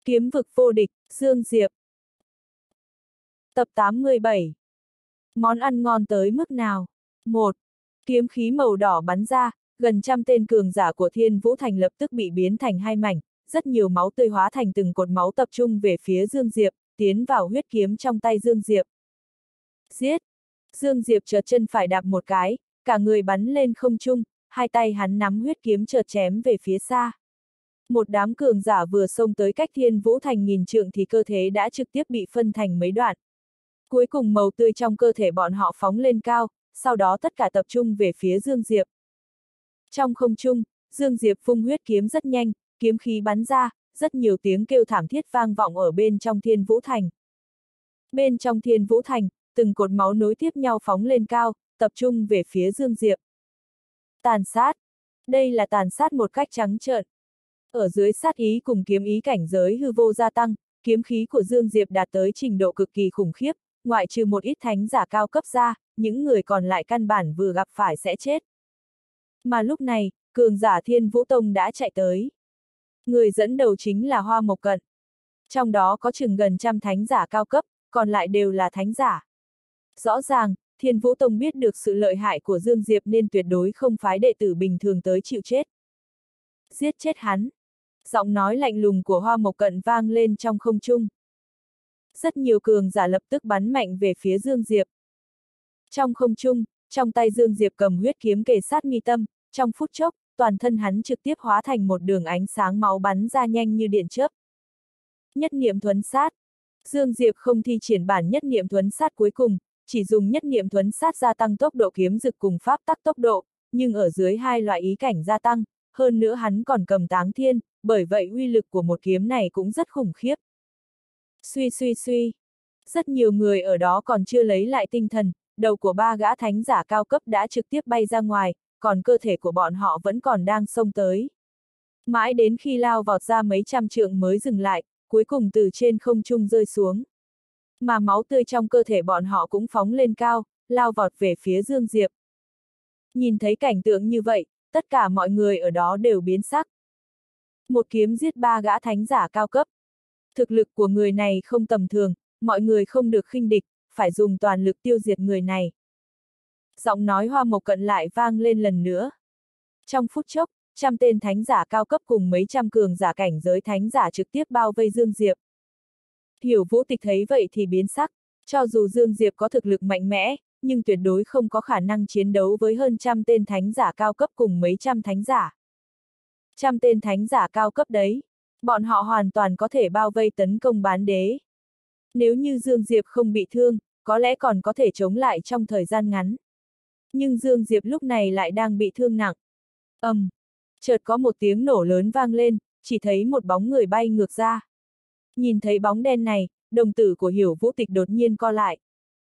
Kiếm vực vô địch, Dương Diệp. Tập 87. Món ăn ngon tới mức nào? 1. Kiếm khí màu đỏ bắn ra, gần trăm tên cường giả của Thiên Vũ Thành lập tức bị biến thành hai mảnh, rất nhiều máu tươi hóa thành từng cột máu tập trung về phía Dương Diệp, tiến vào huyết kiếm trong tay Dương Diệp. Giết! Dương Diệp chợt chân phải đạp một cái, cả người bắn lên không trung, hai tay hắn nắm huyết kiếm chợt chém về phía xa. Một đám cường giả vừa xông tới cách Thiên Vũ Thành nghìn trượng thì cơ thể đã trực tiếp bị phân thành mấy đoạn. Cuối cùng màu tươi trong cơ thể bọn họ phóng lên cao, sau đó tất cả tập trung về phía Dương Diệp. Trong không trung, Dương Diệp vung huyết kiếm rất nhanh, kiếm khí bắn ra, rất nhiều tiếng kêu thảm thiết vang vọng ở bên trong Thiên Vũ Thành. Bên trong Thiên Vũ Thành, từng cột máu nối tiếp nhau phóng lên cao, tập trung về phía Dương Diệp. Tàn sát. Đây là tàn sát một cách trắng trợn. Ở dưới sát ý cùng kiếm ý cảnh giới hư vô gia tăng, kiếm khí của Dương Diệp đạt tới trình độ cực kỳ khủng khiếp, ngoại trừ một ít thánh giả cao cấp ra, những người còn lại căn bản vừa gặp phải sẽ chết. Mà lúc này, cường giả Thiên Vũ Tông đã chạy tới. Người dẫn đầu chính là Hoa Mộc Cận. Trong đó có chừng gần trăm thánh giả cao cấp, còn lại đều là thánh giả. Rõ ràng, Thiên Vũ Tông biết được sự lợi hại của Dương Diệp nên tuyệt đối không phái đệ tử bình thường tới chịu chết. Giết chết hắn! Giọng nói lạnh lùng của Hoa Mộc Cận vang lên trong không trung. Rất nhiều cường giả lập tức bắn mạnh về phía Dương Diệp. Trong không trung, trong tay Dương Diệp cầm huyết kiếm kề sát mi tâm, trong phút chốc, toàn thân hắn trực tiếp hóa thành một đường ánh sáng máu bắn ra nhanh như điện chớp. Nhất niệm thuấn sát. Dương Diệp không thi triển bản nhất niệm thuấn sát cuối cùng, chỉ dùng nhất niệm thuấn sát gia tăng tốc độ kiếm dực cùng pháp tắc tốc độ, nhưng ở dưới hai loại ý cảnh gia tăng, hơn nữa hắn còn cầm táng thiên, bởi vậy uy lực của một kiếm này cũng rất khủng khiếp. Suy suy suy. Rất nhiều người ở đó còn chưa lấy lại tinh thần, đầu của ba gã thánh giả cao cấp đã trực tiếp bay ra ngoài, còn cơ thể của bọn họ vẫn còn đang xông tới. Mãi đến khi lao vọt ra mấy trăm trượng mới dừng lại, cuối cùng từ trên không trung rơi xuống. Mà máu tươi trong cơ thể bọn họ cũng phóng lên cao, lao vọt về phía Dương Diệp. Nhìn thấy cảnh tượng như vậy, tất cả mọi người ở đó đều biến sắc. Một kiếm giết ba gã thánh giả cao cấp. Thực lực của người này không tầm thường, mọi người không được khinh địch, phải dùng toàn lực tiêu diệt người này. Giọng nói Hoa Mộc Cận lại vang lên lần nữa. Trong phút chốc, trăm tên thánh giả cao cấp cùng mấy trăm cường giả cảnh giới thánh giả trực tiếp bao vây Dương Diệp. Hiểu Vũ Tịch thấy vậy thì biến sắc, cho dù Dương Diệp có thực lực mạnh mẽ, nhưng tuyệt đối không có khả năng chiến đấu với hơn trăm tên thánh giả cao cấp cùng mấy trăm thánh giả. Trăm tên thánh giả cao cấp đấy, bọn họ hoàn toàn có thể bao vây tấn công bán đế. Nếu như Dương Diệp không bị thương, có lẽ còn có thể chống lại trong thời gian ngắn. Nhưng Dương Diệp lúc này lại đang bị thương nặng. Chợt có một tiếng nổ lớn vang lên, chỉ thấy một bóng người bay ngược ra. Nhìn thấy bóng đen này, đồng tử của Hiểu Vũ Tịch đột nhiên co lại.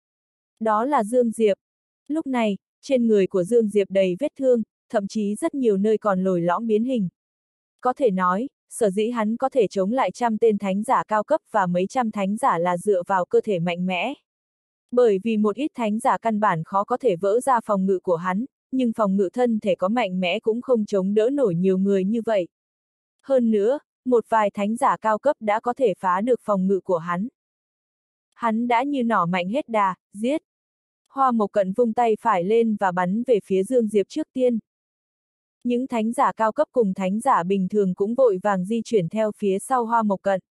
Đó là Dương Diệp. Lúc này, trên người của Dương Diệp đầy vết thương, thậm chí rất nhiều nơi còn lồi lõm biến hình. Có thể nói, sở dĩ hắn có thể chống lại trăm tên thánh giả cao cấp và mấy trăm thánh giả là dựa vào cơ thể mạnh mẽ. Bởi vì một ít thánh giả căn bản khó có thể vỡ ra phòng ngự của hắn, nhưng phòng ngự thân thể có mạnh mẽ cũng không chống đỡ nổi nhiều người như vậy. Hơn nữa, một vài thánh giả cao cấp đã có thể phá được phòng ngự của hắn. Hắn đã như nỏ mạnh hết đà, giết. Hoa Mộc Cận vung tay phải lên và bắn về phía Dương Diệp trước tiên. Những thánh giả cao cấp cùng thánh giả bình thường cũng vội vàng di chuyển theo phía sau Hoa Mộc Cận.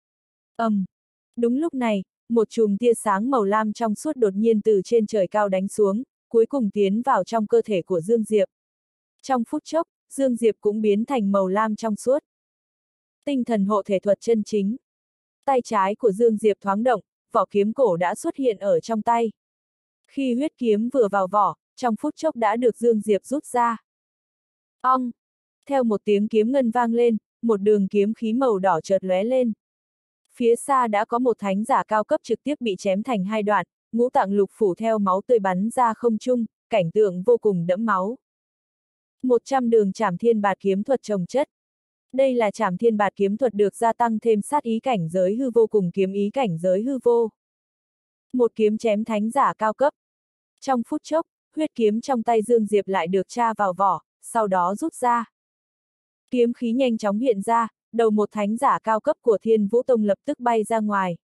Đúng lúc này, một chùm tia sáng màu lam trong suốt đột nhiên từ trên trời cao đánh xuống, cuối cùng tiến vào trong cơ thể của Dương Diệp. Trong phút chốc, Dương Diệp cũng biến thành màu lam trong suốt. Tinh thần hộ thể thuật chân chính. Tay trái của Dương Diệp thoáng động, vỏ kiếm cổ đã xuất hiện ở trong tay. Khi huyết kiếm vừa vào vỏ, trong phút chốc đã được Dương Diệp rút ra. Ong! Theo một tiếng kiếm ngân vang lên, một đường kiếm khí màu đỏ chợt lóe lên. Phía xa đã có một thánh giả cao cấp trực tiếp bị chém thành hai đoạn, ngũ tạng lục phủ theo máu tươi bắn ra không trung, cảnh tượng vô cùng đẫm máu. 100 đường Trảm Thiên Bạt kiếm thuật chồng chất. Đây là Trảm Thiên Bạt kiếm thuật được gia tăng thêm sát ý cảnh giới hư vô cùng kiếm ý cảnh giới hư vô. Một kiếm chém thánh giả cao cấp. Trong phút chốc, huyết kiếm trong tay Dương Diệp lại được tra vào vỏ, sau đó rút ra. Kiếm khí nhanh chóng hiện ra, đầu một thánh giả cao cấp của Thiên Vũ Tông lập tức bay ra ngoài.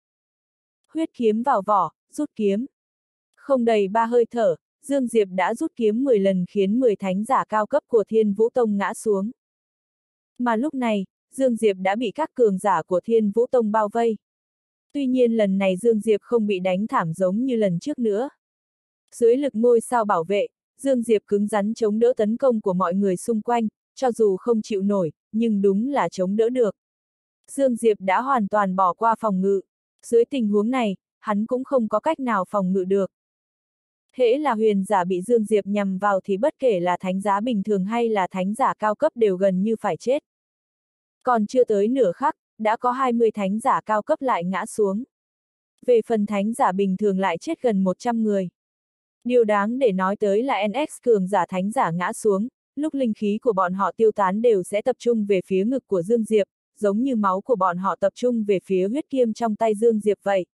Huyết kiếm vào vỏ, rút kiếm. Không đầy 3 hơi thở, Dương Diệp đã rút kiếm 10 lần khiến 10 thánh giả cao cấp của Thiên Vũ Tông ngã xuống. Mà lúc này, Dương Diệp đã bị các cường giả của Thiên Vũ Tông bao vây. Tuy nhiên lần này Dương Diệp không bị đánh thảm giống như lần trước nữa. Dưới lực ngôi sao bảo vệ, Dương Diệp cứng rắn chống đỡ tấn công của mọi người xung quanh, cho dù không chịu nổi, nhưng đúng là chống đỡ được. Dương Diệp đã hoàn toàn bỏ qua phòng ngự. Dưới tình huống này, hắn cũng không có cách nào phòng ngự được. Hễ là huyền giả bị Dương Diệp nhằm vào thì bất kể là thánh giá bình thường hay là thánh giả cao cấp đều gần như phải chết. Còn chưa tới nửa khắc, đã có 20 thánh giả cao cấp lại ngã xuống. Về phần thánh giả bình thường lại chết gần 100 người. Điều đáng để nói tới là NX cường giả thánh giả ngã xuống, lúc linh khí của bọn họ tiêu tán đều sẽ tập trung về phía ngực của Dương Diệp, giống như máu của bọn họ tập trung về phía huyết kiếm trong tay Dương Diệp vậy.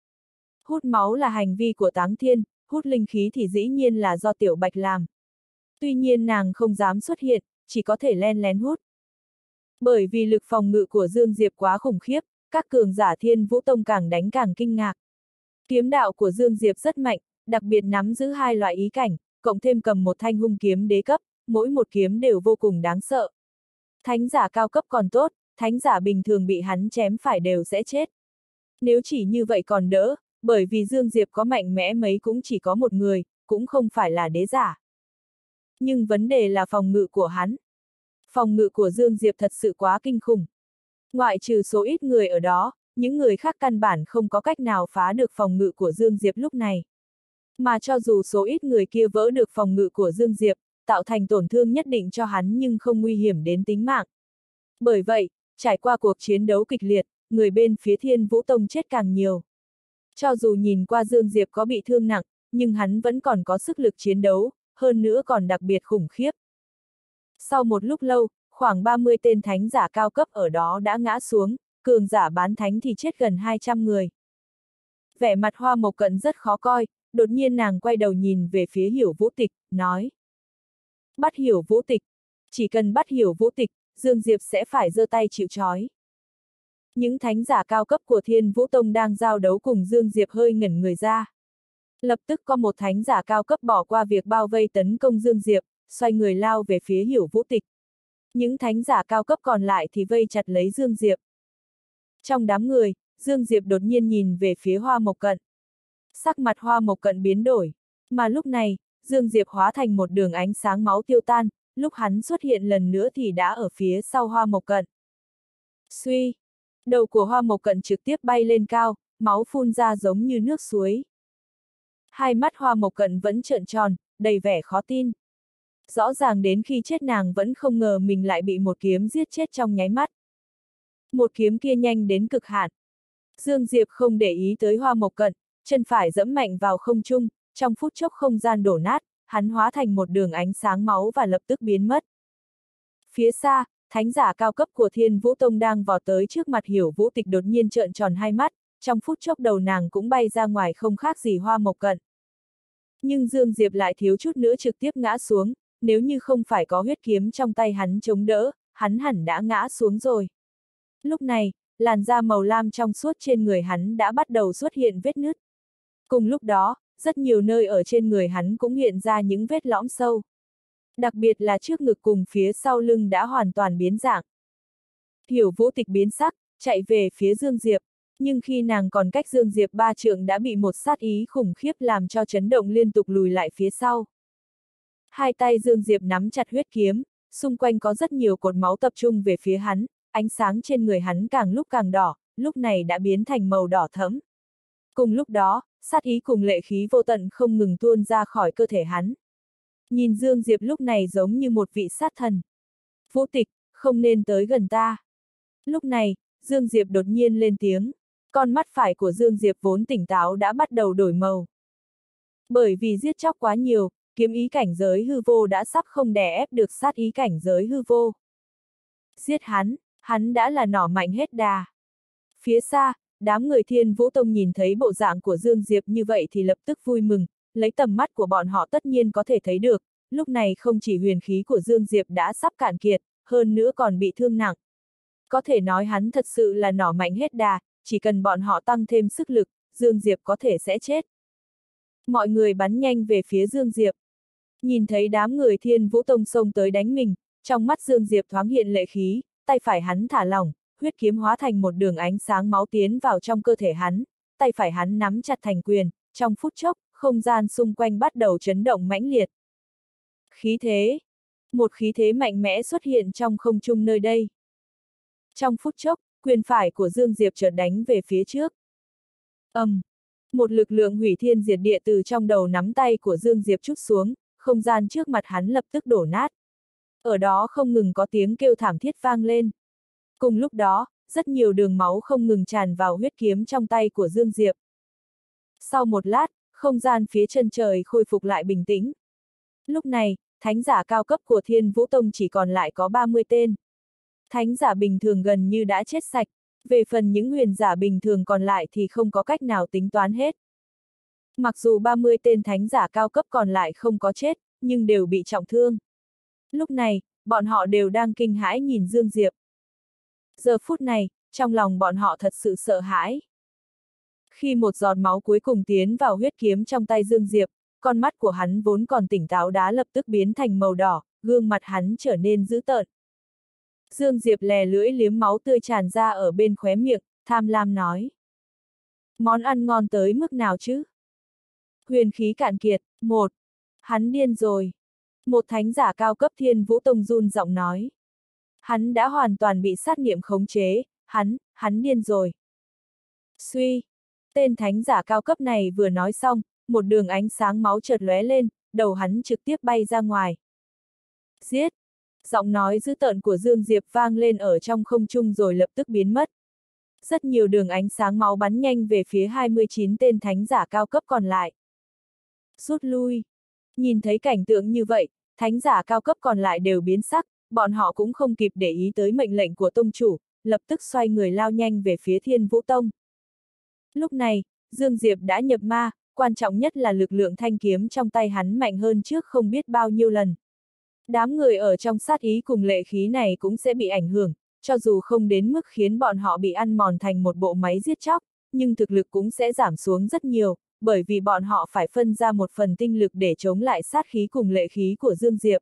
Hút máu là hành vi của Táng Thiên, hút linh khí thì dĩ nhiên là do Tiểu Bạch làm. Tuy nhiên nàng không dám xuất hiện, chỉ có thể len lén hút. Bởi vì lực phòng ngự của Dương Diệp quá khủng khiếp, các cường giả Thiên Vũ Tông càng đánh càng kinh ngạc. Kiếm đạo của Dương Diệp rất mạnh, đặc biệt nắm giữ hai loại ý cảnh, cộng thêm cầm một thanh hung kiếm đế cấp, mỗi một kiếm đều vô cùng đáng sợ. Thánh giả cao cấp còn tốt, thánh giả bình thường bị hắn chém phải đều sẽ chết. Nếu chỉ như vậy còn đỡ, bởi vì Dương Diệp có mạnh mẽ mấy cũng chỉ có một người, cũng không phải là đế giả. Nhưng vấn đề là phòng ngự của hắn. Phòng ngự của Dương Diệp thật sự quá kinh khủng. Ngoại trừ số ít người ở đó, những người khác căn bản không có cách nào phá được phòng ngự của Dương Diệp lúc này. Mà cho dù số ít người kia vỡ được phòng ngự của Dương Diệp, tạo thành tổn thương nhất định cho hắn nhưng không nguy hiểm đến tính mạng. Bởi vậy, trải qua cuộc chiến đấu kịch liệt, người bên phía Thiên Vũ Tông chết càng nhiều. Cho dù nhìn qua Dương Diệp có bị thương nặng, nhưng hắn vẫn còn có sức lực chiến đấu, hơn nữa còn đặc biệt khủng khiếp. Sau một lúc lâu, khoảng 30 tên thánh giả cao cấp ở đó đã ngã xuống, cường giả bán thánh thì chết gần 200 người. Vẻ mặt Hoa Mộc Cận rất khó coi, đột nhiên nàng quay đầu nhìn về phía Hiểu Vũ Tịch, nói. Bắt Hiểu Vũ Tịch. Chỉ cần bắt Hiểu Vũ Tịch, Dương Diệp sẽ phải giơ tay chịu trói. Những thánh giả cao cấp của Thiên Vũ Tông đang giao đấu cùng Dương Diệp hơi ngẩn người ra. Lập tức có một thánh giả cao cấp bỏ qua việc bao vây tấn công Dương Diệp, xoay người lao về phía Hiểu Vũ Tịch. Những thánh giả cao cấp còn lại thì vây chặt lấy Dương Diệp. Trong đám người, Dương Diệp đột nhiên nhìn về phía Hoa Mộc Cận. Sắc mặt Hoa Mộc Cận biến đổi. Mà lúc này, Dương Diệp hóa thành một đường ánh sáng máu tiêu tan, lúc hắn xuất hiện lần nữa thì đã ở phía sau Hoa Mộc Cận. Suy! Đầu của Hoa Mộc Cận trực tiếp bay lên cao, máu phun ra giống như nước suối. Hai mắt Hoa Mộc Cận vẫn trợn tròn, đầy vẻ khó tin. Rõ ràng đến khi chết nàng vẫn không ngờ mình lại bị một kiếm giết chết trong nháy mắt. Một kiếm kia nhanh đến cực hạn. Dương Diệp không để ý tới Hoa Mộc Cận, chân phải giẫm mạnh vào không trung, trong phút chốc không gian đổ nát, hắn hóa thành một đường ánh sáng máu và lập tức biến mất. Phía xa, thánh giả cao cấp của Thiên Vũ Tông đang vọt tới trước mặt Hiểu Vũ Tịch đột nhiên trợn tròn hai mắt, trong phút chốc đầu nàng cũng bay ra ngoài không khác gì Hoa Mộc Cận. Nhưng Dương Diệp lại thiếu chút nữa trực tiếp ngã xuống, nếu như không phải có huyết kiếm trong tay hắn chống đỡ, hắn hẳn đã ngã xuống rồi. Lúc này, làn da màu lam trong suốt trên người hắn đã bắt đầu xuất hiện vết nứt. Cùng lúc đó, rất nhiều nơi ở trên người hắn cũng hiện ra những vết lõm sâu. Đặc biệt là trước ngực cùng phía sau lưng đã hoàn toàn biến dạng. Hiểu Vũ Tịch biến sắc, chạy về phía Dương Diệp, nhưng khi nàng còn cách Dương Diệp 3 trượng đã bị một sát ý khủng khiếp làm cho chấn động liên tục lùi lại phía sau. Hai tay Dương Diệp nắm chặt huyết kiếm, xung quanh có rất nhiều cột máu tập trung về phía hắn, ánh sáng trên người hắn càng lúc càng đỏ, lúc này đã biến thành màu đỏ thẫm. Cùng lúc đó, sát ý cùng lệ khí vô tận không ngừng tuôn ra khỏi cơ thể hắn. Nhìn Dương Diệp lúc này giống như một vị sát thần. Vũ Tịch, không nên tới gần ta. Lúc này, Dương Diệp đột nhiên lên tiếng. Con mắt phải của Dương Diệp vốn tỉnh táo đã bắt đầu đổi màu. Bởi vì giết chóc quá nhiều, kiếm ý cảnh giới hư vô đã sắp không đè ép được sát ý cảnh giới hư vô. Giết hắn đã là nỏ mạnh hết đà. Phía xa, đám người Thiên Vũ Tông nhìn thấy bộ dạng của Dương Diệp như vậy thì lập tức vui mừng, lấy tầm mắt của bọn họ tất nhiên có thể thấy được, lúc này không chỉ huyền khí của Dương Diệp đã sắp cạn kiệt, hơn nữa còn bị thương nặng. Có thể nói hắn thật sự là nỏ mạnh hết đà, chỉ cần bọn họ tăng thêm sức lực, Dương Diệp có thể sẽ chết. Mọi người bắn nhanh về phía Dương Diệp. Nhìn thấy đám người Thiên Vũ Tông xông tới đánh mình, trong mắt Dương Diệp thoáng hiện lệ khí, tay phải hắn thả lỏng, huyết kiếm hóa thành một đường ánh sáng máu tiến vào trong cơ thể hắn, tay phải hắn nắm chặt thành quyền, trong phút chốc, không gian xung quanh bắt đầu chấn động mãnh liệt. Khí thế. Một khí thế mạnh mẽ xuất hiện trong không trung nơi đây. Trong phút chốc, quyền phải của Dương Diệp chợt đánh về phía trước. Một lực lượng hủy thiên diệt địa từ trong đầu nắm tay của Dương Diệp trút xuống, không gian trước mặt hắn lập tức đổ nát. Ở đó không ngừng có tiếng kêu thảm thiết vang lên. Cùng lúc đó, rất nhiều đường máu không ngừng tràn vào huyết kiếm trong tay của Dương Diệp. Sau một lát, không gian phía chân trời khôi phục lại bình tĩnh. Lúc này, thánh giả cao cấp của Thiên Vũ Tông chỉ còn lại có 30 tên. Thánh giả bình thường gần như đã chết sạch, về phần những huyền giả bình thường còn lại thì không có cách nào tính toán hết. Mặc dù 30 tên thánh giả cao cấp còn lại không có chết, nhưng đều bị trọng thương. Lúc này, bọn họ đều đang kinh hãi nhìn Dương Diệp. Giờ phút này, trong lòng bọn họ thật sự sợ hãi. Khi một giọt máu cuối cùng tiến vào huyết kiếm trong tay Dương Diệp, con mắt của hắn vốn còn tỉnh táo đã lập tức biến thành màu đỏ, gương mặt hắn trở nên dữ tợn. Dương Diệp lè lưỡi liếm máu tươi tràn ra ở bên khóe miệng, tham lam nói. Món ăn ngon tới mức nào chứ? Huyền khí cạn kiệt, một. Hắn điên rồi. Một thánh giả cao cấp Thiên Vũ Tông run giọng nói. Hắn đã hoàn toàn bị sát niệm khống chế, hắn điên rồi. Suy. Tên thánh giả cao cấp này vừa nói xong, một đường ánh sáng máu chợt lóe lên, đầu hắn trực tiếp bay ra ngoài. Giết! Giọng nói dữ tợn của Dương Diệp vang lên ở trong không trung rồi lập tức biến mất. Rất nhiều đường ánh sáng máu bắn nhanh về phía 29 tên thánh giả cao cấp còn lại. Rút lui. Nhìn thấy cảnh tượng như vậy, thánh giả cao cấp còn lại đều biến sắc, bọn họ cũng không kịp để ý tới mệnh lệnh của tông chủ, lập tức xoay người lao nhanh về phía Thiên Vũ Tông. Lúc này, Dương Diệp đã nhập ma, quan trọng nhất là lực lượng thanh kiếm trong tay hắn mạnh hơn trước không biết bao nhiêu lần. Đám người ở trong sát ý cùng lệ khí này cũng sẽ bị ảnh hưởng, cho dù không đến mức khiến bọn họ bị ăn mòn thành một bộ máy giết chóc, nhưng thực lực cũng sẽ giảm xuống rất nhiều, bởi vì bọn họ phải phân ra một phần tinh lực để chống lại sát khí cùng lệ khí của Dương Diệp.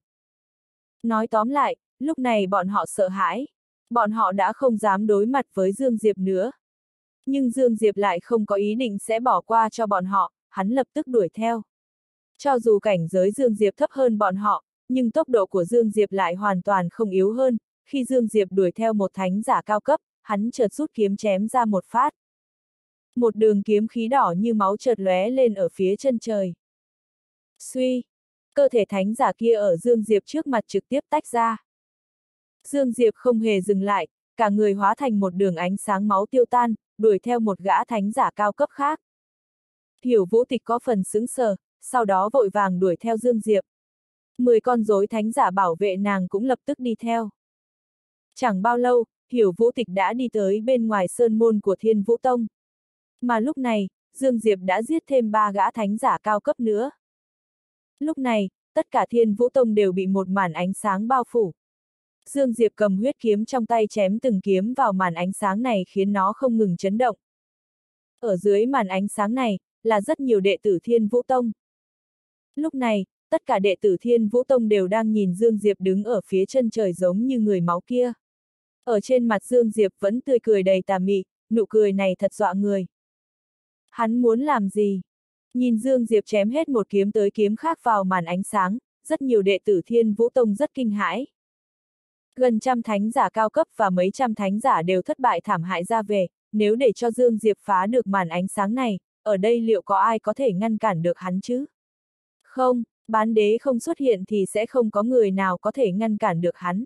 Nói tóm lại, lúc này bọn họ sợ hãi. Bọn họ đã không dám đối mặt với Dương Diệp nữa. Nhưng Dương Diệp lại không có ý định sẽ bỏ qua cho bọn họ, hắn lập tức đuổi theo. Cho dù cảnh giới Dương Diệp thấp hơn bọn họ, nhưng tốc độ của Dương Diệp lại hoàn toàn không yếu hơn, khi Dương Diệp đuổi theo một thánh giả cao cấp, hắn chợt rút kiếm chém ra một phát. Một đường kiếm khí đỏ như máu chợt lóe lên ở phía chân trời. Suy! Cơ thể thánh giả kia ở Dương Diệp trước mặt trực tiếp tách ra. Dương Diệp không hề dừng lại, cả người hóa thành một đường ánh sáng máu tiêu tan, đuổi theo một gã thánh giả cao cấp khác. Hiểu Vũ Tịch có phần sững sờ, sau đó vội vàng đuổi theo Dương Diệp. 10 con rối thánh giả bảo vệ nàng cũng lập tức đi theo. Chẳng bao lâu, Hiểu Vũ Tịch đã đi tới bên ngoài sơn môn của Thiên Vũ Tông. Mà lúc này, Dương Diệp đã giết thêm 3 gã thánh giả cao cấp nữa. Lúc này, tất cả Thiên Vũ Tông đều bị một màn ánh sáng bao phủ. Dương Diệp cầm huyết kiếm trong tay chém từng kiếm vào màn ánh sáng này khiến nó không ngừng chấn động. Ở dưới màn ánh sáng này, là rất nhiều đệ tử Thiên Vũ Tông. Lúc này, tất cả đệ tử Thiên Vũ Tông đều đang nhìn Dương Diệp đứng ở phía chân trời giống như người máu kia. Ở trên mặt Dương Diệp vẫn tươi cười đầy tà mị, nụ cười này thật dọa người. Hắn muốn làm gì? Nhìn Dương Diệp chém hết một kiếm tới kiếm khác vào màn ánh sáng, rất nhiều đệ tử Thiên Vũ Tông rất kinh hãi. Gần trăm thánh giả cao cấp và mấy trăm thánh giả đều thất bại thảm hại ra về, nếu để cho Dương Diệp phá được màn ánh sáng này, ở đây liệu có ai có thể ngăn cản được hắn chứ? Không, bán đế không xuất hiện thì sẽ không có người nào có thể ngăn cản được hắn.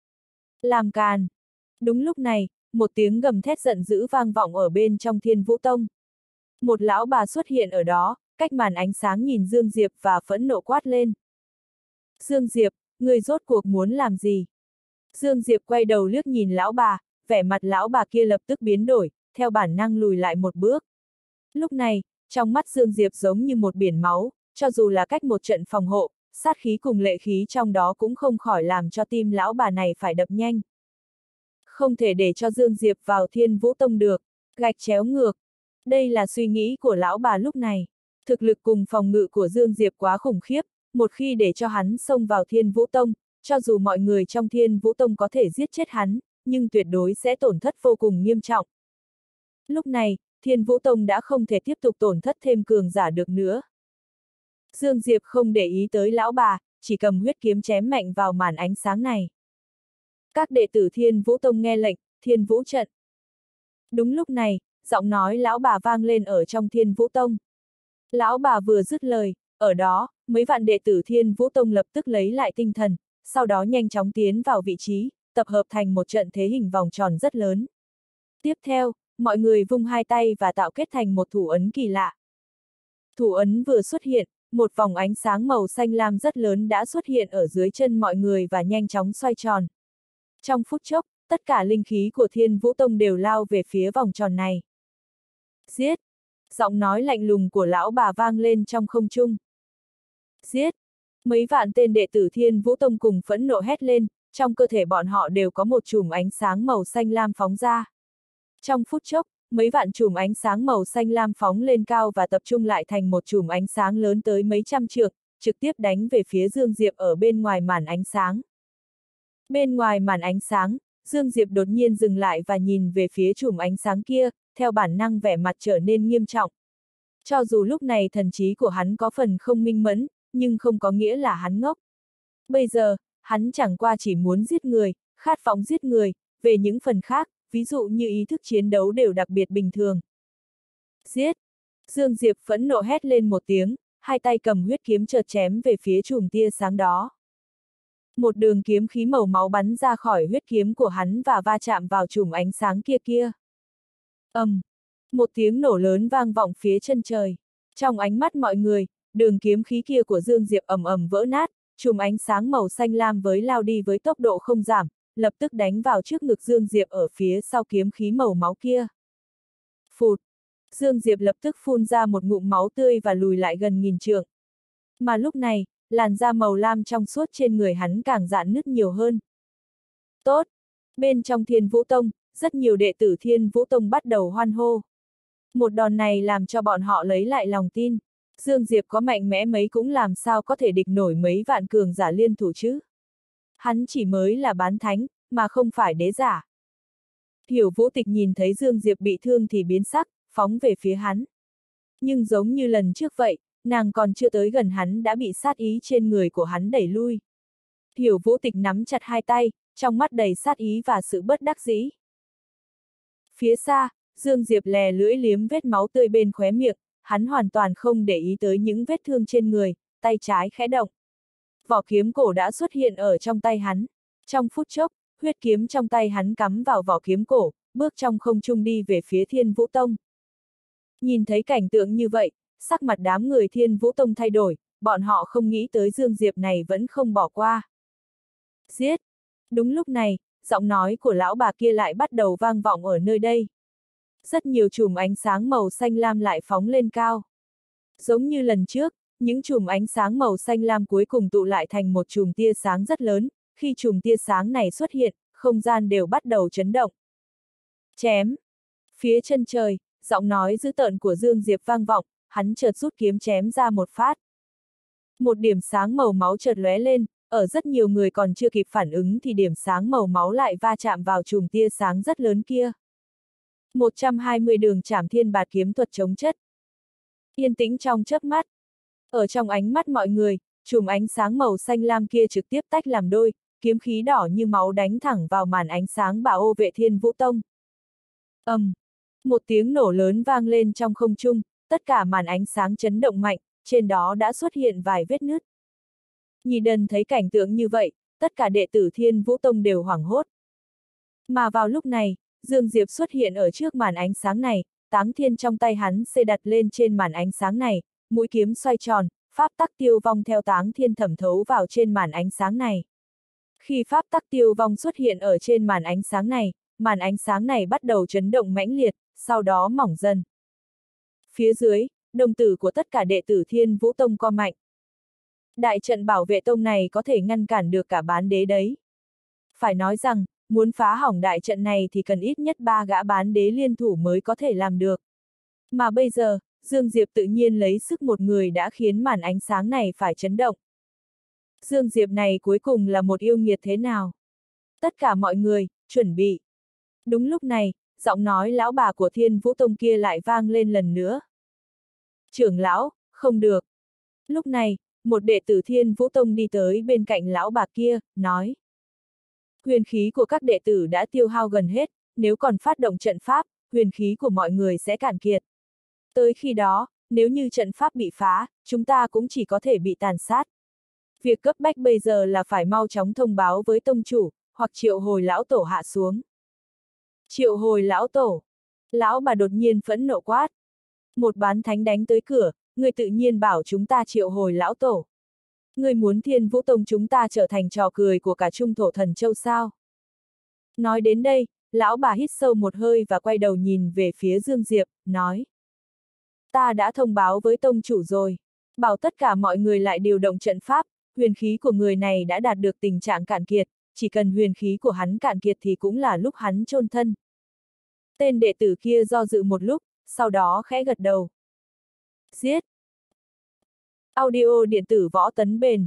Làm càn! Đúng lúc này, một tiếng gầm thét giận dữ vang vọng ở bên trong Thiên Vũ Tông. Một lão bà xuất hiện ở đó, cách màn ánh sáng nhìn Dương Diệp và phẫn nộ quát lên. Dương Diệp, người rốt cuộc muốn làm gì? Dương Diệp quay đầu liếc nhìn lão bà, vẻ mặt lão bà kia lập tức biến đổi, theo bản năng lùi lại một bước. Lúc này, trong mắt Dương Diệp giống như một biển máu, cho dù là cách một trận phòng hộ, sát khí cùng lệ khí trong đó cũng không khỏi làm cho tim lão bà này phải đập nhanh. Không thể để cho Dương Diệp vào Thiên Vũ Tông được, gạch chéo ngược. Đây là suy nghĩ của lão bà lúc này. Thực lực cùng phòng ngự của Dương Diệp quá khủng khiếp, một khi để cho hắn xông vào Thiên Vũ Tông, cho dù mọi người trong Thiên Vũ Tông có thể giết chết hắn, nhưng tuyệt đối sẽ tổn thất vô cùng nghiêm trọng. Lúc này, Thiên Vũ Tông đã không thể tiếp tục tổn thất thêm cường giả được nữa. Dương Diệp không để ý tới lão bà, chỉ cầm huyết kiếm chém mạnh vào màn ánh sáng này. Các đệ tử Thiên Vũ Tông nghe lệnh, Thiên Vũ trận. Đúng lúc này, giọng nói lão bà vang lên ở trong Thiên Vũ Tông. Lão bà vừa dứt lời, ở đó, mấy vạn đệ tử Thiên Vũ Tông lập tức lấy lại tinh thần, sau đó nhanh chóng tiến vào vị trí, tập hợp thành một trận thế hình vòng tròn rất lớn. Tiếp theo, mọi người vung hai tay và tạo kết thành một thủ ấn kỳ lạ. Thủ ấn vừa xuất hiện, một vòng ánh sáng màu xanh lam rất lớn đã xuất hiện ở dưới chân mọi người và nhanh chóng xoay tròn. Trong phút chốc, tất cả linh khí của Thiên Vũ Tông đều lao về phía vòng tròn này. Giết! Giọng nói lạnh lùng của lão bà vang lên trong không trung. Giết! Mấy vạn tên đệ tử Thiên Vũ Tông cùng phẫn nộ hét lên, trong cơ thể bọn họ đều có một chùm ánh sáng màu xanh lam phóng ra. Trong phút chốc, mấy vạn chùm ánh sáng màu xanh lam phóng lên cao và tập trung lại thành một chùm ánh sáng lớn tới mấy trăm trượng, trực tiếp đánh về phía Dương Diệp ở bên ngoài màn ánh sáng. Bên ngoài màn ánh sáng, Dương Diệp đột nhiên dừng lại và nhìn về phía chùm ánh sáng kia, theo bản năng vẻ mặt trở nên nghiêm trọng. Cho dù lúc này thần trí của hắn có phần không minh mẫn, nhưng không có nghĩa là hắn ngốc. Bây giờ, hắn chẳng qua chỉ muốn giết người, khát vọng giết người, về những phần khác, ví dụ như ý thức chiến đấu đều đặc biệt bình thường. Giết! Dương Diệp phẫn nộ hét lên một tiếng, hai tay cầm huyết kiếm chợt chém về phía chùm tia sáng đó. Một đường kiếm khí màu máu bắn ra khỏi huyết kiếm của hắn và va chạm vào chùm ánh sáng kia. Một tiếng nổ lớn vang vọng phía chân trời. Trong ánh mắt mọi người, đường kiếm khí kia của Dương Diệp ầm ầm vỡ nát, chùm ánh sáng màu xanh lam với lao đi với tốc độ không giảm, lập tức đánh vào trước ngực Dương Diệp ở phía sau kiếm khí màu máu kia. Phụt! Dương Diệp lập tức phun ra một ngụm máu tươi và lùi lại gần nghìn trượng. Mà lúc này, làn da màu lam trong suốt trên người hắn càng rạn nứt nhiều hơn. Tốt! Bên trong Thiên Vũ Tông, rất nhiều đệ tử Thiên Vũ Tông bắt đầu hoan hô. Một đòn này làm cho bọn họ lấy lại lòng tin. Dương Diệp có mạnh mẽ mấy cũng làm sao có thể địch nổi mấy vạn cường giả liên thủ chứ. Hắn chỉ mới là bán thánh, mà không phải đế giả. Hiểu Vũ Tịch nhìn thấy Dương Diệp bị thương thì biến sắc, phóng về phía hắn. Nhưng giống như lần trước vậy, nàng còn chưa tới gần hắn đã bị sát ý trên người của hắn đẩy lui. Hiểu Vũ Tịch nắm chặt hai tay, trong mắt đầy sát ý và sự bất đắc dĩ. Phía xa, Dương Diệp lè lưỡi liếm vết máu tươi bên khóe miệng, hắn hoàn toàn không để ý tới những vết thương trên người, tay trái khẽ động. Vỏ kiếm cổ đã xuất hiện ở trong tay hắn. Trong phút chốc, huyết kiếm trong tay hắn cắm vào vỏ kiếm cổ, bước trong không trung đi về phía Thiên Vũ Tông. Nhìn thấy cảnh tượng như vậy, sắc mặt đám người Thiên Vũ Tông thay đổi, bọn họ không nghĩ tới Dương Diệp này vẫn không bỏ qua. Giết! Đúng lúc này, giọng nói của lão bà kia lại bắt đầu vang vọng ở nơi đây. Rất nhiều chùm ánh sáng màu xanh lam lại phóng lên cao. Giống như lần trước, những chùm ánh sáng màu xanh lam cuối cùng tụ lại thành một chùm tia sáng rất lớn, khi chùm tia sáng này xuất hiện, không gian đều bắt đầu chấn động. Chém! Phía chân trời, giọng nói dữ tợn của Dương Diệp vang vọng, hắn chợt rút kiếm chém ra một phát. Một điểm sáng màu máu chợt lóe lên, ở rất nhiều người còn chưa kịp phản ứng thì điểm sáng màu máu lại va chạm vào chùm tia sáng rất lớn kia. 120 đường Trảm Thiên Bạt kiếm thuật chống chất. Yên tĩnh trong chớp mắt. Ở trong ánh mắt mọi người, chùm ánh sáng màu xanh lam kia trực tiếp tách làm đôi, kiếm khí đỏ như máu đánh thẳng vào màn ánh sáng bảo ô vệ Thiên Vũ Tông. Một tiếng nổ lớn vang lên trong không trung, tất cả màn ánh sáng chấn động mạnh, trên đó đã xuất hiện vài vết nứt. Nhị Đần thấy cảnh tượng như vậy, tất cả đệ tử Thiên Vũ Tông đều hoảng hốt. Mà vào lúc này, Dương Diệp xuất hiện ở trước màn ánh sáng này, táng thiên trong tay hắn xê đặt lên trên màn ánh sáng này, mũi kiếm xoay tròn, pháp tắc tiêu vong theo táng thiên thẩm thấu vào trên màn ánh sáng này. Khi pháp tắc tiêu vong xuất hiện ở trên màn ánh sáng này bắt đầu chấn động mãnh liệt, sau đó mỏng dần. Phía dưới, đồng tử của tất cả đệ tử Thiên Vũ Tông co mạnh. Đại trận bảo vệ tông này có thể ngăn cản được cả bán đế đấy. Phải nói rằng, muốn phá hỏng đại trận này thì cần ít nhất 3 gã bán đế liên thủ mới có thể làm được. Mà bây giờ, Dương Diệp tự nhiên lấy sức một người đã khiến màn ánh sáng này phải chấn động. Dương Diệp này cuối cùng là một yêu nghiệt thế nào? Tất cả mọi người, chuẩn bị. Đúng lúc này, giọng nói lão bà của Thiên Vũ Tông kia lại vang lên lần nữa. Trưởng lão, không được. Lúc này, một đệ tử Thiên Vũ Tông đi tới bên cạnh lão bà kia, nói. Huyền khí của các đệ tử đã tiêu hao gần hết, nếu còn phát động trận pháp, huyền khí của mọi người sẽ cạn kiệt. Tới khi đó, nếu như trận pháp bị phá, chúng ta cũng chỉ có thể bị tàn sát. Việc cấp bách bây giờ là phải mau chóng thông báo với tông chủ, hoặc triệu hồi lão tổ hạ xuống. Triệu hồi lão tổ. Lão bà đột nhiên phẫn nộ quát. Một bán thánh đánh tới cửa, người tự nhiên bảo chúng ta triệu hồi lão tổ. Người muốn Thiên Vũ Tông chúng ta trở thành trò cười của cả Trung Thổ Thần Châu sao? Nói đến đây, lão bà hít sâu một hơi và quay đầu nhìn về phía Dương Diệp, nói. Ta đã thông báo với tông chủ rồi, bảo tất cả mọi người lại điều động trận pháp, huyền khí của người này đã đạt được tình trạng cạn kiệt, chỉ cần huyền khí của hắn cạn kiệt thì cũng là lúc hắn chôn thân. Tên đệ tử kia do dự một lúc, sau đó khẽ gật đầu. Giết! Audio điện tử Võ Tấn Bền.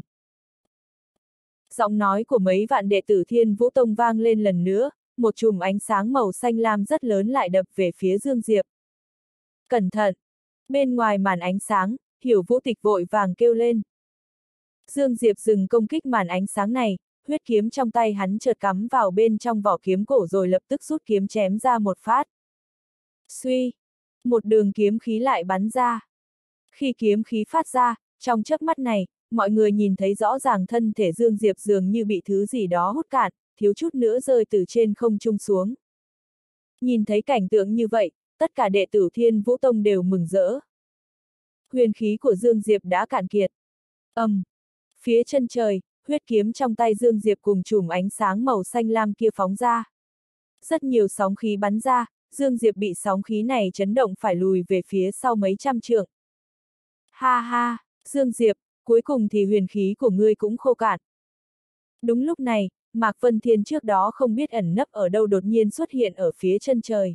Giọng nói của mấy vạn đệ tử Thiên Vũ Tông vang lên lần nữa, một chùm ánh sáng màu xanh lam rất lớn lại đập về phía Dương Diệp. Cẩn thận! Bên ngoài màn ánh sáng, Hiểu Vũ Tịch vội vàng kêu lên. Dương Diệp dừng công kích màn ánh sáng này, huyết kiếm trong tay hắn chợt cắm vào bên trong vỏ kiếm cổ rồi lập tức rút kiếm chém ra một phát. Suy! Một đường kiếm khí lại bắn ra. Khi kiếm khí phát ra, trong chớp mắt này, mọi người nhìn thấy rõ ràng thân thể Dương Diệp dường như bị thứ gì đó hút cạn, thiếu chút nữa rơi từ trên không trung xuống. Nhìn thấy cảnh tượng như vậy, tất cả đệ tử Thiên Vũ Tông đều mừng rỡ. Huyền khí của Dương Diệp đã cạn kiệt. Phía chân trời, huyết kiếm trong tay Dương Diệp cùng chùm ánh sáng màu xanh lam kia phóng ra. Rất nhiều sóng khí bắn ra, Dương Diệp bị sóng khí này chấn động phải lùi về phía sau mấy trăm trượng. Ha ha, Dương Diệp, cuối cùng thì huyền khí của ngươi cũng khô cạn. Đúng lúc này, Mạc Vân Thiên trước đó không biết ẩn nấp ở đâu đột nhiên xuất hiện ở phía chân trời.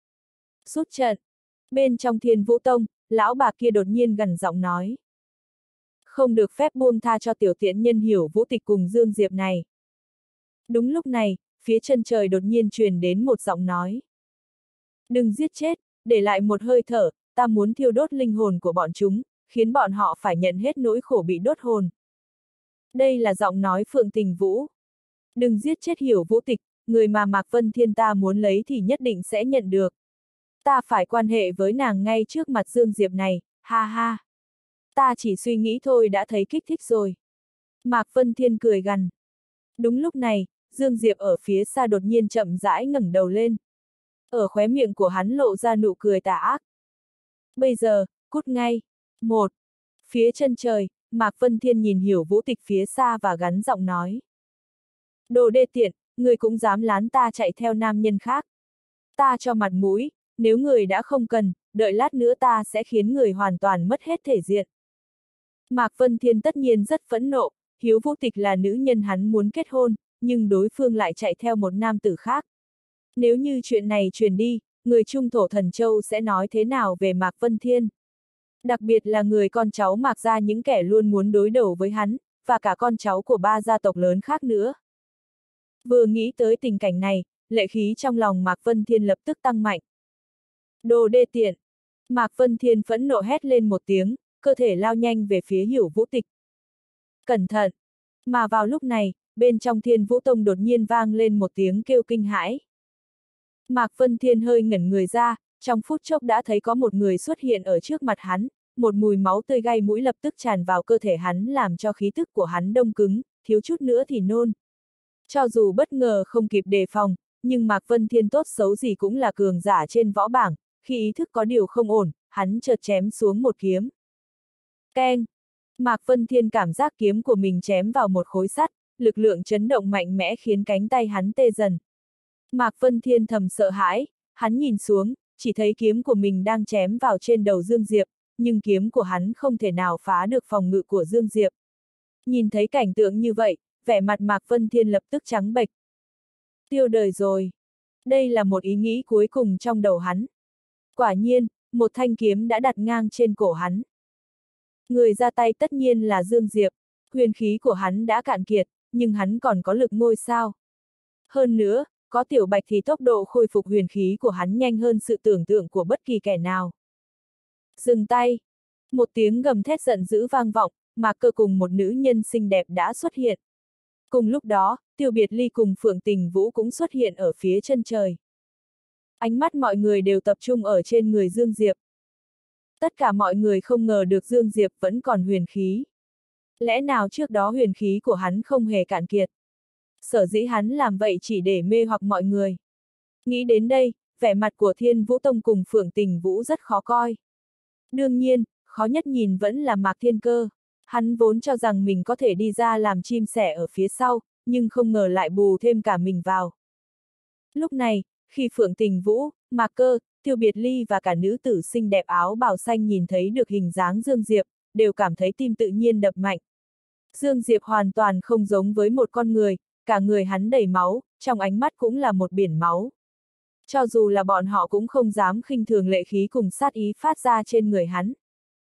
Rút trận. Bên trong Thiên Vũ Tông, lão bà kia đột nhiên gằn giọng nói. Không được phép buông tha cho tiểu tiện nhân Hiểu Vũ Tịch cùng Dương Diệp này. Đúng lúc này, phía chân trời đột nhiên truyền đến một giọng nói. Đừng giết chết, để lại một hơi thở, ta muốn thiêu đốt linh hồn của bọn chúng, khiến bọn họ phải nhận hết nỗi khổ bị đốt hồn. Đây là giọng nói Phượng Tình Vũ. Đừng giết chết Hiểu Vũ Tịch, người mà Mạc Vân Thiên ta muốn lấy thì nhất định sẽ nhận được. Ta phải quan hệ với nàng ngay trước mặt Dương Diệp này, ha ha. Ta chỉ suy nghĩ thôi đã thấy kích thích rồi. Mạc Vân Thiên cười gằn. Đúng lúc này, Dương Diệp ở phía xa đột nhiên chậm rãi ngẩng đầu lên. Ở khóe miệng của hắn lộ ra nụ cười tà ác. Bây giờ, cút ngay. Một. Phía chân trời, Mạc Vân Thiên nhìn Hiểu Vũ Tịch phía xa và gắn giọng nói. Đồ đê tiện, người cũng dám lán ta chạy theo nam nhân khác. Ta cho mặt mũi, nếu người đã không cần, đợi lát nữa ta sẽ khiến người hoàn toàn mất hết thể diện. Mạc Vân Thiên tất nhiên rất phẫn nộ, Hiểu Vũ Tịch là nữ nhân hắn muốn kết hôn, nhưng đối phương lại chạy theo một nam tử khác. Nếu như chuyện này truyền đi, người Trung Thổ Thần Châu sẽ nói thế nào về Mạc Vân Thiên? Đặc biệt là người con cháu Mạc gia những kẻ luôn muốn đối đầu với hắn, và cả con cháu của 3 gia tộc lớn khác nữa. Vừa nghĩ tới tình cảnh này, lệ khí trong lòng Mạc Vân Thiên lập tức tăng mạnh. Đồ đê tiện! Mạc Vân Thiên phẫn nộ hét lên một tiếng, cơ thể lao nhanh về phía Hiểu Vũ Tịch. Cẩn thận! Mà vào lúc này, bên trong Thiên Vũ Tông đột nhiên vang lên một tiếng kêu kinh hãi. Mạc Vân Thiên hơi ngẩn người ra, trong phút chốc đã thấy có một người xuất hiện ở trước mặt hắn, một mùi máu tươi gai mũi lập tức tràn vào cơ thể hắn làm cho khí tức của hắn đông cứng, thiếu chút nữa thì nôn. Cho dù bất ngờ không kịp đề phòng, nhưng Mạc Vân Thiên tốt xấu gì cũng là cường giả trên võ bảng, khi ý thức có điều không ổn, hắn chợt chém xuống một kiếm. Keng! Mạc Vân Thiên cảm giác kiếm của mình chém vào một khối sắt, lực lượng chấn động mạnh mẽ khiến cánh tay hắn tê dần. Mạc Vân Thiên thầm sợ hãi, hắn nhìn xuống, chỉ thấy kiếm của mình đang chém vào trên đầu Dương Diệp, nhưng kiếm của hắn không thể nào phá được phòng ngự của Dương Diệp. Nhìn thấy cảnh tượng như vậy, vẻ mặt Mạc Vân Thiên lập tức trắng bệch. Tiêu đời rồi. Đây là một ý nghĩ cuối cùng trong đầu hắn. Quả nhiên, một thanh kiếm đã đặt ngang trên cổ hắn. Người ra tay tất nhiên là Dương Diệp, huyền khí của hắn đã cạn kiệt, nhưng hắn còn có lực ngôi sao. Hơn nữa, có Tiểu Bạch thì tốc độ khôi phục huyền khí của hắn nhanh hơn sự tưởng tượng của bất kỳ kẻ nào. Dừng tay! Một tiếng gầm thét giận dữ vang vọng, Mạc Cơ cùng một nữ nhân xinh đẹp đã xuất hiện. Cùng lúc đó, Tiêu Biệt Ly cùng Phượng Tình Vũ cũng xuất hiện ở phía chân trời. Ánh mắt mọi người đều tập trung ở trên người Dương Diệp. Tất cả mọi người không ngờ được Dương Diệp vẫn còn huyền khí. Lẽ nào trước đó huyền khí của hắn không hề cạn kiệt? Sở dĩ hắn làm vậy chỉ để mê hoặc mọi người. Nghĩ đến đây, vẻ mặt của Thiên Vũ Tông cùng Phượng Tình Vũ rất khó coi. Đương nhiên, khó nhất nhìn vẫn là Mạc Thiên Cơ. Hắn vốn cho rằng mình có thể đi ra làm chim sẻ ở phía sau, nhưng không ngờ lại bù thêm cả mình vào. Lúc này, khi Phượng Tình Vũ, Mạc Cơ, Tiêu Biệt Ly và cả nữ tử xinh đẹp áo bào xanh nhìn thấy được hình dáng Dương Diệp, đều cảm thấy tim tự nhiên đập mạnh. Dương Diệp hoàn toàn không giống với một con người, cả người hắn đầy máu, trong ánh mắt cũng là một biển máu. Cho dù là bọn họ cũng không dám khinh thường lệ khí cùng sát ý phát ra trên người hắn.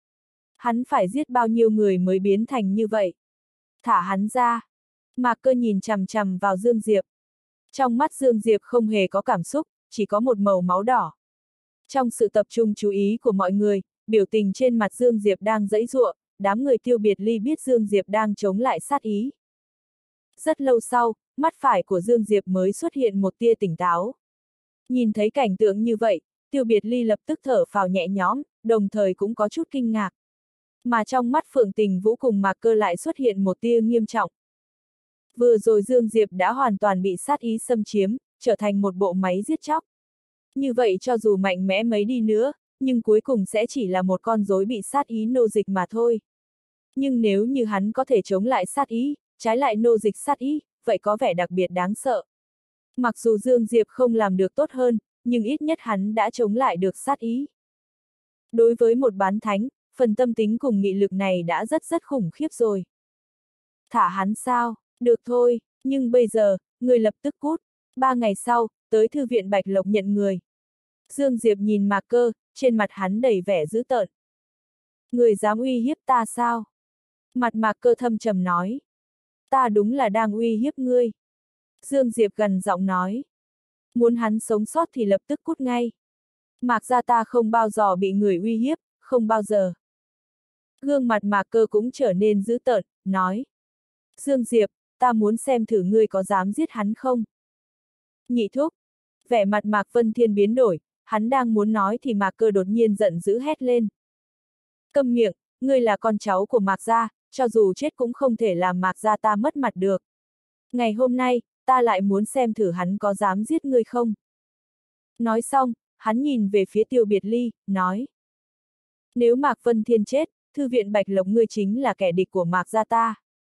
Hắn phải giết bao nhiêu người mới biến thành như vậy? Thả hắn ra! Mạc Cơ nhìn chằm chằm vào Dương Diệp. Trong mắt Dương Diệp không hề có cảm xúc, chỉ có một màu máu đỏ. Trong sự tập trung chú ý của mọi người, biểu tình trên mặt Dương Diệp đang giãy giụa, đám người Tiêu Biệt Ly biết Dương Diệp đang chống lại sát ý. Rất lâu sau, mắt phải của Dương Diệp mới xuất hiện một tia tỉnh táo. Nhìn thấy cảnh tượng như vậy, Tiêu Biệt Ly lập tức thở phào nhẹ nhõm, đồng thời cũng có chút kinh ngạc. Mà trong mắt Phượng Tình Vũ cùng Mạc Cơ lại xuất hiện một tia nghiêm trọng. Vừa rồi Dương Diệp đã hoàn toàn bị sát ý xâm chiếm, trở thành một bộ máy giết chóc. Như vậy cho dù mạnh mẽ mấy đi nữa, nhưng cuối cùng sẽ chỉ là một con rối bị sát ý nô dịch mà thôi. Nhưng nếu như hắn có thể chống lại sát ý, trái lại nô dịch sát ý, vậy có vẻ đặc biệt đáng sợ. Mặc dù Dương Diệp không làm được tốt hơn, nhưng ít nhất hắn đã chống lại được sát ý. Đối với một bán thánh, phần tâm tính cùng nghị lực này đã rất khủng khiếp rồi. Thả hắn sao? Được thôi, nhưng bây giờ, người lập tức cút. 3 ngày sau, tới thư viện Bạch Lộc nhận người. Dương Diệp nhìn Mạc Cơ, trên mặt hắn đầy vẻ dữ tợn. Người dám uy hiếp ta sao? Mặt Mạc Cơ thâm trầm nói. Ta đúng là đang uy hiếp ngươi. Dương Diệp gần giọng nói. Muốn hắn sống sót thì lập tức cút ngay. Mạc gia ta không bao giờ bị người uy hiếp, không bao giờ. Gương mặt Mạc Cơ cũng trở nên dữ tợn, nói. Dương Diệp, ta muốn xem thử ngươi có dám giết hắn không? Nhị thúc. Vẻ mặt Mạc Vân Thiên biến đổi, hắn đang muốn nói thì Mạc Cơ đột nhiên giận dữ hét lên. Câm miệng, ngươi là con cháu của Mạc gia, cho dù chết cũng không thể làm Mạc gia ta mất mặt được. Ngày hôm nay, ta lại muốn xem thử hắn có dám giết ngươi không? Nói xong, hắn nhìn về phía Tiêu Biệt Ly, nói. Nếu Mạc Vân Thiên chết, thư viện Bạch Lộc ngươi chính là kẻ địch của Mạc gia ta.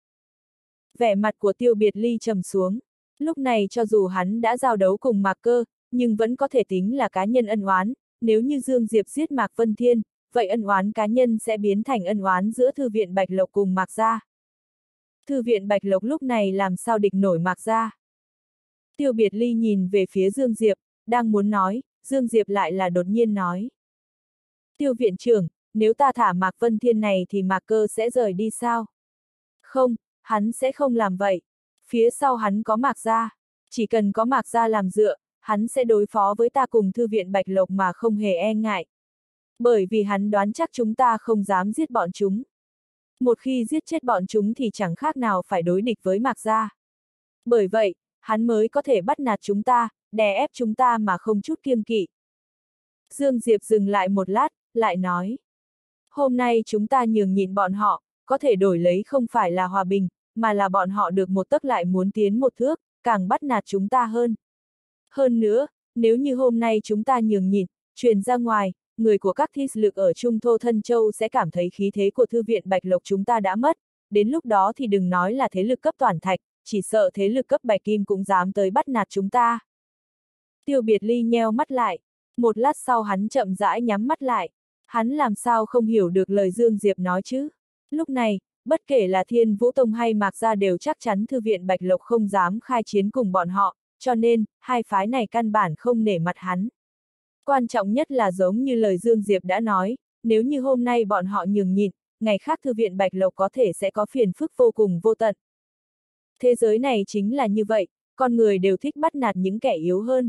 Vẻ mặt của Tiêu Biệt Ly trầm xuống. Lúc này cho dù hắn đã giao đấu cùng Mạc Cơ, nhưng vẫn có thể tính là cá nhân ân oán. Nếu như Dương Diệp giết Mạc Vân Thiên, vậy ân oán cá nhân sẽ biến thành ân oán giữa thư viện Bạch Lộc cùng Mạc gia. Thư viện Bạch Lộc lúc này làm sao địch nổi Mạc gia? Tiêu Biệt Ly nhìn về phía Dương Diệp, đang muốn nói, Dương Diệp lại là đột nhiên nói. Tiêu viện trưởng, nếu ta thả Mạc Vân Thiên này thì Mạc Cơ sẽ rời đi sao? Không, hắn sẽ không làm vậy. Phía sau hắn có Mạc gia. Chỉ cần có Mạc gia làm dựa, hắn sẽ đối phó với ta cùng thư viện Bạch Lộc mà không hề e ngại. Bởi vì hắn đoán chắc chúng ta không dám giết bọn chúng. Một khi giết chết bọn chúng thì chẳng khác nào phải đối địch với Mạc gia. Bởi vậy, hắn mới có thể bắt nạt chúng ta, đè ép chúng ta mà không chút kiêng kỵ. Dương Diệp dừng lại một lát, lại nói. Hôm nay chúng ta nhường nhịn bọn họ, có thể đổi lấy không phải là hòa bình, mà là bọn họ được một tấc lại muốn tiến một thước, càng bắt nạt chúng ta hơn. Hơn nữa, nếu như hôm nay chúng ta nhường nhịn, truyền ra ngoài, người của các thi lực ở Trung Thô Thân Châu sẽ cảm thấy khí thế của thư viện Bạch Lộc chúng ta đã mất, đến lúc đó thì đừng nói là thế lực cấp Toản Thạch, chỉ sợ thế lực cấp Bạch Kim cũng dám tới bắt nạt chúng ta. Tiêu Biệt Ly nheo mắt lại, một lát sau hắn chậm rãi nhắm mắt lại, hắn làm sao không hiểu được lời Dương Diệp nói chứ. Lúc này, bất kể là Thiên Vũ Tông hay Mạc gia đều chắc chắn thư viện Bạch Lộc không dám khai chiến cùng bọn họ, cho nên, hai phái này căn bản không nể mặt hắn. Quan trọng nhất là giống như lời Dương Diệp đã nói, nếu như hôm nay bọn họ nhường nhịn, ngày khác thư viện Bạch Lộc có thể sẽ có phiền phức vô cùng vô tận. Thế giới này chính là như vậy, con người đều thích bắt nạt những kẻ yếu hơn.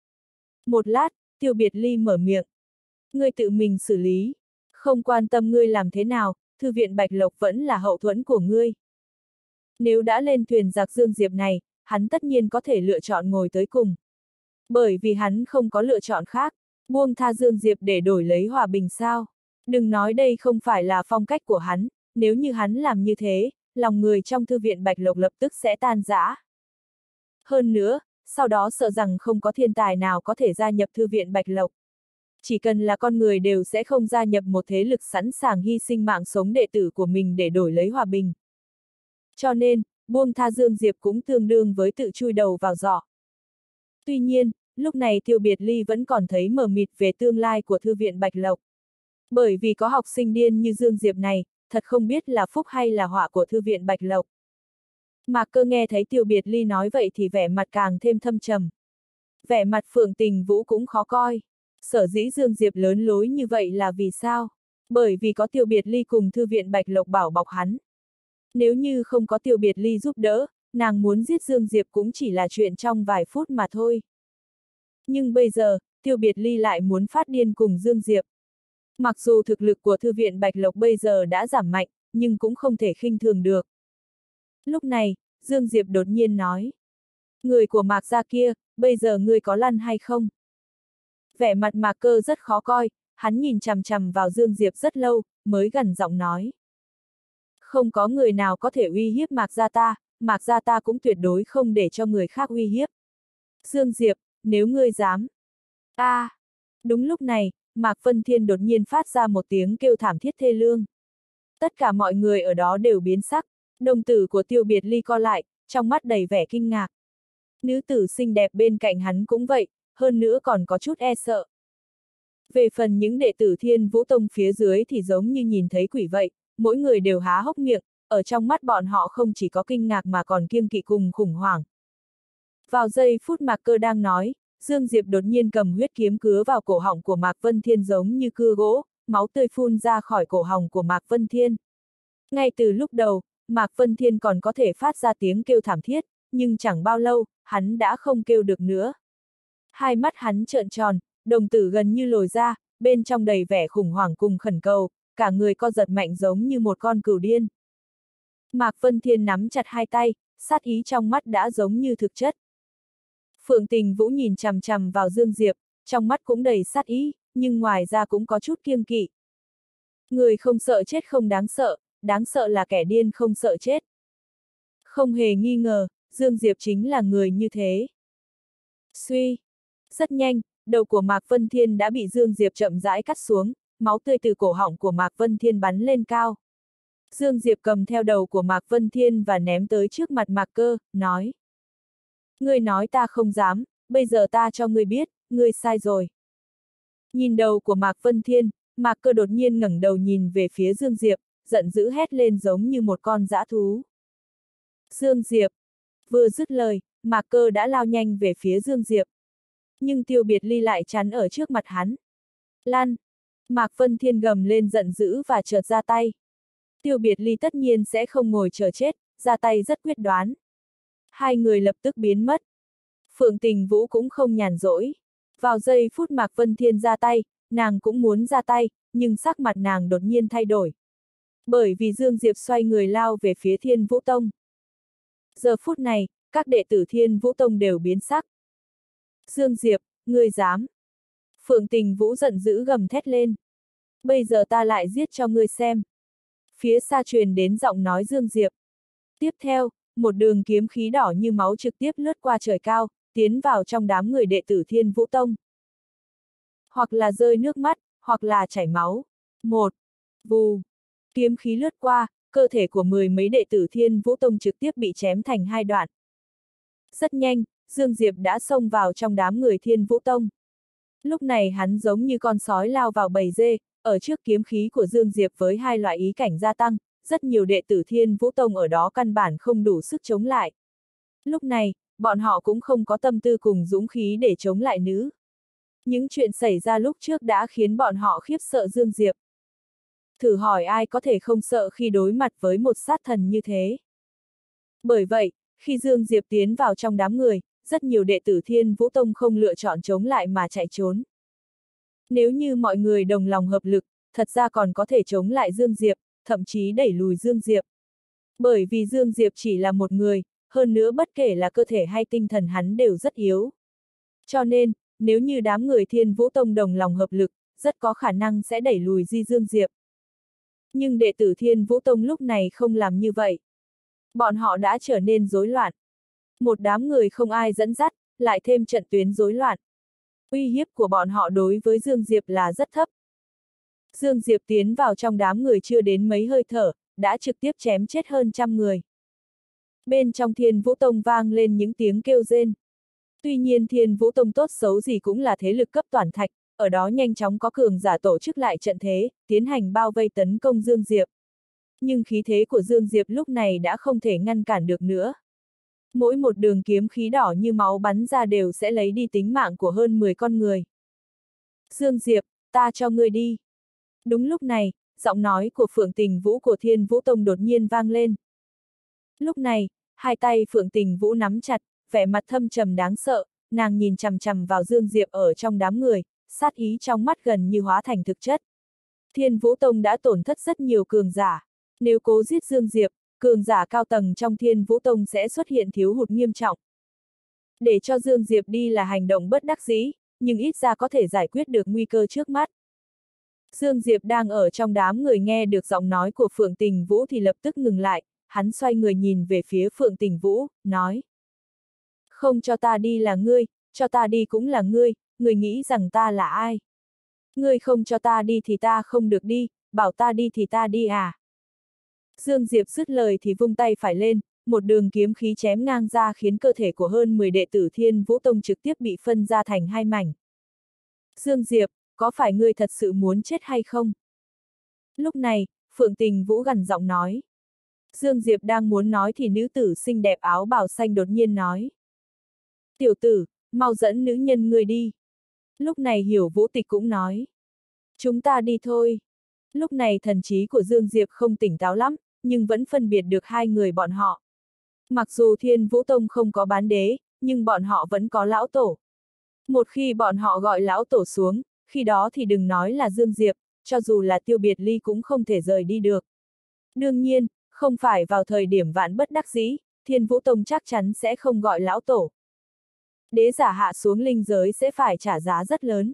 Một lát, Tiêu Biệt Ly mở miệng. Ngươi tự mình xử lý, không quan tâm ngươi làm thế nào, thư viện Bạch Lộc vẫn là hậu thuẫn của ngươi. Nếu đã lên thuyền giặc Dương Diệp này, hắn tất nhiên có thể lựa chọn ngồi tới cùng. Bởi vì hắn không có lựa chọn khác, buông tha Dương Diệp để đổi lấy hòa bình sao. Đừng nói đây không phải là phong cách của hắn, nếu như hắn làm như thế, lòng người trong thư viện Bạch Lộc lập tức sẽ tan rã. Hơn nữa, sau đó sợ rằng không có thiên tài nào có thể gia nhập thư viện Bạch Lộc. Chỉ cần là con người đều sẽ không gia nhập một thế lực sẵn sàng hy sinh mạng sống đệ tử của mình để đổi lấy hòa bình. Cho nên, buông tha Dương Diệp cũng tương đương với tự chui đầu vào giỏ. Tuy nhiên, lúc này Tiêu Biệt Ly vẫn còn thấy mờ mịt về tương lai của thư viện Bạch Lộc. Bởi vì có học sinh điên như Dương Diệp này, thật không biết là phúc hay là họa của thư viện Bạch Lộc. Mạc Cơ nghe thấy Tiêu Biệt Ly nói vậy thì vẻ mặt càng thêm thâm trầm. Vẻ mặt Phượng Tình Vũ cũng khó coi. Sở dĩ Dương Diệp lớn lối như vậy là vì sao? Bởi vì có Tiêu Biệt Ly cùng thư viện Bạch Lộc bảo bọc hắn. Nếu như không có Tiêu Biệt Ly giúp đỡ, nàng muốn giết Dương Diệp cũng chỉ là chuyện trong vài phút mà thôi. Nhưng bây giờ, Tiêu Biệt Ly lại muốn phát điên cùng Dương Diệp. Mặc dù thực lực của thư viện Bạch Lộc bây giờ đã giảm mạnh, nhưng cũng không thể khinh thường được. Lúc này, Dương Diệp đột nhiên nói. Người của Mạc gia kia, bây giờ ngươi có lăn hay không? Vẻ mặt Mạc Cơ rất khó coi, hắn nhìn chằm chằm vào Dương Diệp rất lâu, mới gần giọng nói. Không có người nào có thể uy hiếp Mạc gia ta cũng tuyệt đối không để cho người khác uy hiếp. Dương Diệp, nếu ngươi dám. Đúng lúc này, Mạc Vân Thiên đột nhiên phát ra một tiếng kêu thảm thiết thê lương. Tất cả mọi người ở đó đều biến sắc, đồng tử của Tiêu Biệt Ly co lại, trong mắt đầy vẻ kinh ngạc. Nữ tử xinh đẹp bên cạnh hắn cũng vậy, hơn nữa còn có chút e sợ. Về phần những đệ tử Thiên Vũ Tông phía dưới thì giống như nhìn thấy quỷ vậy, mỗi người đều há hốc miệng, ở trong mắt bọn họ không chỉ có kinh ngạc mà còn kiêng kỵ cùng khủng hoảng. Vào giây phút Mạc Cơ đang nói, Dương Diệp đột nhiên cầm huyết kiếm cứa vào cổ họng của Mạc Vân Thiên giống như cưa gỗ, máu tươi phun ra khỏi cổ họng của Mạc Vân Thiên. Ngay từ lúc đầu, Mạc Vân Thiên còn có thể phát ra tiếng kêu thảm thiết, nhưng chẳng bao lâu, hắn đã không kêu được nữa. Hai mắt hắn trợn tròn, đồng tử gần như lồi ra, bên trong đầy vẻ khủng hoảng cùng khẩn cầu, cả người co giật mạnh giống như một con cừu điên. Mạc Vân Thiên nắm chặt hai tay, sát ý trong mắt đã giống như thực chất. Phượng Tình Vũ nhìn chằm chằm vào Dương Diệp, trong mắt cũng đầy sát ý, nhưng ngoài ra cũng có chút kiêng kỵ. Người không sợ chết không đáng sợ là kẻ điên không sợ chết. Không hề nghi ngờ, Dương Diệp chính là người như thế. Suy. Rất nhanh, đầu của Mạc Vân Thiên đã bị Dương Diệp chậm rãi cắt xuống, máu tươi từ cổ họng của Mạc Vân Thiên bắn lên cao. Dương Diệp cầm theo đầu của Mạc Vân Thiên và ném tới trước mặt Mạc Cơ, nói. Ngươi nói ta không dám, bây giờ ta cho ngươi biết, ngươi sai rồi. Nhìn đầu của Mạc Vân Thiên, Mạc Cơ đột nhiên ngẩng đầu nhìn về phía Dương Diệp, giận dữ hét lên giống như một con dã thú. Dương Diệp! Vừa dứt lời, Mạc Cơ đã lao nhanh về phía Dương Diệp. Nhưng Tiêu Biệt Ly lại chắn ở trước mặt hắn. Lan! Mạc Vân Thiên gầm lên giận dữ và chợt ra tay. Tiêu Biệt Ly tất nhiên sẽ không ngồi chờ chết, ra tay rất quyết đoán. Hai người lập tức biến mất. Phượng Tình Vũ cũng không nhàn rỗi. Vào giây phút Mạc Vân Thiên ra tay, nàng cũng muốn ra tay, nhưng sắc mặt nàng đột nhiên thay đổi. Bởi vì Dương Diệp xoay người lao về phía Thiên Vũ Tông. Giờ phút này, các đệ tử Thiên Vũ Tông đều biến sắc. Dương Diệp, ngươi dám. Phượng Tình Vũ giận dữ gầm thét lên. Bây giờ ta lại giết cho ngươi xem. Phía xa truyền đến giọng nói Dương Diệp. Tiếp theo, một đường kiếm khí đỏ như máu trực tiếp lướt qua trời cao, tiến vào trong đám người đệ tử Thiên Vũ Tông. Hoặc là rơi nước mắt, hoặc là chảy máu. Một. Vù. Kiếm khí lướt qua, cơ thể của mười mấy đệ tử Thiên Vũ Tông trực tiếp bị chém thành hai đoạn. Rất nhanh, Dương Diệp đã xông vào trong đám người Thiên Vũ Tông. Lúc này hắn giống như con sói lao vào bầy dê, ở trước kiếm khí của Dương Diệp với hai loại ý cảnh gia tăng, rất nhiều đệ tử Thiên Vũ Tông ở đó căn bản không đủ sức chống lại. Lúc này, bọn họ cũng không có tâm tư cùng dũng khí để chống lại nữ. Những chuyện xảy ra lúc trước đã khiến bọn họ khiếp sợ Dương Diệp. Thử hỏi ai có thể không sợ khi đối mặt với một sát thần như thế. Bởi vậy, khi Dương Diệp tiến vào trong đám người, rất nhiều đệ tử Thiên Vũ Tông không lựa chọn chống lại mà chạy trốn. Nếu như mọi người đồng lòng hợp lực, thật ra còn có thể chống lại Dương Diệp, thậm chí đẩy lùi Dương Diệp. Bởi vì Dương Diệp chỉ là một người, hơn nữa bất kể là cơ thể hay tinh thần hắn đều rất yếu. Cho nên, nếu như đám người Thiên Vũ Tông đồng lòng hợp lực, rất có khả năng sẽ đẩy lùi Di Dương Diệp. Nhưng đệ tử Thiên Vũ Tông lúc này không làm như vậy. Bọn họ đã trở nên rối loạn. Một đám người không ai dẫn dắt, lại thêm trận tuyến rối loạn. Uy hiếp của bọn họ đối với Dương Diệp là rất thấp. Dương Diệp tiến vào trong đám người chưa đến mấy hơi thở, đã trực tiếp chém chết hơn 100 người. Bên trong Thiên Vũ Tông vang lên những tiếng kêu rên. Tuy nhiên Thiên Vũ Tông tốt xấu gì cũng là thế lực cấp toàn thạch, ở đó nhanh chóng có cường giả tổ chức lại trận thế, tiến hành bao vây tấn công Dương Diệp. Nhưng khí thế của Dương Diệp lúc này đã không thể ngăn cản được nữa. Mỗi một đường kiếm khí đỏ như máu bắn ra đều sẽ lấy đi tính mạng của hơn 10 con người. Dương Diệp, ta cho ngươi đi. Đúng lúc này, giọng nói của Phượng Tình Vũ của Thiên Vũ Tông đột nhiên vang lên. Lúc này, hai tay Phượng Tình Vũ nắm chặt, vẻ mặt thâm trầm đáng sợ, nàng nhìn chằm chằm vào Dương Diệp ở trong đám người, sát ý trong mắt gần như hóa thành thực chất. Thiên Vũ Tông đã tổn thất rất nhiều cường giả. Nếu cố giết Dương Diệp, cường giả cao tầng trong Thiên Vũ Tông sẽ xuất hiện thiếu hụt nghiêm trọng. Để cho Dương Diệp đi là hành động bất đắc dĩ, nhưng ít ra có thể giải quyết được nguy cơ trước mắt. Dương Diệp đang ở trong đám người nghe được giọng nói của Phượng Tình Vũ thì lập tức ngừng lại, hắn xoay người nhìn về phía Phượng Tình Vũ, nói. Không cho ta đi là ngươi, cho ta đi cũng là ngươi nghĩ rằng ta là ai? Ngươi không cho ta đi thì ta không được đi, bảo ta đi thì ta đi à? Dương Diệp dứt lời thì vung tay phải lên, một đường kiếm khí chém ngang ra khiến cơ thể của hơn 10 đệ tử Thiên Vũ Tông trực tiếp bị phân ra thành hai mảnh. Dương Diệp, có phải ngươi thật sự muốn chết hay không? Lúc này, Phượng Tình Vũ gằn giọng nói. Dương Diệp đang muốn nói thì nữ tử xinh đẹp áo bào xanh đột nhiên nói. Tiểu tử, mau dẫn nữ nhân ngươi đi. Lúc này Hiểu Vũ Tịch cũng nói. Chúng ta đi thôi. Lúc này thần trí của Dương Diệp không tỉnh táo lắm, nhưng vẫn phân biệt được hai người bọn họ. Mặc dù Thiên Vũ Tông không có bán đế, nhưng bọn họ vẫn có lão tổ. Một khi bọn họ gọi lão tổ xuống, khi đó thì đừng nói là Dương Diệp, cho dù là Tiêu Biệt Ly cũng không thể rời đi được. Đương nhiên, không phải vào thời điểm vạn bất đắc dĩ, Thiên Vũ Tông chắc chắn sẽ không gọi lão tổ. Đế giả hạ xuống linh giới sẽ phải trả giá rất lớn.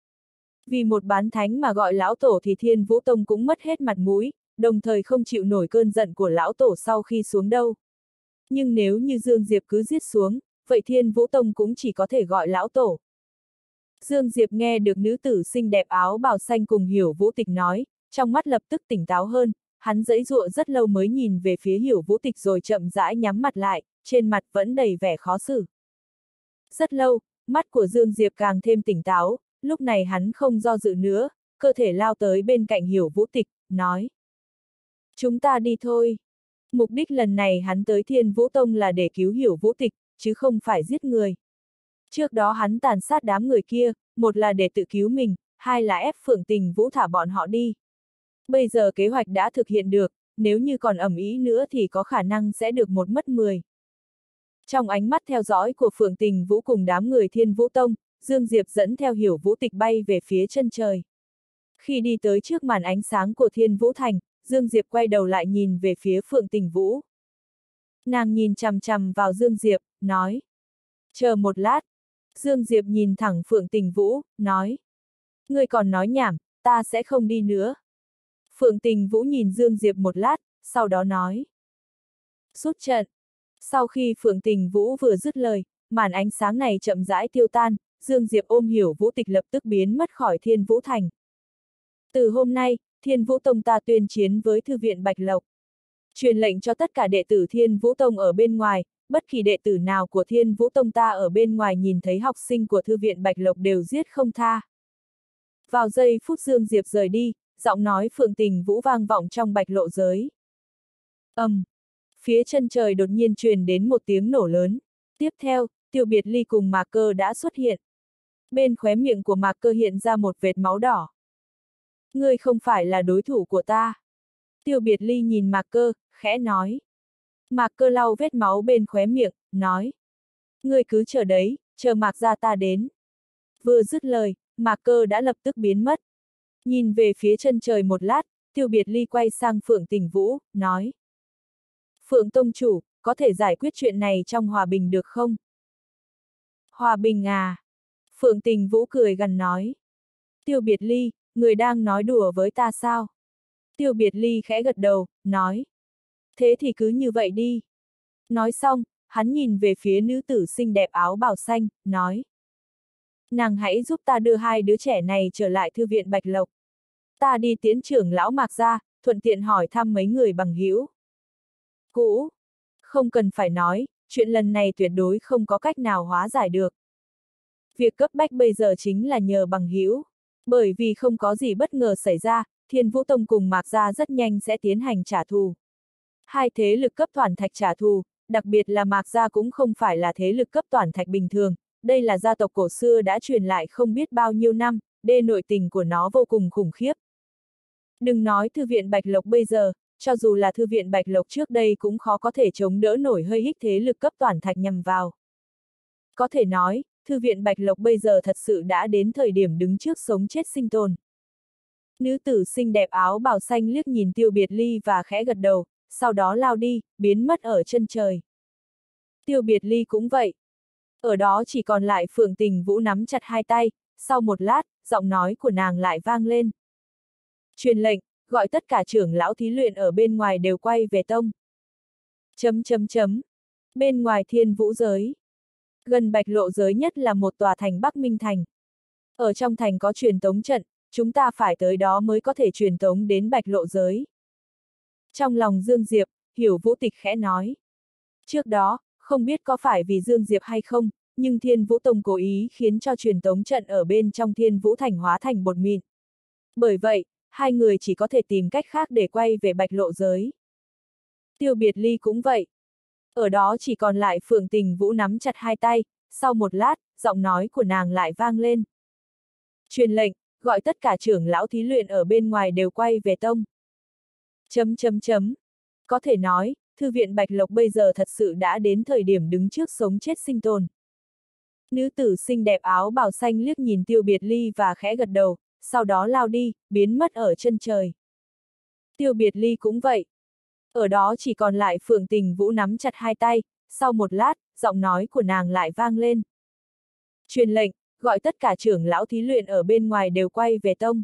Vì một bán thánh mà gọi lão tổ thì Thiên Vũ Tông cũng mất hết mặt mũi, đồng thời không chịu nổi cơn giận của lão tổ sau khi xuống đâu. Nhưng nếu như Dương Diệp cứ giết xuống, vậy Thiên Vũ Tông cũng chỉ có thể gọi lão tổ. Dương Diệp nghe được nữ tử xinh đẹp áo bào xanh cùng Hiểu Vũ Tịch nói, trong mắt lập tức tỉnh táo hơn, hắn giãy giụa rất lâu mới nhìn về phía Hiểu Vũ Tịch rồi chậm rãi nhắm mặt lại, trên mặt vẫn đầy vẻ khó xử. Rất lâu, mắt của Dương Diệp càng thêm tỉnh táo, lúc này hắn không do dự nữa, cơ thể lao tới bên cạnh Hiểu Vũ Tịch, nói. Chúng ta đi thôi. Mục đích lần này hắn tới Thiên Vũ Tông là để cứu Hiểu Vũ Tịch, chứ không phải giết người. Trước đó hắn tàn sát đám người kia, một là để tự cứu mình, hai là ép Phượng Tình Vũ thả bọn họ đi. Bây giờ kế hoạch đã thực hiện được, nếu như còn ầm ĩ nữa thì có khả năng sẽ được một mất 10. Trong ánh mắt theo dõi của Phượng Tình Vũ cùng đám người Thiên Vũ Tông, Dương Diệp dẫn theo Hiểu Vũ Tịch bay về phía chân trời. Khi đi tới trước màn ánh sáng của Thiên Vũ Thành, Dương Diệp quay đầu lại nhìn về phía Phượng Tình Vũ. Nàng nhìn chằm chằm vào Dương Diệp, nói. Chờ một lát. Dương Diệp nhìn thẳng Phượng Tình Vũ, nói. Ngươi còn nói nhảm, ta sẽ không đi nữa. Phượng Tình Vũ nhìn Dương Diệp một lát, sau đó nói. Rút trận. Sau khi Phượng Tình Vũ vừa dứt lời, màn ánh sáng này chậm rãi tiêu tan, Dương Diệp ôm Hiểu Vũ Tịch lập tức biến mất khỏi Thiên Vũ Thành. Từ hôm nay, Thiên Vũ Tông ta tuyên chiến với Thư viện Bạch Lộc. Truyền lệnh cho tất cả đệ tử Thiên Vũ Tông ở bên ngoài, bất kỳ đệ tử nào của Thiên Vũ Tông ta ở bên ngoài nhìn thấy học sinh của Thư viện Bạch Lộc đều giết không tha. Vào giây phút Dương Diệp rời đi, giọng nói Phượng Tình Vũ vang vọng trong Bạch Lộ giới. Phía chân trời đột nhiên truyền đến một tiếng nổ lớn. Tiếp theo, Tiêu Biệt Ly cùng Mạc Cơ đã xuất hiện. Bên khóe miệng của Mạc Cơ hiện ra một vệt máu đỏ. Ngươi không phải là đối thủ của ta. Tiêu Biệt Ly nhìn Mạc Cơ, khẽ nói. Mạc Cơ lau vết máu bên khóe miệng, nói. Ngươi cứ chờ đấy, chờ Mạc gia ta đến. Vừa dứt lời, Mạc Cơ đã lập tức biến mất. Nhìn về phía chân trời một lát, Tiêu Biệt Ly quay sang Phượng Tình Vũ, nói. Phượng Tông chủ, có thể giải quyết chuyện này trong hòa bình được không? Hòa bình à? Phượng Tình Vũ cười gằn nói. Tiêu Biệt Ly, người đang nói đùa với ta sao? Tiêu Biệt Ly khẽ gật đầu, nói. Thế thì cứ như vậy đi. Nói xong, hắn nhìn về phía nữ tử xinh đẹp áo bào xanh, nói. Nàng hãy giúp ta đưa hai đứa trẻ này trở lại thư viện Bạch Lộc. Ta đi tiễn trưởng lão Mạc gia, thuận tiện hỏi thăm mấy người bằng hữu. Cũ, không cần phải nói, chuyện lần này tuyệt đối không có cách nào hóa giải được. Việc cấp bách bây giờ chính là nhờ bằng hữu. Bởi vì không có gì bất ngờ xảy ra, Thiên Vũ Tông cùng Mạc gia rất nhanh sẽ tiến hành trả thù. Hai thế lực cấp toàn thạch trả thù, đặc biệt là Mạc gia cũng không phải là thế lực cấp toàn thạch bình thường, đây là gia tộc cổ xưa đã truyền lại không biết bao nhiêu năm, nội tình của nó vô cùng khủng khiếp. Đừng nói thư viện Bạch Lộc bây giờ, cho dù là thư viện Bạch Lộc trước đây cũng khó có thể chống đỡ nổi hơi hích thế lực cấp toàn thạch nhằm vào. Có thể nói, thư viện Bạch Lộc bây giờ thật sự đã đến thời điểm đứng trước sống chết sinh tồn. Nữ tử xinh đẹp áo bào xanh liếc nhìn Tiêu Biệt Ly và khẽ gật đầu, sau đó lao đi, biến mất ở chân trời. Tiêu Biệt Ly cũng vậy. Ở đó chỉ còn lại Phượng Tình Vũ nắm chặt hai tay, sau một lát, giọng nói của nàng lại vang lên. Truyền lệnh, gọi tất cả trưởng lão thí luyện ở bên ngoài đều quay về tông. Bên ngoài Thiên Vũ giới. Gần Bạch Lộ giới nhất là một tòa thành Bắc Minh Thành. Ở trong thành có truyền tống trận, chúng ta phải tới đó mới có thể truyền tống đến Bạch Lộ giới. Trong lòng Dương Diệp, Hiểu Vũ Tịch khẽ nói. Trước đó, không biết có phải vì Dương Diệp hay không, nhưng Thiên Vũ Tông cố ý khiến cho truyền tống trận ở bên trong Thiên Vũ Thành hóa thành bột mịn. Bởi vậy, hai người chỉ có thể tìm cách khác để quay về Bạch Lộ giới. Tiêu Biệt Ly cũng vậy. Ở đó chỉ còn lại Phượng Tình Vũ nắm chặt hai tay, sau một lát, giọng nói của nàng lại vang lên. Truyền lệnh, gọi tất cả trưởng lão thí luyện ở bên ngoài đều quay về tông. Có thể nói, thư viện Bạch Lộc bây giờ thật sự đã đến thời điểm đứng trước sống chết sinh tồn. Nữ tử xinh đẹp áo bào xanh liếc nhìn Tiêu Biệt Ly và khẽ gật đầu, sau đó lao đi, biến mất ở chân trời. Tiêu Biệt Ly cũng vậy. Ở đó chỉ còn lại Phượng Tình Vũ nắm chặt hai tay, sau một lát, giọng nói của nàng lại vang lên. Truyền lệnh, gọi tất cả trưởng lão thí luyện ở bên ngoài đều quay về tông.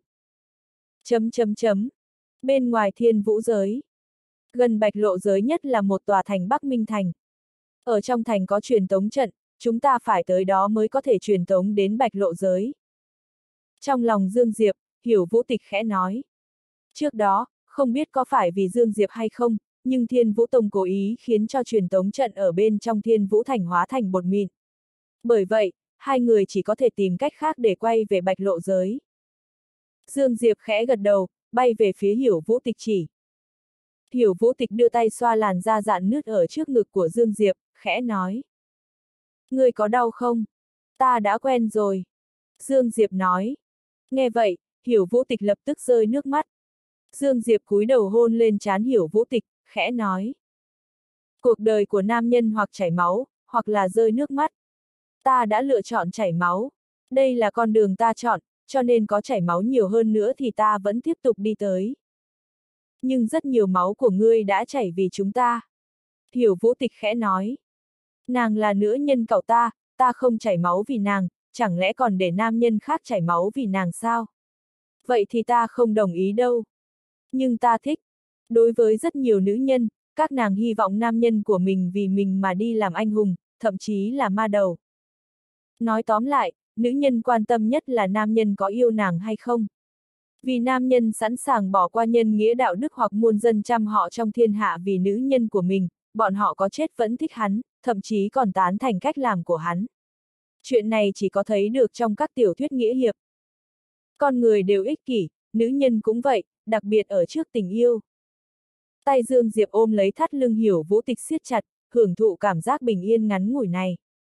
Bên ngoài Thiên Vũ giới. Gần Bạch Lộ giới nhất là một tòa thành Bắc Minh Thành. Ở trong thành có truyền tống trận, chúng ta phải tới đó mới có thể truyền tống đến Bạch Lộ giới. Trong lòng Dương Diệp, Hiểu Vũ Tịch khẽ nói. Trước đó, không biết có phải vì Dương Diệp hay không, nhưng Thiên Vũ Tông cố ý khiến cho truyền tống trận ở bên trong Thiên Vũ Thành hóa thành bột mịn. Bởi vậy, hai người chỉ có thể tìm cách khác để quay về Bạch Lộ giới. Dương Diệp khẽ gật đầu, bay về phía Hiểu Vũ Tịch chỉ. Hiểu Vũ Tịch đưa tay xoa làn da rạn nứt ở trước ngực của Dương Diệp, khẽ nói. Ngươi có đau không? Ta đã quen rồi. Dương Diệp nói. Nghe vậy, Hiểu Vũ Tịch lập tức rơi nước mắt. Dương Diệp cúi đầu hôn lên trán Hiểu Vũ Tịch, khẽ nói. Cuộc đời của nam nhân hoặc chảy máu, hoặc là rơi nước mắt. Ta đã lựa chọn chảy máu. Đây là con đường ta chọn, cho nên có chảy máu nhiều hơn nữa thì ta vẫn tiếp tục đi tới. Nhưng rất nhiều máu của ngươi đã chảy vì chúng ta. Hiểu Vũ Tịch khẽ nói. Nàng là nữ nhân cậu ta không chảy máu vì nàng, chẳng lẽ còn để nam nhân khác chảy máu vì nàng sao? Vậy thì ta không đồng ý đâu. Nhưng ta thích. Đối với rất nhiều nữ nhân, các nàng hy vọng nam nhân của mình vì mình mà đi làm anh hùng, thậm chí là ma đầu. Nói tóm lại, nữ nhân quan tâm nhất là nam nhân có yêu nàng hay không. Vì nam nhân sẵn sàng bỏ qua nhân nghĩa đạo đức hoặc muôn dân trăm họ trong thiên hạ vì nữ nhân của mình, bọn họ có chết vẫn thích hắn, thậm chí còn tán thành cách làm của hắn. Chuyện này chỉ có thấy được trong các tiểu thuyết nghĩa hiệp. Con người đều ích kỷ, nữ nhân cũng vậy, đặc biệt ở trước tình yêu. Tay Dương Diệp ôm lấy thắt lưng Hiểu Vũ Tịch siết chặt, hưởng thụ cảm giác bình yên ngắn ngủi này.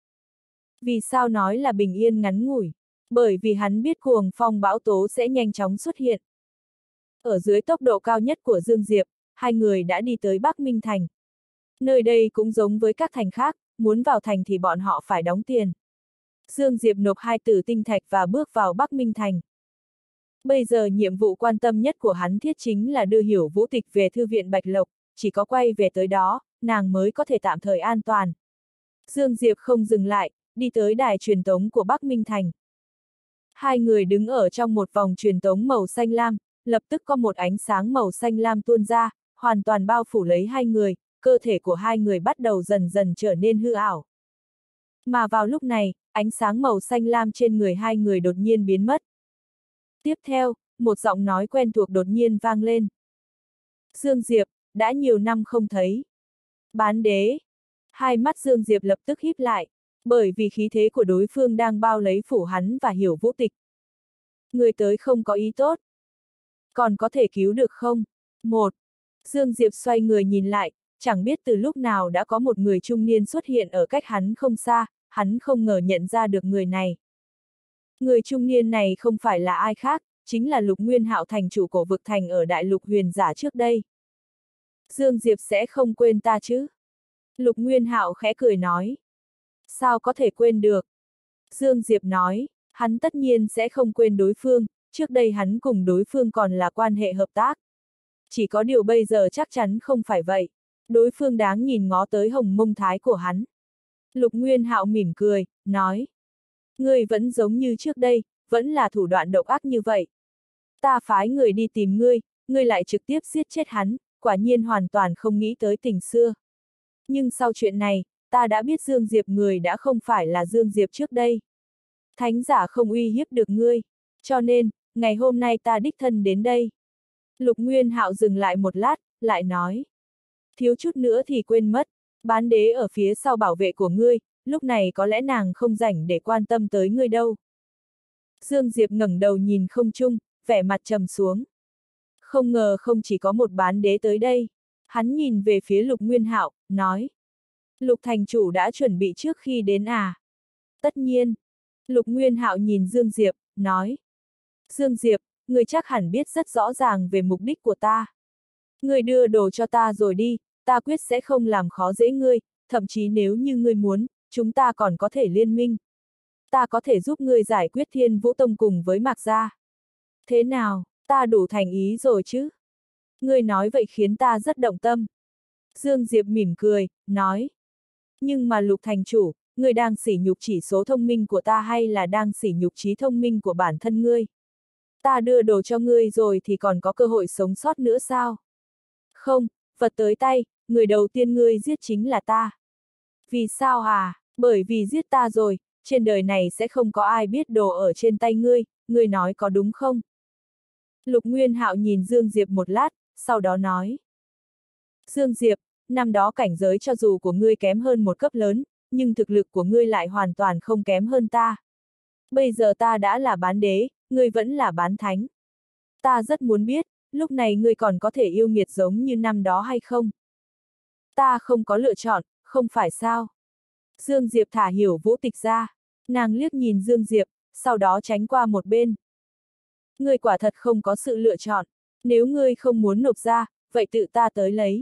Vì sao nói là bình yên ngắn ngủi? Bởi vì hắn biết cuồng phong bão tố sẽ nhanh chóng xuất hiện. Ở dưới tốc độ cao nhất của Dương Diệp, hai người đã đi tới Bắc Minh Thành. Nơi đây cũng giống với các thành khác, muốn vào thành thì bọn họ phải đóng tiền. Dương Diệp nộp 2 tử tinh thạch và bước vào Bắc Minh Thành. Bây giờ nhiệm vụ quan tâm nhất của hắn thiết chính là đưa Hiểu Vũ Tịch về thư viện Bạch Lộc, chỉ có quay về tới đó, nàng mới có thể tạm thời an toàn. Dương Diệp không dừng lại, đi tới đài truyền tống của Bắc Minh Thành. Hai người đứng ở trong một vòng truyền tống màu xanh lam, lập tức có một ánh sáng màu xanh lam tuôn ra, hoàn toàn bao phủ lấy hai người, cơ thể của hai người bắt đầu dần dần trở nên hư ảo. Mà vào lúc này, ánh sáng màu xanh lam trên người hai người đột nhiên biến mất. Tiếp theo, một giọng nói quen thuộc đột nhiên vang lên. Dương Diệp, đã nhiều năm không thấy. Bán đế. Hai mắt Dương Diệp lập tức híp lại, bởi vì khí thế của đối phương đang bao lấy phủ hắn và Hiểu Vũ Tịch. Người tới không có ý tốt. Còn có thể cứu được không? Dương Diệp xoay người nhìn lại, chẳng biết từ lúc nào đã có một người trung niên xuất hiện ở cách hắn không xa, hắn không ngờ nhận ra được người này. Người trung niên này không phải là ai khác, chính là Lục Nguyên Hạo thành chủ cổ vực thành ở Đại Lục Huyền Giả trước đây. Dương Diệp sẽ không quên ta chứ? Lục Nguyên Hạo khẽ cười nói. Sao có thể quên được? Dương Diệp nói, hắn tất nhiên sẽ không quên đối phương, trước đây hắn cùng đối phương còn là quan hệ hợp tác. Chỉ có điều bây giờ chắc chắn không phải vậy. Đối phương đáng nhìn ngó tới hồng mông thái của hắn. Lục Nguyên Hạo mỉm cười, nói. Ngươi vẫn giống như trước đây, vẫn là thủ đoạn độc ác như vậy. Ta phái người đi tìm ngươi, ngươi lại trực tiếp giết chết hắn, quả nhiên hoàn toàn không nghĩ tới tình xưa. Nhưng sau chuyện này, ta đã biết Dương Diệp người đã không phải là Dương Diệp trước đây. Thánh giả không uy hiếp được ngươi, cho nên, ngày hôm nay ta đích thân đến đây. Lục Nguyên Hạo dừng lại một lát, lại nói. Thiếu chút nữa thì quên mất, bán đế ở phía sau bảo vệ của ngươi, lúc này có lẽ nàng không rảnh để quan tâm tới ngươi đâu. Dương Diệp ngẩng đầu nhìn không trung, vẻ mặt trầm xuống. Không ngờ không chỉ có một bán đế tới đây. Hắn nhìn về phía Lục Nguyên Hạo, nói. Lục thành chủ đã chuẩn bị trước khi đến à? Tất nhiên. Lục Nguyên Hạo nhìn Dương Diệp, nói. Dương Diệp, ngươi chắc hẳn biết rất rõ ràng về mục đích của ta. Ngươi đưa đồ cho ta rồi đi, ta quyết sẽ không làm khó dễ ngươi, thậm chí nếu như ngươi muốn, chúng ta còn có thể liên minh. Ta có thể giúp ngươi giải quyết Thiên Vũ Tông cùng với Mạc Gia. Thế nào, ta đủ thành ý rồi chứ? Ngươi nói vậy khiến ta rất động tâm. Dương Diệp mỉm cười, nói. Nhưng mà Lục thành chủ, ngươi đang sỉ nhục chỉ số thông minh của ta hay là đang sỉ nhục trí thông minh của bản thân ngươi? Ta đưa đồ cho ngươi rồi thì còn có cơ hội sống sót nữa sao? Không, vật tới tay, người đầu tiên ngươi giết chính là ta. Vì sao à? Bởi vì giết ta rồi, trên đời này sẽ không có ai biết đồ ở trên tay ngươi nói có đúng không? Lục Nguyên Hạo nhìn Dương Diệp một lát, sau đó nói. Dương Diệp, năm đó cảnh giới cho dù của ngươi kém hơn một cấp lớn, nhưng thực lực của ngươi lại hoàn toàn không kém hơn ta. Bây giờ ta đã là bán đế, ngươi vẫn là bán thánh. Ta rất muốn biết, lúc này ngươi còn có thể yêu nghiệt giống như năm đó hay không? Ta không có lựa chọn, không phải sao? Dương Diệp thả Hiểu Vũ Tịch ra. Nàng liếc nhìn Dương Diệp, sau đó tránh qua một bên. Ngươi quả thật không có sự lựa chọn. Nếu ngươi không muốn nộp ra, vậy tự ta tới lấy.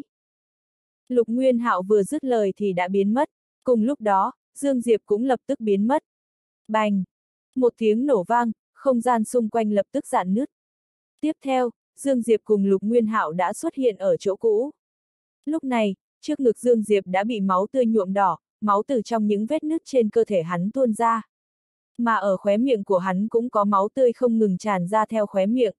Lục Nguyên Hạo vừa dứt lời thì đã biến mất. Cùng lúc đó, Dương Diệp cũng lập tức biến mất. Bành! Một tiếng nổ vang, không gian xung quanh lập tức rạn nứt. Tiếp theo, Dương Diệp cùng Lục Nguyên Hạo đã xuất hiện ở chỗ cũ. Lúc này, trước ngực Dương Diệp đã bị máu tươi nhuộm đỏ, máu từ trong những vết nứt trên cơ thể hắn tuôn ra. Mà ở khóe miệng của hắn cũng có máu tươi không ngừng tràn ra theo khóe miệng.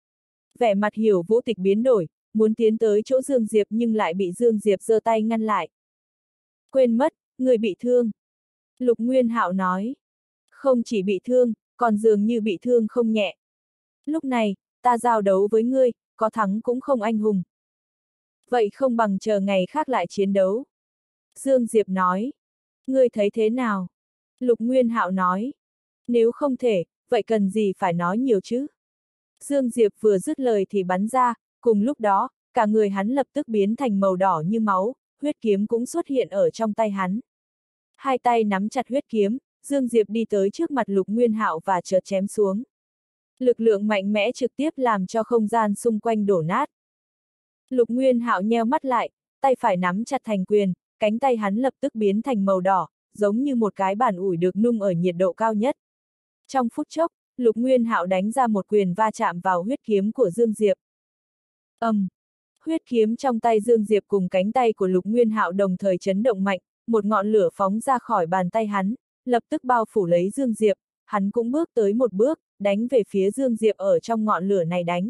Vẻ mặt Hiểu Vũ Tịch biến đổi, muốn tiến tới chỗ Dương Diệp nhưng lại bị Dương Diệp giơ tay ngăn lại. Quên mất, người bị thương. Lục Nguyên Hạo nói. Không chỉ bị thương, còn dường như bị thương không nhẹ. Lúc này, ta giao đấu với ngươi, có thắng cũng không anh hùng. Vậy không bằng chờ ngày khác lại chiến đấu. Dương Diệp nói. Ngươi thấy thế nào? Lục Nguyên Hạo nói. Nếu không thể, vậy cần gì phải nói nhiều chứ? Dương Diệp vừa dứt lời thì bắn ra, cùng lúc đó, cả người hắn lập tức biến thành màu đỏ như máu, huyết kiếm cũng xuất hiện ở trong tay hắn. Hai tay nắm chặt huyết kiếm, Dương Diệp đi tới trước mặt Lục Nguyên Hạo và chợt chém xuống. Lực lượng mạnh mẽ trực tiếp làm cho không gian xung quanh đổ nát. Lục Nguyên Hạo nheo mắt lại, tay phải nắm chặt thành quyền, cánh tay hắn lập tức biến thành màu đỏ, giống như một cái bàn ủi được nung ở nhiệt độ cao nhất. Trong phút chốc, Lục Nguyên Hạo đánh ra một quyền va chạm vào huyết kiếm của Dương Diệp. Huyết kiếm trong tay Dương Diệp cùng cánh tay của Lục Nguyên Hạo đồng thời chấn động mạnh, một ngọn lửa phóng ra khỏi bàn tay hắn, lập tức bao phủ lấy Dương Diệp, hắn cũng bước tới một bước, đánh về phía Dương Diệp ở trong ngọn lửa này đánh.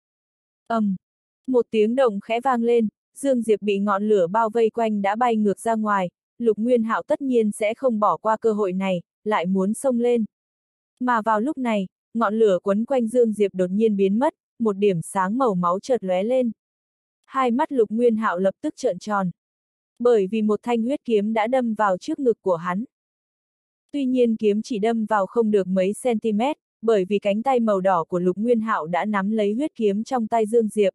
Một tiếng động khẽ vang lên, Dương Diệp bị ngọn lửa bao vây quanh đã bay ngược ra ngoài, Lục Nguyên Hạo tất nhiên sẽ không bỏ qua cơ hội này, lại muốn xông lên. Mà vào lúc này, ngọn lửa quấn quanh Dương Diệp đột nhiên biến mất, một điểm sáng màu máu chợt lóe lên. Hai mắt Lục Nguyên Hạo lập tức trợn tròn. Bởi vì một thanh huyết kiếm đã đâm vào trước ngực của hắn. Tuy nhiên kiếm chỉ đâm vào không được mấy cm, bởi vì cánh tay màu đỏ của Lục Nguyên Hạo đã nắm lấy huyết kiếm trong tay Dương Diệp.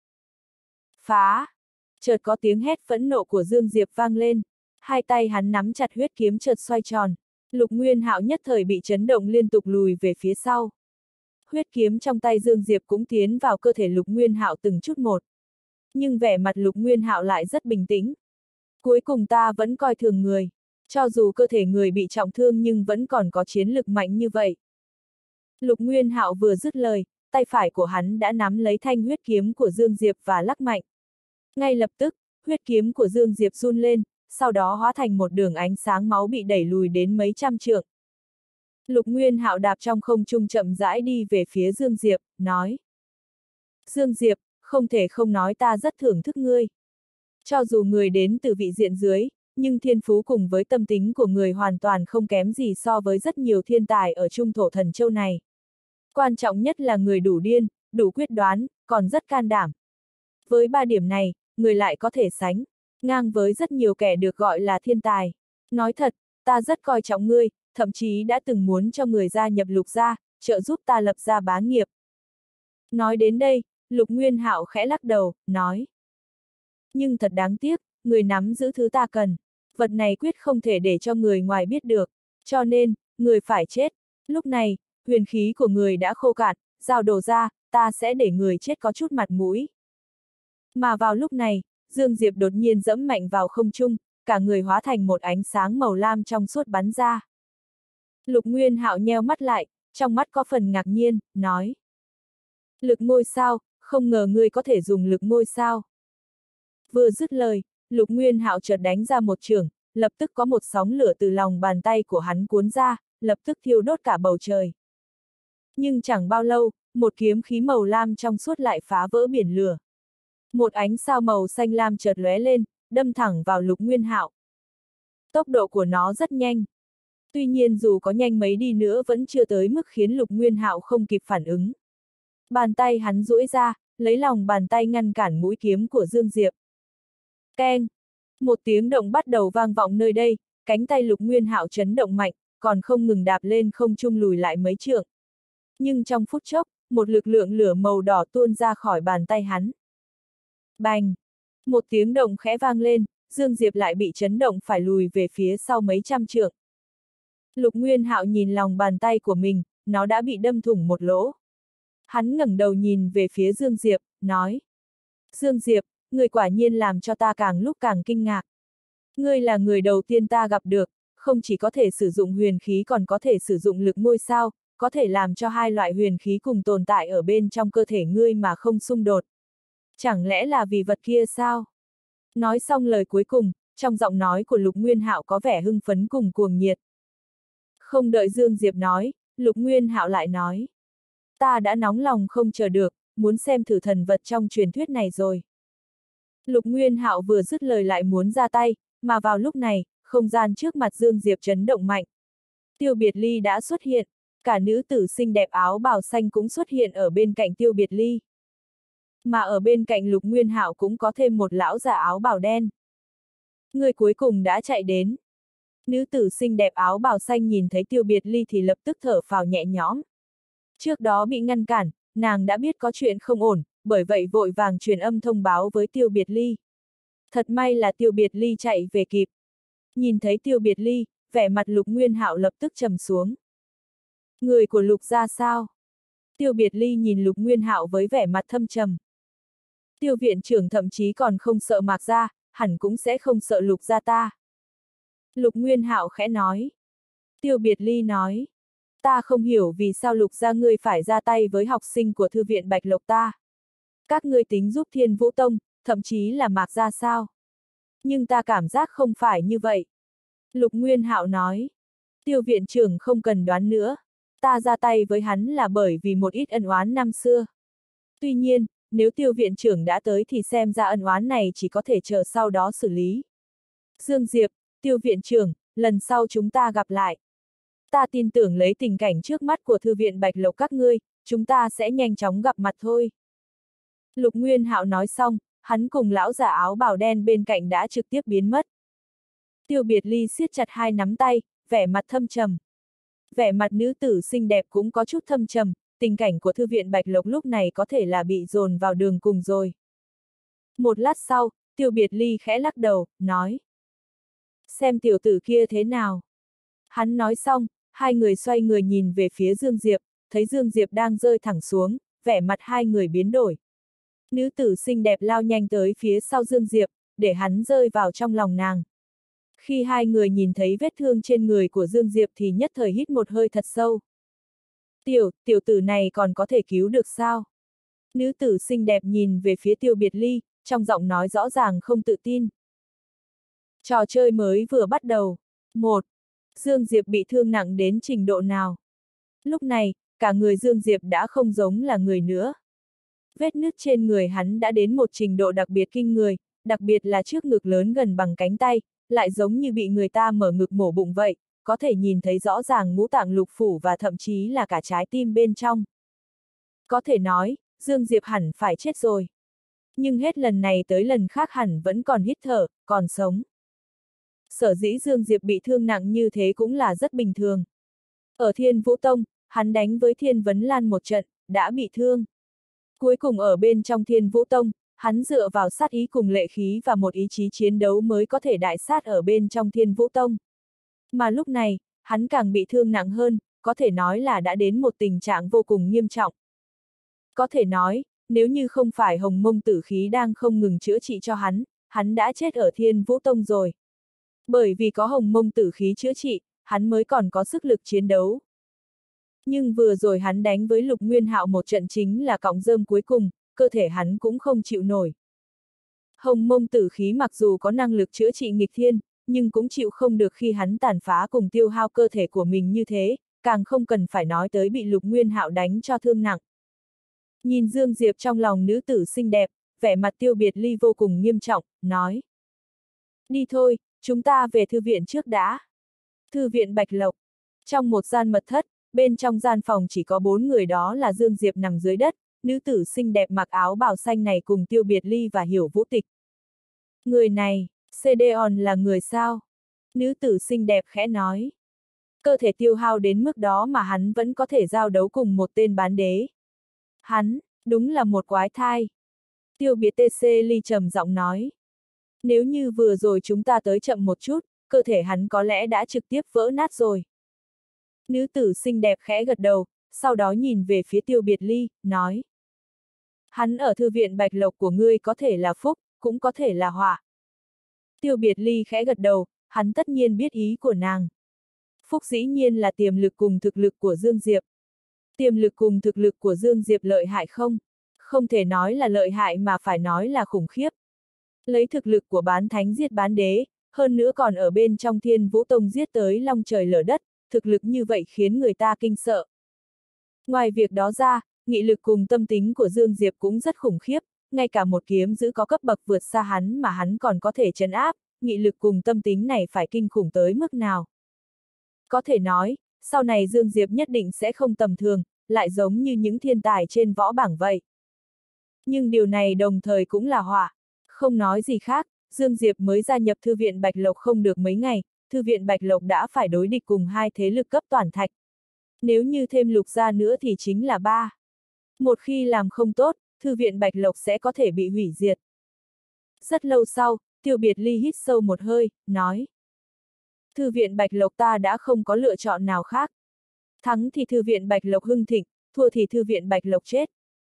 Phá! Chợt có tiếng hét phẫn nộ của Dương Diệp vang lên. Hai tay hắn nắm chặt huyết kiếm chợt xoay tròn. Lục Nguyên Hạo nhất thời bị chấn động liên tục lùi về phía sau. Huyết kiếm trong tay Dương Diệp cũng tiến vào cơ thể Lục Nguyên Hạo từng chút một. Nhưng vẻ mặt Lục Nguyên Hạo lại rất bình tĩnh. Cuối cùng ta vẫn coi thường người. Cho dù cơ thể người bị trọng thương nhưng vẫn còn có chiến lực mạnh như vậy. Lục Nguyên Hạo vừa dứt lời, tay phải của hắn đã nắm lấy thanh huyết kiếm của Dương Diệp và lắc mạnh. Ngay lập tức, huyết kiếm của Dương Diệp run lên, sau đó hóa thành một đường ánh sáng máu bị đẩy lùi đến mấy trăm trượng. Lục Nguyên Hạo đạp trong không trung chậm rãi đi về phía Dương Diệp, nói. Dương Diệp, không thể không nói ta rất thưởng thức ngươi. Cho dù người đến từ vị diện dưới, nhưng thiên phú cùng với tâm tính của người hoàn toàn không kém gì so với rất nhiều thiên tài ở Trung Thổ Thần Châu này. Quan trọng nhất là người đủ điên, đủ quyết đoán, còn rất can đảm. Với ba điểm này, người lại có thể sánh ngang với rất nhiều kẻ được gọi là thiên tài. Nói thật, ta rất coi trọng ngươi, thậm chí đã từng muốn cho người gia nhập Lục gia, trợ giúp ta lập ra bá nghiệp. Nói đến đây, Lục Nguyên Hạo khẽ lắc đầu, nói. Nhưng thật đáng tiếc, người nắm giữ thứ ta cần. Vật này quyết không thể để cho người ngoài biết được. Cho nên, người phải chết. Lúc này, huyền khí của người đã khô cạn, giao đồ ra, ta sẽ để người chết có chút mặt mũi. Mà vào lúc này, Dương Diệp đột nhiên dẫm mạnh vào không trung, cả người hóa thành một ánh sáng màu lam trong suốt bắn ra. Lục Nguyên Hạo nheo mắt lại, trong mắt có phần ngạc nhiên, nói. Lực ngôi sao, không ngờ ngươi có thể dùng lực ngôi sao. Vừa dứt lời, Lục Nguyên Hạo chợt đánh ra một chưởng, lập tức có một sóng lửa từ lòng bàn tay của hắn cuốn ra, lập tức thiêu đốt cả bầu trời. Nhưng chẳng bao lâu, một kiếm khí màu lam trong suốt lại phá vỡ biển lửa. Một ánh sao màu xanh lam chợt lóe lên, đâm thẳng vào Lục Nguyên Hạo. Tốc độ của nó rất nhanh. Tuy nhiên dù có nhanh mấy đi nữa vẫn chưa tới mức khiến Lục Nguyên Hạo không kịp phản ứng. Bàn tay hắn duỗi ra, lấy lòng bàn tay ngăn cản mũi kiếm của Dương Diệp. Keng! Một tiếng động bắt đầu vang vọng nơi đây, cánh tay Lục Nguyên Hạo chấn động mạnh, còn không ngừng đạp lên không trung lùi lại mấy trượng. Nhưng trong phút chốc, một lực lượng lửa màu đỏ tuôn ra khỏi bàn tay hắn. Bành! Một tiếng động khẽ vang lên, Dương Diệp lại bị chấn động phải lùi về phía sau mấy trăm trượng. Lục Nguyên Hạo nhìn lòng bàn tay của mình, nó đã bị đâm thủng một lỗ. Hắn ngẩng đầu nhìn về phía Dương Diệp, nói. Dương Diệp, người quả nhiên làm cho ta càng lúc càng kinh ngạc. Ngươi là người đầu tiên ta gặp được, không chỉ có thể sử dụng huyền khí còn có thể sử dụng lực ngôi sao, có thể làm cho hai loại huyền khí cùng tồn tại ở bên trong cơ thể ngươi mà không xung đột. Chẳng lẽ là vì vật kia sao? Nói xong lời cuối cùng, trong giọng nói của Lục Nguyên Hạo có vẻ hưng phấn cùng cuồng nhiệt. Không đợi Dương Diệp nói, Lục Nguyên Hạo lại nói. Ta đã nóng lòng không chờ được, muốn xem thử thần vật trong truyền thuyết này rồi. Lục Nguyên Hạo vừa dứt lời lại muốn ra tay, mà vào lúc này, không gian trước mặt Dương Diệp chấn động mạnh. Tiêu Biệt Ly đã xuất hiện, cả nữ tử xinh đẹp áo bào xanh cũng xuất hiện ở bên cạnh Tiêu Biệt Ly. Mà ở bên cạnh Lục Nguyên Hạo cũng có thêm một lão già áo bào đen. Người cuối cùng đã chạy đến. Nữ tử xinh đẹp áo bào xanh nhìn thấy Tiêu Biệt Ly thì lập tức thở phào nhẹ nhõm. Trước đó bị ngăn cản, nàng đã biết có chuyện không ổn, bởi vậy vội vàng truyền âm thông báo với Tiêu Biệt Ly. Thật may là Tiêu Biệt Ly chạy về kịp. Nhìn thấy Tiêu Biệt Ly, vẻ mặt Lục Nguyên Hạo lập tức trầm xuống. Người của Lục gia sao? Tiêu Biệt Ly nhìn Lục Nguyên Hạo với vẻ mặt thâm trầm. Tiêu viện trưởng thậm chí còn không sợ Mạc gia, hẳn cũng sẽ không sợ Lục gia ta. Lục Nguyên Hạo khẽ nói. Tiêu Biệt Ly nói. Ta không hiểu vì sao Lục gia ngươi phải ra tay với học sinh của thư viện Bạch Lộc ta. Các ngươi tính giúp Thiên Vũ Tông, thậm chí là Mạc gia sao? Nhưng ta cảm giác không phải như vậy. Lục Nguyên Hạo nói. Tiêu viện trưởng không cần đoán nữa. Ta ra tay với hắn là bởi vì một ít ân oán năm xưa. Tuy nhiên, nếu Tiêu viện trưởng đã tới thì xem ra ân oán này chỉ có thể chờ sau đó xử lý. Dương Diệp, Tiêu viện trưởng, lần sau chúng ta gặp lại. Ta tin tưởng lấy tình cảnh trước mắt của thư viện Bạch Lộc các ngươi, chúng ta sẽ nhanh chóng gặp mặt thôi. Lục Nguyên Hạo nói xong, hắn cùng lão già áo bào đen bên cạnh đã trực tiếp biến mất. Tiêu Biệt Ly siết chặt hai nắm tay, vẻ mặt thâm trầm. Vẻ mặt nữ tử xinh đẹp cũng có chút thâm trầm, tình cảnh của thư viện Bạch Lộc lúc này có thể là bị dồn vào đường cùng rồi. Một lát sau, Tiêu Biệt Ly khẽ lắc đầu, nói. Xem tiểu tử kia thế nào. Hắn nói xong, hai người xoay người nhìn về phía Dương Diệp, thấy Dương Diệp đang rơi thẳng xuống, vẻ mặt hai người biến đổi. Nữ tử xinh đẹp lao nhanh tới phía sau Dương Diệp, để hắn rơi vào trong lòng nàng. Khi hai người nhìn thấy vết thương trên người của Dương Diệp thì nhất thời hít một hơi thật sâu. Tiểu tử này còn có thể cứu được sao? Nữ tử xinh đẹp nhìn về phía Tiêu Biệt Ly, trong giọng nói rõ ràng không tự tin. Trò chơi mới vừa bắt đầu. 1. Dương Diệp bị thương nặng đến trình độ nào? Lúc này, cả người Dương Diệp đã không giống là người nữa. Vết nứt trên người hắn đã đến một trình độ đặc biệt kinh người, đặc biệt là trước ngực lớn gần bằng cánh tay, lại giống như bị người ta mở ngực mổ bụng vậy, có thể nhìn thấy rõ ràng ngũ tạng lục phủ và thậm chí là cả trái tim bên trong. Có thể nói, Dương Diệp hẳn phải chết rồi. Nhưng hết lần này tới lần khác hẳn vẫn còn hít thở, còn sống. Sở dĩ Dương Diệp bị thương nặng như thế cũng là rất bình thường. Ở Thiên Vũ Tông, hắn đánh với Thiên Vấn Lan một trận, đã bị thương. Cuối cùng ở bên trong Thiên Vũ Tông, hắn dựa vào sát ý cùng lệ khí và một ý chí chiến đấu mới có thể đại sát ở bên trong Thiên Vũ Tông. Mà lúc này, hắn càng bị thương nặng hơn, có thể nói là đã đến một tình trạng vô cùng nghiêm trọng. Có thể nói, nếu như không phải Hồng Mông Tử Khí đang không ngừng chữa trị cho hắn đã chết ở Thiên Vũ Tông rồi. Bởi vì có Hồng Mông Tử Khí chữa trị, hắn mới còn có sức lực chiến đấu. Nhưng vừa rồi hắn đánh với Lục Nguyên Hạo một trận chính là cọng rơm cuối cùng, cơ thể hắn cũng không chịu nổi. Hồng Mông Tử Khí mặc dù có năng lực chữa trị nghịch thiên, nhưng cũng chịu không được khi hắn tàn phá cùng tiêu hao cơ thể của mình như thế, càng không cần phải nói tới bị Lục Nguyên Hạo đánh cho thương nặng. Nhìn Dương Diệp trong lòng nữ tử xinh đẹp, vẻ mặt Tiêu Biệt Ly vô cùng nghiêm trọng, nói. Đi thôi, chúng ta về thư viện trước đã. Thư viện Bạch Lộc. Trong một gian mật thất, bên trong gian phòng chỉ có 4 người, đó là Dương Diệp nằm dưới đất, nữ tử xinh đẹp mặc áo bào xanh này cùng Tiêu Biệt Ly và Hiểu Vũ Tịch. Người này, Sedeon là người sao? Nữ tử xinh đẹp khẽ nói. Cơ thể tiêu hao đến mức đó mà hắn vẫn có thể giao đấu cùng một tên bán đế. Hắn, đúng là một quái thai. Tiêu Biệt TC Ly trầm giọng nói. Nếu như vừa rồi chúng ta tới chậm một chút, cơ thể hắn có lẽ đã trực tiếp vỡ nát rồi. Nữ tử xinh đẹp khẽ gật đầu, sau đó nhìn về phía Tiêu Biệt Ly, nói. Hắn ở thư viện Bạch Lộc của ngươi có thể là phúc, cũng có thể là họa. Tiêu Biệt Ly khẽ gật đầu, hắn tất nhiên biết ý của nàng. Phúc dĩ nhiên là tiềm lực cùng thực lực của Dương Diệp. Tiềm lực cùng thực lực của Dương Diệp lợi hại không? Không thể nói là lợi hại mà phải nói là khủng khiếp. Lấy thực lực của bán thánh giết bán đế, hơn nữa còn ở bên trong Thiên Vũ Tông giết tới long trời lở đất, thực lực như vậy khiến người ta kinh sợ. Ngoài việc đó ra, nghị lực cùng tâm tính của Dương Diệp cũng rất khủng khiếp, ngay cả một kiếm giữ có cấp bậc vượt xa hắn mà hắn còn có thể trấn áp, nghị lực cùng tâm tính này phải kinh khủng tới mức nào. Có thể nói, sau này Dương Diệp nhất định sẽ không tầm thường, lại giống như những thiên tài trên võ bảng vậy. Nhưng điều này đồng thời cũng là họa. Không nói gì khác, Dương Diệp mới gia nhập Thư viện Bạch Lộc không được mấy ngày, Thư viện Bạch Lộc đã phải đối địch cùng 2 thế lực cấp toàn thạch. Nếu như thêm Lục gia nữa thì chính là 3. Một khi làm không tốt, Thư viện Bạch Lộc sẽ có thể bị hủy diệt. Rất lâu sau, Tiêu Biệt Ly hít sâu một hơi, nói. Thư viện Bạch Lộc ta đã không có lựa chọn nào khác. Thắng thì thư viện Bạch Lộc hưng thịnh, thua thì thư viện Bạch Lộc chết.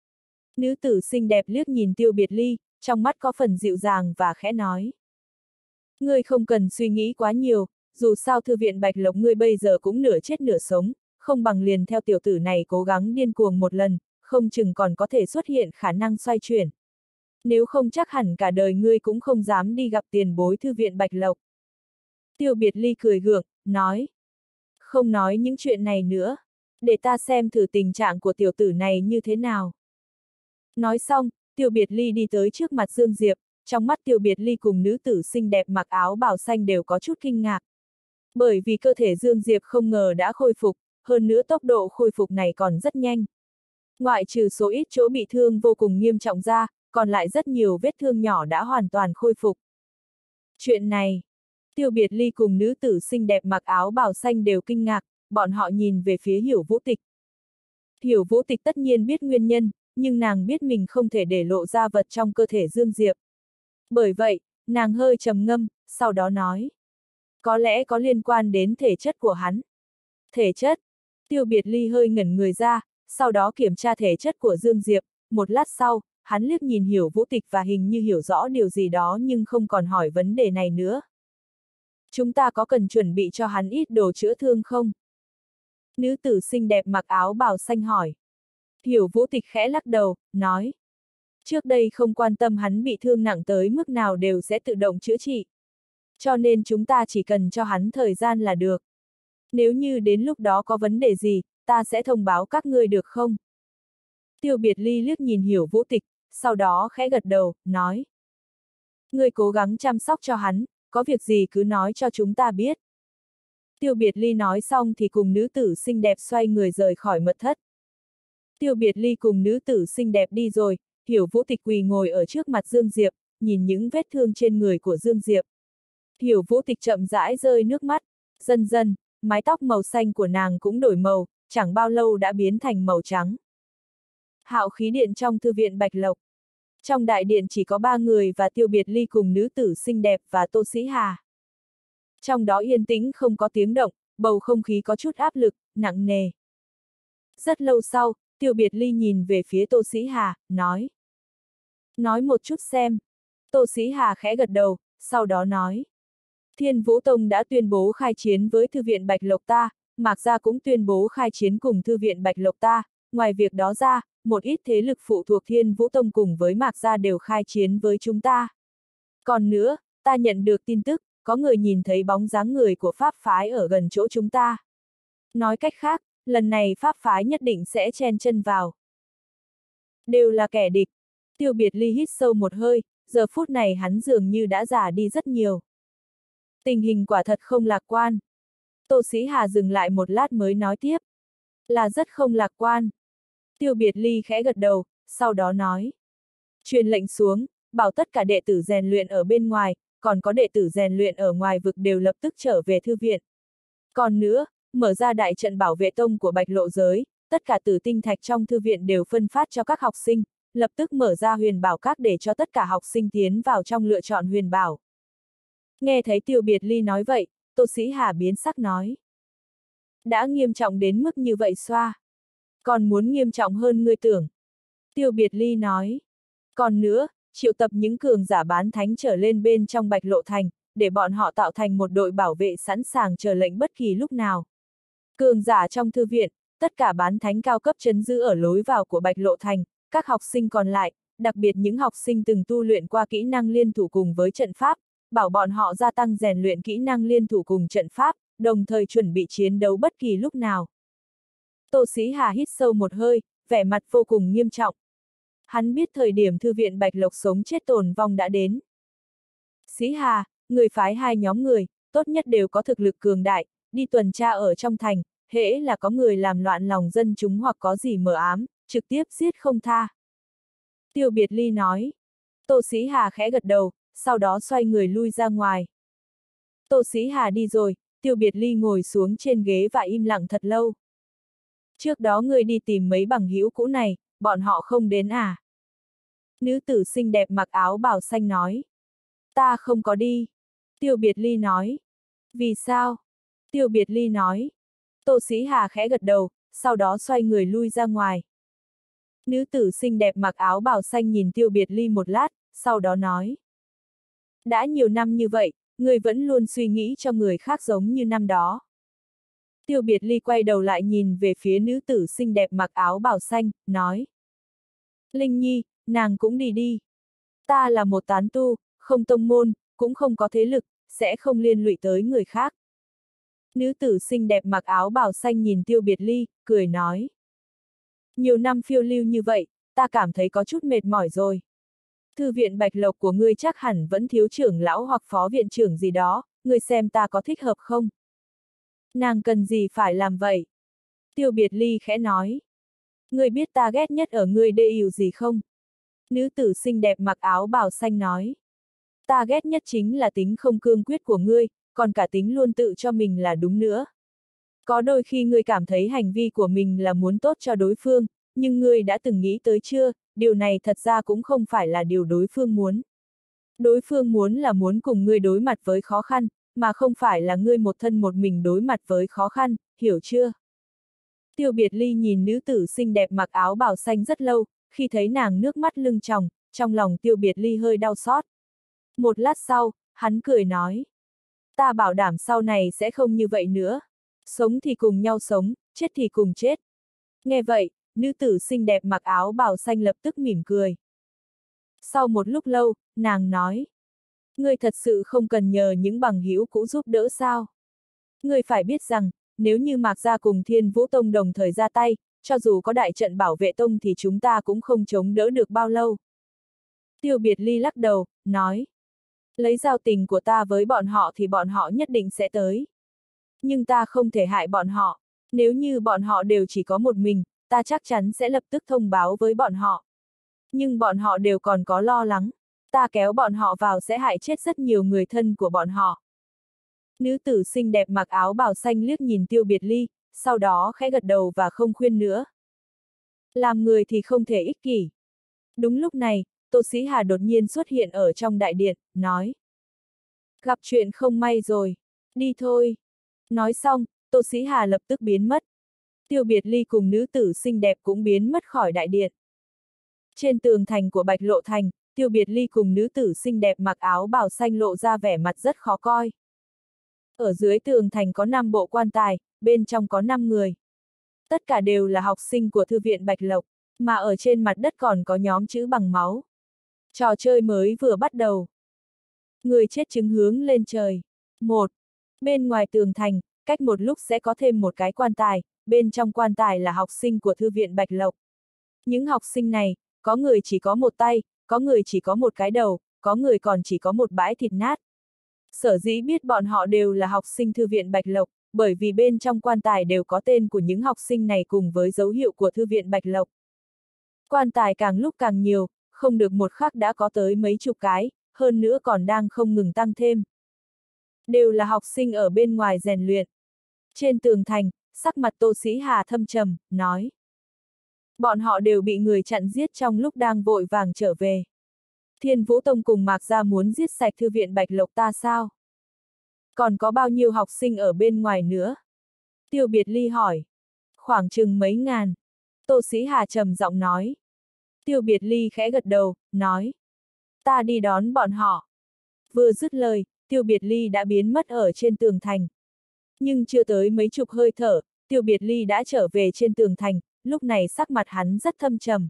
Nữ tử xinh đẹp liếc nhìn Tiêu Biệt Ly, trong mắt có phần dịu dàng và khẽ nói. Ngươi không cần suy nghĩ quá nhiều, dù sao thư viện Bạch Lộc ngươi bây giờ cũng nửa chết nửa sống, không bằng liền theo tiểu tử này cố gắng điên cuồng một lần, không chừng còn có thể xuất hiện khả năng xoay chuyển. Nếu không chắc hẳn cả đời ngươi cũng không dám đi gặp tiền bối thư viện Bạch Lộc. Tiêu Biệt Ly cười gượng, nói. Không nói những chuyện này nữa, để ta xem thử tình trạng của tiểu tử này như thế nào. Nói xong, Tiêu Biệt Ly đi tới trước mặt Dương Diệp, trong mắt Tiêu Biệt Ly cùng nữ tử xinh đẹp mặc áo bào xanh đều có chút kinh ngạc. Bởi vì cơ thể Dương Diệp không ngờ đã khôi phục, hơn nữa tốc độ khôi phục này còn rất nhanh. Ngoại trừ số ít chỗ bị thương vô cùng nghiêm trọng ra, còn lại rất nhiều vết thương nhỏ đã hoàn toàn khôi phục. Chuyện này, Tiêu Biệt Ly cùng nữ tử xinh đẹp mặc áo bào xanh đều kinh ngạc, bọn họ nhìn về phía Hiểu Vũ Tịch. Hiểu Vũ Tịch tất nhiên biết nguyên nhân, nhưng nàng biết mình không thể để lộ ra vật trong cơ thể Dương Diệp. Bởi vậy, nàng hơi trầm ngâm, sau đó nói. Có lẽ có liên quan đến thể chất của hắn. Thể chất? Tiêu Biệt Ly hơi ngẩn người ra, sau đó kiểm tra thể chất của Dương Diệp, một lát sau, hắn liếc nhìn Hiểu Vũ Tịch và hình như hiểu rõ điều gì đó nhưng không còn hỏi vấn đề này nữa. Chúng ta có cần chuẩn bị cho hắn ít đồ chữa thương không? Nữ tử xinh đẹp mặc áo bào xanh hỏi. Hiểu Vũ Tịch khẽ lắc đầu, nói. Trước đây không quan tâm hắn bị thương nặng tới mức nào đều sẽ tự động chữa trị. Cho nên chúng ta chỉ cần cho hắn thời gian là được. Nếu như đến lúc đó có vấn đề gì, ta sẽ thông báo các ngươi được không? Tiêu Biệt Ly liếc nhìn Hiểu Vũ Tịch, sau đó khẽ gật đầu, nói. Ngươi cố gắng chăm sóc cho hắn, có việc gì cứ nói cho chúng ta biết. Tiêu Biệt Ly nói xong thì cùng nữ tử xinh đẹp xoay người rời khỏi mật thất. Tiêu Biệt Ly cùng nữ tử xinh đẹp đi rồi, Hiểu Vũ Tịch quỳ ngồi ở trước mặt Dương Diệp, nhìn những vết thương trên người của Dương Diệp. Hiểu Vũ Tịch chậm rãi rơi nước mắt, dần dần, mái tóc màu xanh của nàng cũng đổi màu, chẳng bao lâu đã biến thành màu trắng. Hạo khí điện trong thư viện Bạch Lộc. Trong đại điện chỉ có 3 người và Tiêu Biệt Ly cùng nữ tử xinh đẹp và Tô Sĩ Hà. Trong đó yên tĩnh không có tiếng động, bầu không khí có chút áp lực, nặng nề. Rất lâu sau, Tiêu Biệt Ly nhìn về phía Tô Sĩ Hà, nói. Nói một chút xem. Tô Sĩ Hà khẽ gật đầu, sau đó nói. Thiên Vũ Tông đã tuyên bố khai chiến với thư viện Bạch Lộc ta, Mạc Gia cũng tuyên bố khai chiến cùng thư viện Bạch Lộc ta, ngoài việc đó ra, một ít thế lực phụ thuộc Thiên Vũ Tông cùng với Mạc Gia đều khai chiến với chúng ta. Còn nữa, ta nhận được tin tức, có người nhìn thấy bóng dáng người của Pháp phái ở gần chỗ chúng ta. Nói cách khác, lần này Pháp phái nhất định sẽ chen chân vào. Đều là kẻ địch. Tiêu Biệt Ly hít sâu một hơi, giờ phút này hắn dường như đã già đi rất nhiều. Tình hình quả thật không lạc quan. Tô Sĩ Hà dừng lại một lát mới nói tiếp. Là rất không lạc quan. Tiêu Biệt Ly khẽ gật đầu, sau đó nói. Truyền lệnh xuống, bảo tất cả đệ tử rèn luyện ở bên ngoài, còn có đệ tử rèn luyện ở ngoài vực đều lập tức trở về thư viện. Còn nữa, mở ra đại trận bảo vệ tông của Bạch Lộ giới, tất cả tử tinh thạch trong thư viện đều phân phát cho các học sinh, lập tức mở ra huyền bảo các để cho tất cả học sinh tiến vào trong lựa chọn huyền bảo. Nghe thấy Tiêu Biệt Ly nói vậy, Tô Sĩ Hà biến sắc nói. Đã nghiêm trọng đến mức như vậy xoa. Còn muốn nghiêm trọng hơn ngươi tưởng. Tiêu Biệt Ly nói. Còn nữa, triệu tập những cường giả bán thánh trở lên bên trong Bạch Lộ Thành, để bọn họ tạo thành một đội bảo vệ sẵn sàng chờ lệnh bất kỳ lúc nào. Cường giả trong thư viện, tất cả bán thánh cao cấp trấn giữ ở lối vào của Bạch Lộ Thành, các học sinh còn lại, đặc biệt những học sinh từng tu luyện qua kỹ năng liên thủ cùng với trận pháp, bảo bọn họ gia tăng rèn luyện kỹ năng liên thủ cùng trận pháp, đồng thời chuẩn bị chiến đấu bất kỳ lúc nào. Tô Sĩ Hà hít sâu một hơi, vẻ mặt vô cùng nghiêm trọng. Hắn biết thời điểm thư viện Bạch Lộc sống chết tồn vong đã đến. Sĩ Hà, người phái 2 nhóm người, tốt nhất đều có thực lực cường đại, đi tuần tra ở trong thành, hễ là có người làm loạn lòng dân chúng hoặc có gì mờ ám, trực tiếp giết không tha. Tiêu Biệt Ly nói. Tô Sĩ Hà khẽ gật đầu, sau đó xoay người lui ra ngoài. Tô Sĩ Hà đi rồi, Tiêu Biệt Ly ngồi xuống trên ghế và im lặng thật lâu. Trước đó người đi tìm mấy bằng hữu cũ này, bọn họ không đến à? Nữ tử xinh đẹp mặc áo bào xanh nói. Ta không có đi. Tiêu Biệt Ly nói. Vì sao? Tiêu Biệt Ly nói. Tô Sĩ Hà khẽ gật đầu, sau đó xoay người lui ra ngoài. Nữ tử xinh đẹp mặc áo bào xanh nhìn Tiêu Biệt Ly một lát, sau đó nói. Đã nhiều năm như vậy, người vẫn luôn suy nghĩ cho người khác giống như năm đó. Tiêu Biệt Ly quay đầu lại nhìn về phía nữ tử xinh đẹp mặc áo bào xanh, nói. Linh Nhi, nàng cũng đi đi. Ta là một tán tu, không tông môn, cũng không có thế lực, sẽ không liên lụy tới người khác. Nữ tử xinh đẹp mặc áo bào xanh nhìn Tiêu Biệt Ly, cười nói. Nhiều năm phiêu lưu như vậy, ta cảm thấy có chút mệt mỏi rồi. Thư viện Bạch Lộc của ngươi chắc hẳn vẫn thiếu trưởng lão hoặc phó viện trưởng gì đó, ngươi xem ta có thích hợp không? Nàng cần gì phải làm vậy? Tiêu Biệt Ly khẽ nói. Ngươi biết ta ghét nhất ở ngươi đê yêu gì không? Nữ tử xinh đẹp mặc áo bào xanh nói. Ta ghét nhất chính là tính không cương quyết của ngươi, còn cả tính luôn tự cho mình là đúng nữa. Có đôi khi ngươi cảm thấy hành vi của mình là muốn tốt cho đối phương, nhưng ngươi đã từng nghĩ tới chưa, điều này thật ra cũng không phải là điều đối phương muốn. Đối phương muốn là muốn cùng ngươi đối mặt với khó khăn, mà không phải là ngươi một thân một mình đối mặt với khó khăn, hiểu chưa? Tiêu Biệt Ly nhìn nữ tử xinh đẹp mặc áo bào xanh rất lâu, khi thấy nàng nước mắt lưng tròng, trong lòng Tiêu Biệt Ly hơi đau xót. Một lát sau, hắn cười nói. Ta bảo đảm sau này sẽ không như vậy nữa. Sống thì cùng nhau sống, chết thì cùng chết. Nghe vậy, nữ tử xinh đẹp mặc áo bào xanh lập tức mỉm cười. Sau một lúc lâu, nàng nói. Ngươi thật sự không cần nhờ những bằng hữu cũ giúp đỡ sao? Ngươi phải biết rằng, nếu như Mạc Gia cùng Thiên Vũ Tông đồng thời ra tay, cho dù có đại trận bảo vệ tông thì chúng ta cũng không chống đỡ được bao lâu. Tiêu Biệt Ly lắc đầu, nói. Lấy giao tình của ta với bọn họ thì bọn họ nhất định sẽ tới. Nhưng ta không thể hại bọn họ. Nếu như bọn họ đều chỉ có một mình, ta chắc chắn sẽ lập tức thông báo với bọn họ. Nhưng bọn họ đều còn có lo lắng. Ta kéo bọn họ vào sẽ hại chết rất nhiều người thân của bọn họ. Nữ tử xinh đẹp mặc áo bào xanh liếc nhìn Tiêu Biệt Ly, sau đó khẽ gật đầu và không khuyên nữa. Làm người thì không thể ích kỷ. Đúng lúc này, Tô Sĩ Hà đột nhiên xuất hiện ở trong đại điện, nói. Gặp chuyện không may rồi, đi thôi. Nói xong, Tô Sĩ Hà lập tức biến mất. Tiêu Biệt Ly cùng nữ tử xinh đẹp cũng biến mất khỏi đại điện. Trên tường thành của Bạch Lộ Thành, Tiêu Biệt Ly cùng nữ tử xinh đẹp mặc áo bào xanh lộ ra vẻ mặt rất khó coi. Ở dưới tường thành có 5 bộ quan tài, bên trong có 5 người. Tất cả đều là học sinh của Thư viện Bạch Lộc, mà ở trên mặt đất còn có nhóm chữ bằng máu. Trò chơi mới vừa bắt đầu. Người chết chứng hướng lên trời. 1. Bên ngoài tường thành, cách một lúc sẽ có thêm một cái quan tài, bên trong quan tài là học sinh của Thư viện Bạch Lộc. Những học sinh này, có người chỉ có một tay, có người chỉ có một cái đầu, có người còn chỉ có một bãi thịt nát. Sở dĩ biết bọn họ đều là học sinh Thư viện Bạch Lộc, bởi vì bên trong quan tài đều có tên của những học sinh này cùng với dấu hiệu của Thư viện Bạch Lộc. Quan tài càng lúc càng nhiều, không được một khắc đã có tới mấy chục cái, hơn nữa còn đang không ngừng tăng thêm. Đều là học sinh ở bên ngoài rèn luyện. Trên tường thành, sắc mặt Tô Sĩ Hà thâm trầm, nói. Bọn họ đều bị người chặn giết trong lúc đang vội vàng trở về. Thiên Vũ Tông cùng Mạc Gia muốn giết sạch Thư viện Bạch Lộc ta sao? Còn có bao nhiêu học sinh ở bên ngoài nữa? Tiêu Biệt Ly hỏi. Khoảng chừng mấy ngàn. Tô Sĩ Hà trầm giọng nói. Tiêu Biệt Ly khẽ gật đầu, nói. Ta đi đón bọn họ. Vừa dứt lời, Tiêu Biệt Ly đã biến mất ở trên tường thành. Nhưng chưa tới mấy chục hơi thở, Tiêu Biệt Ly đã trở về trên tường thành, lúc này sắc mặt hắn rất thâm trầm.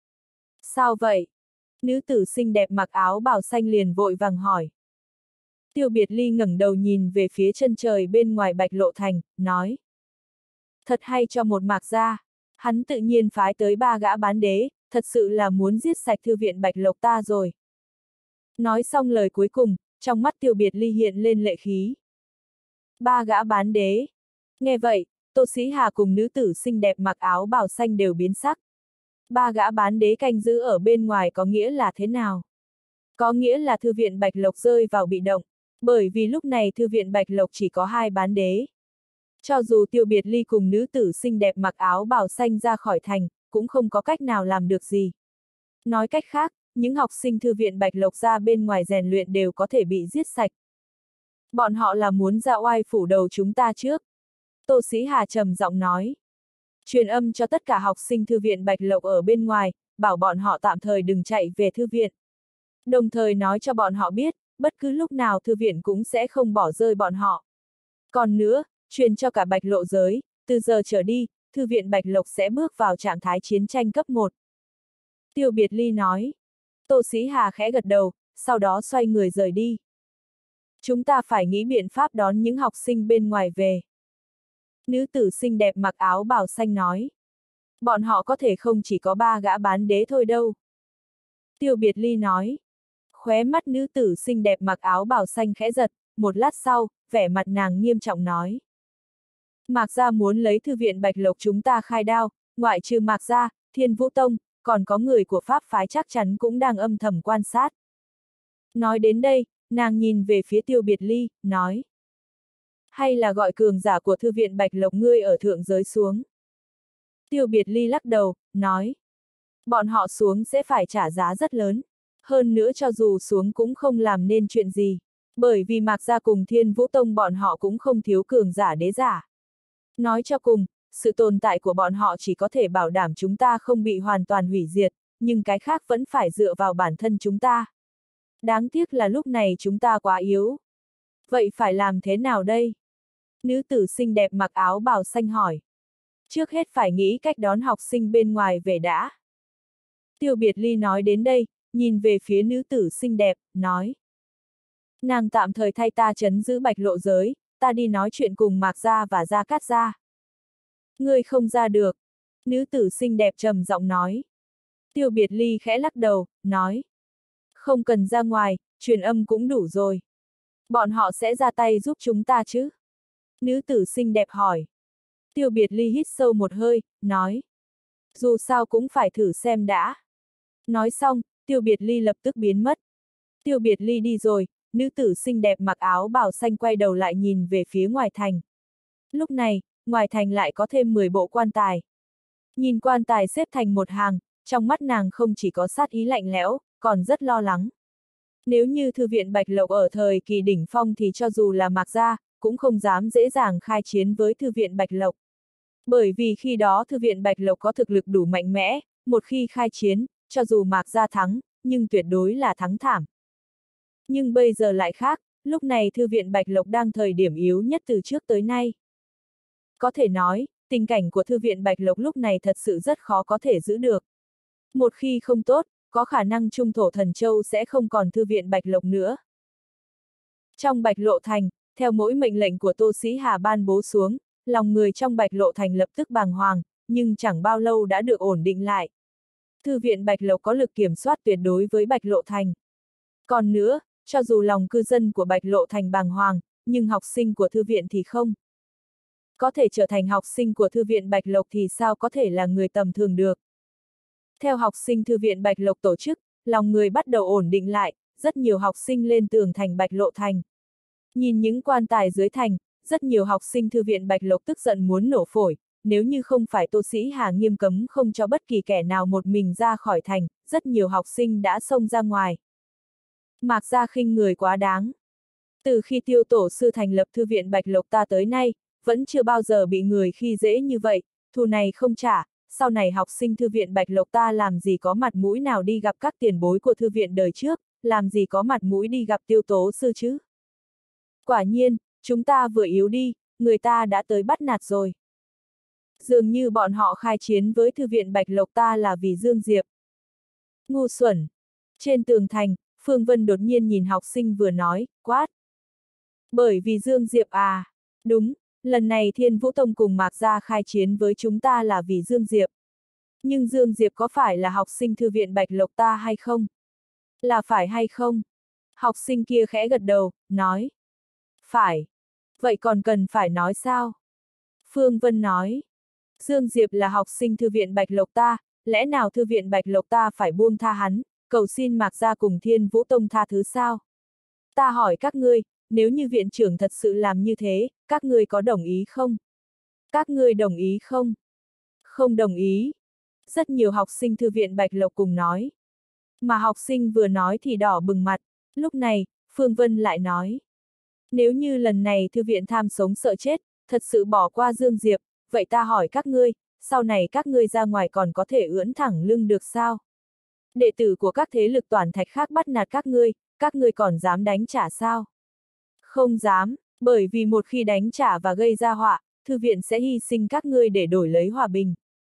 Sao vậy? Nữ tử xinh đẹp mặc áo bào xanh liền vội vàng hỏi. Tiêu Biệt Ly ngẩng đầu nhìn về phía chân trời bên ngoài Bạch Lộ Thành, nói. Thật hay cho một Mạc Gia, hắn tự nhiên phái tới 3 gã bán đế, thật sự là muốn giết sạch Thư viện Bạch Lộc ta rồi. Nói xong lời cuối cùng, trong mắt Tiêu Biệt Ly hiện lên lệ khí. 3 gã bán đế. Nghe vậy, Tô Sĩ Hà cùng nữ tử xinh đẹp mặc áo bào xanh đều biến sắc. 3 gã bán đế canh giữ ở bên ngoài có nghĩa là thế nào? Có nghĩa là Thư viện Bạch Lộc rơi vào bị động, bởi vì lúc này Thư viện Bạch Lộc chỉ có 2 bán đế. Cho dù Tiêu Biệt Ly cùng nữ tử xinh đẹp mặc áo bào xanh ra khỏi thành, cũng không có cách nào làm được gì. Nói cách khác, những học sinh Thư viện Bạch Lộc ra bên ngoài rèn luyện đều có thể bị giết sạch. Bọn họ là muốn ra oai phủ đầu chúng ta trước. Tô Sĩ Hà trầm giọng nói. Truyền âm cho tất cả học sinh thư viện Bạch Lộc ở bên ngoài, bảo bọn họ tạm thời đừng chạy về thư viện. Đồng thời nói cho bọn họ biết, bất cứ lúc nào thư viện cũng sẽ không bỏ rơi bọn họ. Còn nữa, truyền cho cả Bạch Lộ giới, từ giờ trở đi, thư viện Bạch Lộc sẽ bước vào trạng thái chiến tranh cấp 1. Tiêu Biệt Ly nói. Tô Sĩ Hà khẽ gật đầu, sau đó xoay người rời đi. Chúng ta phải nghĩ biện pháp đón những học sinh bên ngoài về. Nữ tử xinh đẹp mặc áo bào xanh nói. Bọn họ có thể không chỉ có 3 gã bán đế thôi đâu. Tiêu Biệt Ly nói. Khóe mắt nữ tử xinh đẹp mặc áo bào xanh khẽ giật, một lát sau, vẻ mặt nàng nghiêm trọng nói. Mạc Gia muốn lấy thư viện Bạch Lộc chúng ta khai đao, ngoại trừ Mạc Gia, Thiên Vũ Tông, còn có người của Pháp phái chắc chắn cũng đang âm thầm quan sát. Nói đến đây, nàng nhìn về phía Tiêu Biệt Ly, nói. Hay là gọi cường giả của thư viện Bạch Lộc ngươi ở thượng giới xuống. Tiêu Biệt Ly lắc đầu, nói. Bọn họ xuống sẽ phải trả giá rất lớn. Hơn nữa cho dù xuống cũng không làm nên chuyện gì. Bởi vì Mạc Gia cùng Thiên Vũ Tông bọn họ cũng không thiếu cường giả đế giả. Nói cho cùng, sự tồn tại của bọn họ chỉ có thể bảo đảm chúng ta không bị hoàn toàn hủy diệt, nhưng cái khác vẫn phải dựa vào bản thân chúng ta. Đáng tiếc là lúc này chúng ta quá yếu. Vậy phải làm thế nào đây? Nữ tử xinh đẹp mặc áo bào xanh hỏi. Trước hết phải nghĩ cách đón học sinh bên ngoài về đã. Tiêu Biệt Ly nói đến đây, nhìn về phía nữ tử xinh đẹp, nói. Nàng tạm thời thay ta trấn giữ Bạch Lộ giới, ta đi nói chuyện cùng Mạc Gia và Gia Cát Gia. Ngươi không ra được. Nữ tử xinh đẹp trầm giọng nói. Tiêu Biệt Ly khẽ lắc đầu, nói. Không cần ra ngoài, truyền âm cũng đủ rồi. Bọn họ sẽ ra tay giúp chúng ta chứ? Nữ tử xinh đẹp hỏi. Tiêu Biệt Ly hít sâu một hơi, nói. Dù sao cũng phải thử xem đã. Nói xong, Tiêu Biệt Ly lập tức biến mất. Tiêu Biệt Ly đi rồi, nữ tử xinh đẹp mặc áo bào xanh quay đầu lại nhìn về phía ngoài thành. Lúc này, ngoài thành lại có thêm 10 bộ quan tài. Nhìn quan tài xếp thành một hàng, trong mắt nàng không chỉ có sát ý lạnh lẽo, còn rất lo lắng. Nếu như thư viện Bạch Lộc ở thời kỳ đỉnh phong thì cho dù là Mạc Gia, cũng không dám dễ dàng khai chiến với thư viện Bạch Lộc. Bởi vì khi đó thư viện Bạch Lộc có thực lực đủ mạnh mẽ, một khi khai chiến, cho dù Mạc Gia thắng, nhưng tuyệt đối là thắng thảm. Nhưng bây giờ lại khác, lúc này thư viện Bạch Lộc đang thời điểm yếu nhất từ trước tới nay. Có thể nói, tình cảnh của thư viện Bạch Lộc lúc này thật sự rất khó có thể giữ được. Một khi không tốt, có khả năng Trung Thổ Thần Châu sẽ không còn thư viện Bạch Lộc nữa. Trong Bạch Lộ Thành, theo mỗi mệnh lệnh của Tô Sĩ Hà ban bố xuống, lòng người trong Bạch Lộ Thành lập tức bàng hoàng, nhưng chẳng bao lâu đã được ổn định lại. Thư viện Bạch Lộc có lực kiểm soát tuyệt đối với Bạch Lộ Thành. Còn nữa, cho dù lòng cư dân của Bạch Lộ Thành bàng hoàng, nhưng học sinh của thư viện thì không. Có thể trở thành học sinh của thư viện Bạch Lộc thì sao có thể là người tầm thường được. Theo học sinh thư viện Bạch Lộc tổ chức, lòng người bắt đầu ổn định lại, rất nhiều học sinh lên tường thành Bạch Lộ Thành. Nhìn những quan tài dưới thành, rất nhiều học sinh thư viện Bạch Lộc tức giận muốn nổ phổi, nếu như không phải Tô Sĩ Hà nghiêm cấm không cho bất kỳ kẻ nào một mình ra khỏi thành, rất nhiều học sinh đã xông ra ngoài. Mạc Gia khinh người quá đáng. Từ khi Tiêu tổ sư thành lập thư viện Bạch Lộc ta tới nay, vẫn chưa bao giờ bị người khi dễ như vậy, thù này không trả, sau này học sinh thư viện Bạch Lộc ta làm gì có mặt mũi nào đi gặp các tiền bối của thư viện đời trước, làm gì có mặt mũi đi gặp Tiêu tổ sư chứ. Quả nhiên, chúng ta vừa yếu đi, người ta đã tới bắt nạt rồi. Dường như bọn họ khai chiến với thư viện Bạch Lộc ta là vì Dương Diệp. Ngu xuẩn. Trên tường thành, Phương Vân đột nhiên nhìn học sinh vừa nói, quát. Bởi vì Dương Diệp à? Đúng, lần này Thiên Vũ Tông cùng Mạc Gia khai chiến với chúng ta là vì Dương Diệp. Nhưng Dương Diệp có phải là học sinh thư viện Bạch Lộc ta hay không? Là phải hay không? Học sinh kia khẽ gật đầu, nói. Phải. Vậy còn cần phải nói sao? Phương Vân nói. Dương Diệp là học sinh thư viện Bạch Lộc ta, lẽ nào thư viện Bạch Lộc ta phải buông tha hắn, cầu xin Mạc Gia cùng Thiên Vũ Tông tha thứ sao? Ta hỏi các ngươi, nếu như viện trưởng thật sự làm như thế, các ngươi có đồng ý không? Các ngươi đồng ý không? Không đồng ý. Rất nhiều học sinh thư viện Bạch Lộc cùng nói. Mà học sinh vừa nói thì đỏ bừng mặt, lúc này, Phương Vân lại nói. Nếu như lần này thư viện tham sống sợ chết, thật sự bỏ qua Dương Diệp, vậy ta hỏi các ngươi, sau này các ngươi ra ngoài còn có thể ưỡn thẳng lưng được sao? Đệ tử của các thế lực toàn thạch khác bắt nạt các ngươi còn dám đánh trả sao? Không dám, bởi vì một khi đánh trả và gây ra họa, thư viện sẽ hy sinh các ngươi để đổi lấy hòa bình.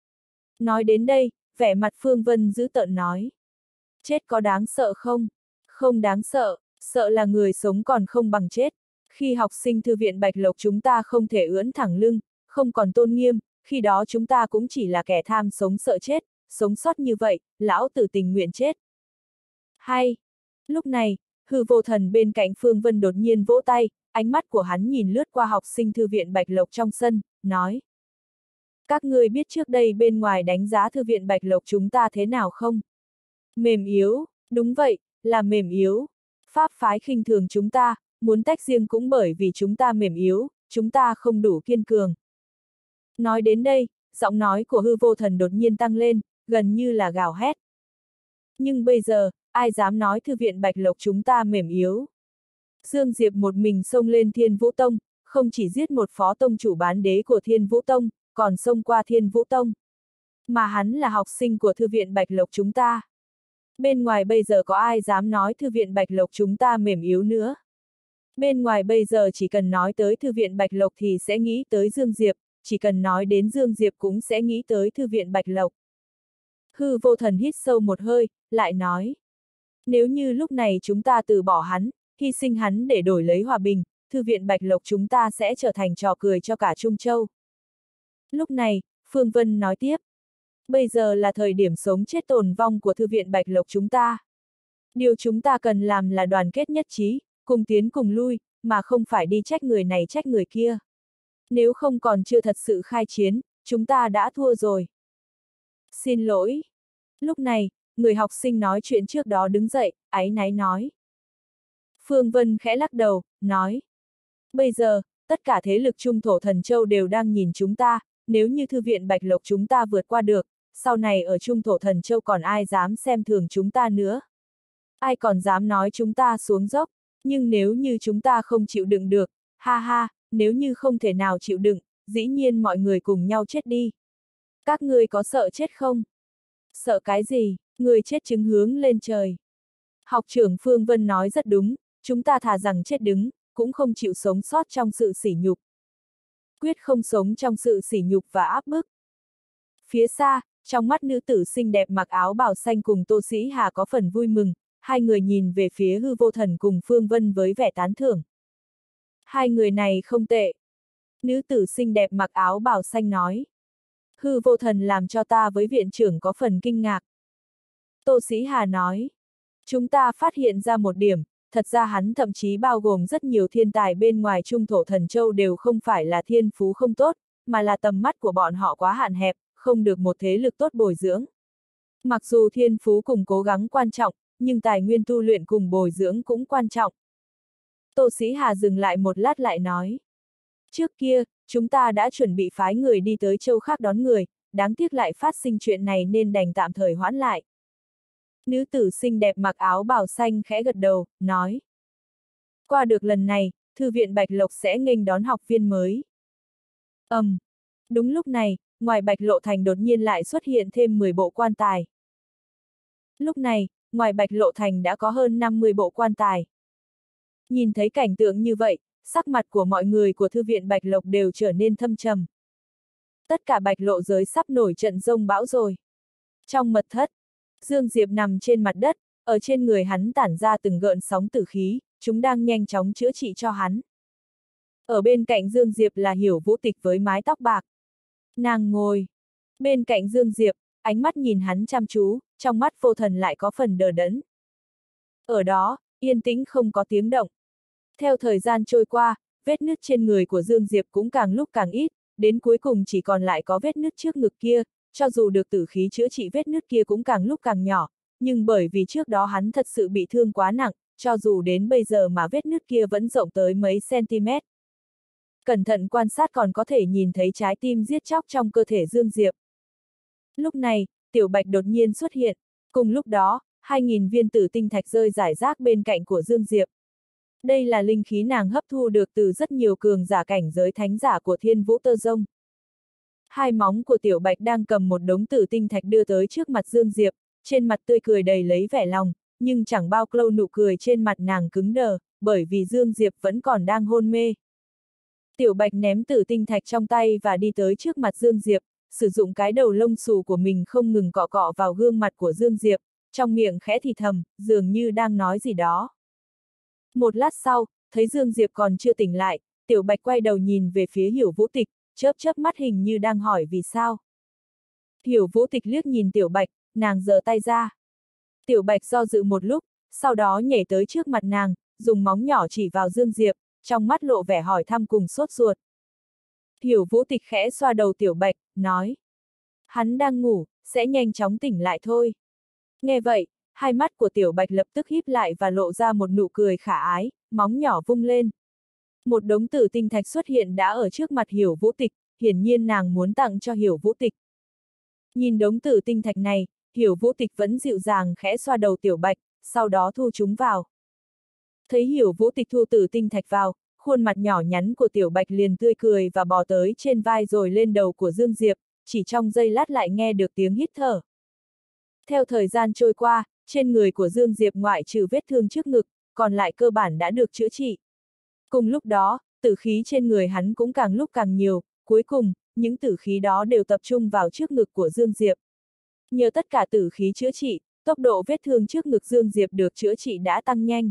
Nói đến đây, vẻ mặt Phương Vân dữ tợn nói. Chết có đáng sợ không? Không đáng sợ, sợ là người sống còn không bằng chết. Khi học sinh thư viện Bạch Lộc chúng ta không thể ưỡn thẳng lưng, không còn tôn nghiêm, khi đó chúng ta cũng chỉ là kẻ tham sống sợ chết, sống sót như vậy, lão tử tình nguyện chết. Hay! Lúc này, Hư Vô Thần bên cạnh Phương Vân đột nhiên vỗ tay, ánh mắt của hắn nhìn lướt qua học sinh thư viện Bạch Lộc trong sân, nói. Các ngươi biết trước đây bên ngoài đánh giá thư viện Bạch Lộc chúng ta thế nào không? Mềm yếu, đúng vậy, là mềm yếu. Pháp phái khinh thường chúng ta, muốn tách riêng cũng bởi vì chúng ta mềm yếu, chúng ta không đủ kiên cường. Nói đến đây, giọng nói của Hư Vô Thần đột nhiên tăng lên, gần như là gào hét. Nhưng bây giờ, ai dám nói thư viện Bạch Lộc chúng ta mềm yếu? Dương Diệp một mình xông lên Thiên Vũ Tông, không chỉ giết một phó tông chủ bán đế của Thiên Vũ Tông, còn xông qua Thiên Vũ Tông. Mà hắn là học sinh của thư viện Bạch Lộc chúng ta. Bên ngoài bây giờ có ai dám nói thư viện Bạch Lộc chúng ta mềm yếu nữa? Bên ngoài bây giờ chỉ cần nói tới thư viện Bạch Lộc thì sẽ nghĩ tới Dương Diệp, chỉ cần nói đến Dương Diệp cũng sẽ nghĩ tới thư viện Bạch Lộc. Hư Vô Thần hít sâu một hơi, lại nói. Nếu như lúc này chúng ta từ bỏ hắn, hy sinh hắn để đổi lấy hòa bình, thư viện Bạch Lộc chúng ta sẽ trở thành trò cười cho cả Trung Châu. Lúc này, Phương Vân nói tiếp. Bây giờ là thời điểm sống chết tồn vong của thư viện Bạch Lộc chúng ta. Điều chúng ta cần làm là đoàn kết nhất trí, cùng tiến cùng lui, mà không phải đi trách người này trách người kia. Nếu không còn chưa thật sự khai chiến, chúng ta đã thua rồi. Xin lỗi. Lúc này, người học sinh nói chuyện trước đó đứng dậy, áy náy nói. Phương Vân khẽ lắc đầu, nói. Bây giờ, tất cả thế lực Trung Thổ Thần Châu đều đang nhìn chúng ta, nếu như thư viện Bạch Lộc chúng ta vượt qua được, sau này ở Trung Thổ Thần Châu còn ai dám xem thường chúng ta nữa? Ai còn dám nói chúng ta xuống dốc? Nhưng nếu như chúng ta không chịu đựng được, ha ha, nếu như không thể nào chịu đựng, dĩ nhiên mọi người cùng nhau chết đi. Các ngươi có sợ chết không? Sợ cái gì? Người chết chứng hướng lên trời. Học trưởng Phương Vân nói rất đúng, chúng ta thà rằng chết đứng, cũng không chịu sống sót trong sự sỉ nhục. Quyết không sống trong sự sỉ nhục và áp bức. Phía xa, trong mắt nữ tử xinh đẹp mặc áo bào xanh cùng Tô Sĩ Hà có phần vui mừng, hai người nhìn về phía Hư Vô Thần cùng Phương Vân với vẻ tán thưởng. Hai người này không tệ. Nữ tử xinh đẹp mặc áo bào xanh nói. Hư Vô Thần làm cho ta với viện trưởng có phần kinh ngạc. Tô Sĩ Hà nói. Chúng ta phát hiện ra một điểm, thật ra hắn thậm chí bao gồm rất nhiều thiên tài bên ngoài Trung Thổ Thần Châu đều không phải là thiên phú không tốt, mà là tầm mắt của bọn họ quá hạn hẹp, không được một thế lực tốt bồi dưỡng. Mặc dù thiên phú cùng cố gắng quan trọng, nhưng tài nguyên tu luyện cùng bồi dưỡng cũng quan trọng. Tô Sĩ Hà dừng lại một lát lại nói. Trước kia, chúng ta đã chuẩn bị phái người đi tới châu khác đón người, đáng tiếc lại phát sinh chuyện này nên đành tạm thời hoãn lại. Nữ tử xinh đẹp mặc áo bào xanh khẽ gật đầu, nói. Qua được lần này, thư viện Bạch Lộc sẽ nghênh đón học viên mới. Đúng lúc này, ngoài Bạch Lộ Thành đột nhiên lại xuất hiện thêm 10 bộ quan tài. Lúc này, ngoài Bạch Lộ Thành đã có hơn 50 bộ quan tài. Nhìn thấy cảnh tượng như vậy, sắc mặt của mọi người của thư viện Bạch Lộc đều trở nên thâm trầm. Tất cả Bạch Lộ giới sắp nổi trận giông bão rồi. Trong mật thất, Dương Diệp nằm trên mặt đất, ở trên người hắn tản ra từng gợn sóng tử khí, chúng đang nhanh chóng chữa trị cho hắn. Ở bên cạnh Dương Diệp là Hiểu Vũ Tịch với mái tóc bạc. Nàng ngồi bên cạnh Dương Diệp, ánh mắt nhìn hắn chăm chú, trong mắt Vô Thần lại có phần đờ đẫn. Ở đó, yên tĩnh không có tiếng động. Theo thời gian trôi qua, vết nứt trên người của Dương Diệp cũng càng lúc càng ít, đến cuối cùng chỉ còn lại có vết nứt trước ngực kia, cho dù được tử khí chữa trị vết nứt kia cũng càng lúc càng nhỏ, nhưng bởi vì trước đó hắn thật sự bị thương quá nặng, cho dù đến bây giờ mà vết nứt kia vẫn rộng tới mấy cm. Cẩn thận quan sát còn có thể nhìn thấy trái tim giết chóc trong cơ thể Dương Diệp. Lúc này, Tiểu Bạch đột nhiên xuất hiện, cùng lúc đó, 2000 viên tử tinh thạch rơi rải rác bên cạnh của Dương Diệp. Đây là linh khí nàng hấp thu được từ rất nhiều cường giả cảnh giới thánh giả của Thiên Vũ Tơ Dông. Hai móng của Tiểu Bạch đang cầm một đống tử tinh thạch đưa tới trước mặt Dương Diệp, trên mặt tươi cười đầy lấy vẻ lòng, nhưng chẳng bao lâu nụ cười trên mặt nàng cứng đờ, bởi vì Dương Diệp vẫn còn đang hôn mê. Tiểu Bạch ném tử tinh thạch trong tay và đi tới trước mặt Dương Diệp, sử dụng cái đầu lông xù của mình không ngừng cọ cọ vào gương mặt của Dương Diệp, trong miệng khẽ thì thầm, dường như đang nói gì đó. Một lát sau, thấy Dương Diệp còn chưa tỉnh lại, Tiểu Bạch quay đầu nhìn về phía Hiểu Vũ Tịch, chớp chớp mắt hình như đang hỏi vì sao. Hiểu Vũ Tịch liếc nhìn Tiểu Bạch, nàng giơ tay ra. Tiểu Bạch do dự một lúc, sau đó nhảy tới trước mặt nàng, dùng móng nhỏ chỉ vào Dương Diệp, trong mắt lộ vẻ hỏi thăm cùng sốt ruột. Hiểu Vũ Tịch khẽ xoa đầu Tiểu Bạch, nói. Hắn đang ngủ, sẽ nhanh chóng tỉnh lại thôi. Nghe vậy, hai mắt của Tiểu Bạch lập tức híp lại và lộ ra một nụ cười khả ái, móng nhỏ vung lên. Một đống tử tinh thạch xuất hiện đã ở trước mặt Hiểu Vũ Tịch, hiển nhiên nàng muốn tặng cho Hiểu Vũ Tịch. Nhìn đống tử tinh thạch này, Hiểu Vũ Tịch vẫn dịu dàng khẽ xoa đầu Tiểu Bạch, sau đó thu chúng vào. Thấy Hiểu Vũ Tịch thu tử tinh thạch vào, khuôn mặt nhỏ nhắn của Tiểu Bạch liền tươi cười và bò tới trên vai rồi lên đầu của Dương Diệp, chỉ trong giây lát lại nghe được tiếng hít thở. Theo thời gian trôi qua, trên người của Dương Diệp ngoại trừ vết thương trước ngực, còn lại cơ bản đã được chữa trị. Cùng lúc đó, tử khí trên người hắn cũng càng lúc càng nhiều, cuối cùng, những tử khí đó đều tập trung vào trước ngực của Dương Diệp. Nhờ tất cả tử khí chữa trị, tốc độ vết thương trước ngực Dương Diệp được chữa trị đã tăng nhanh.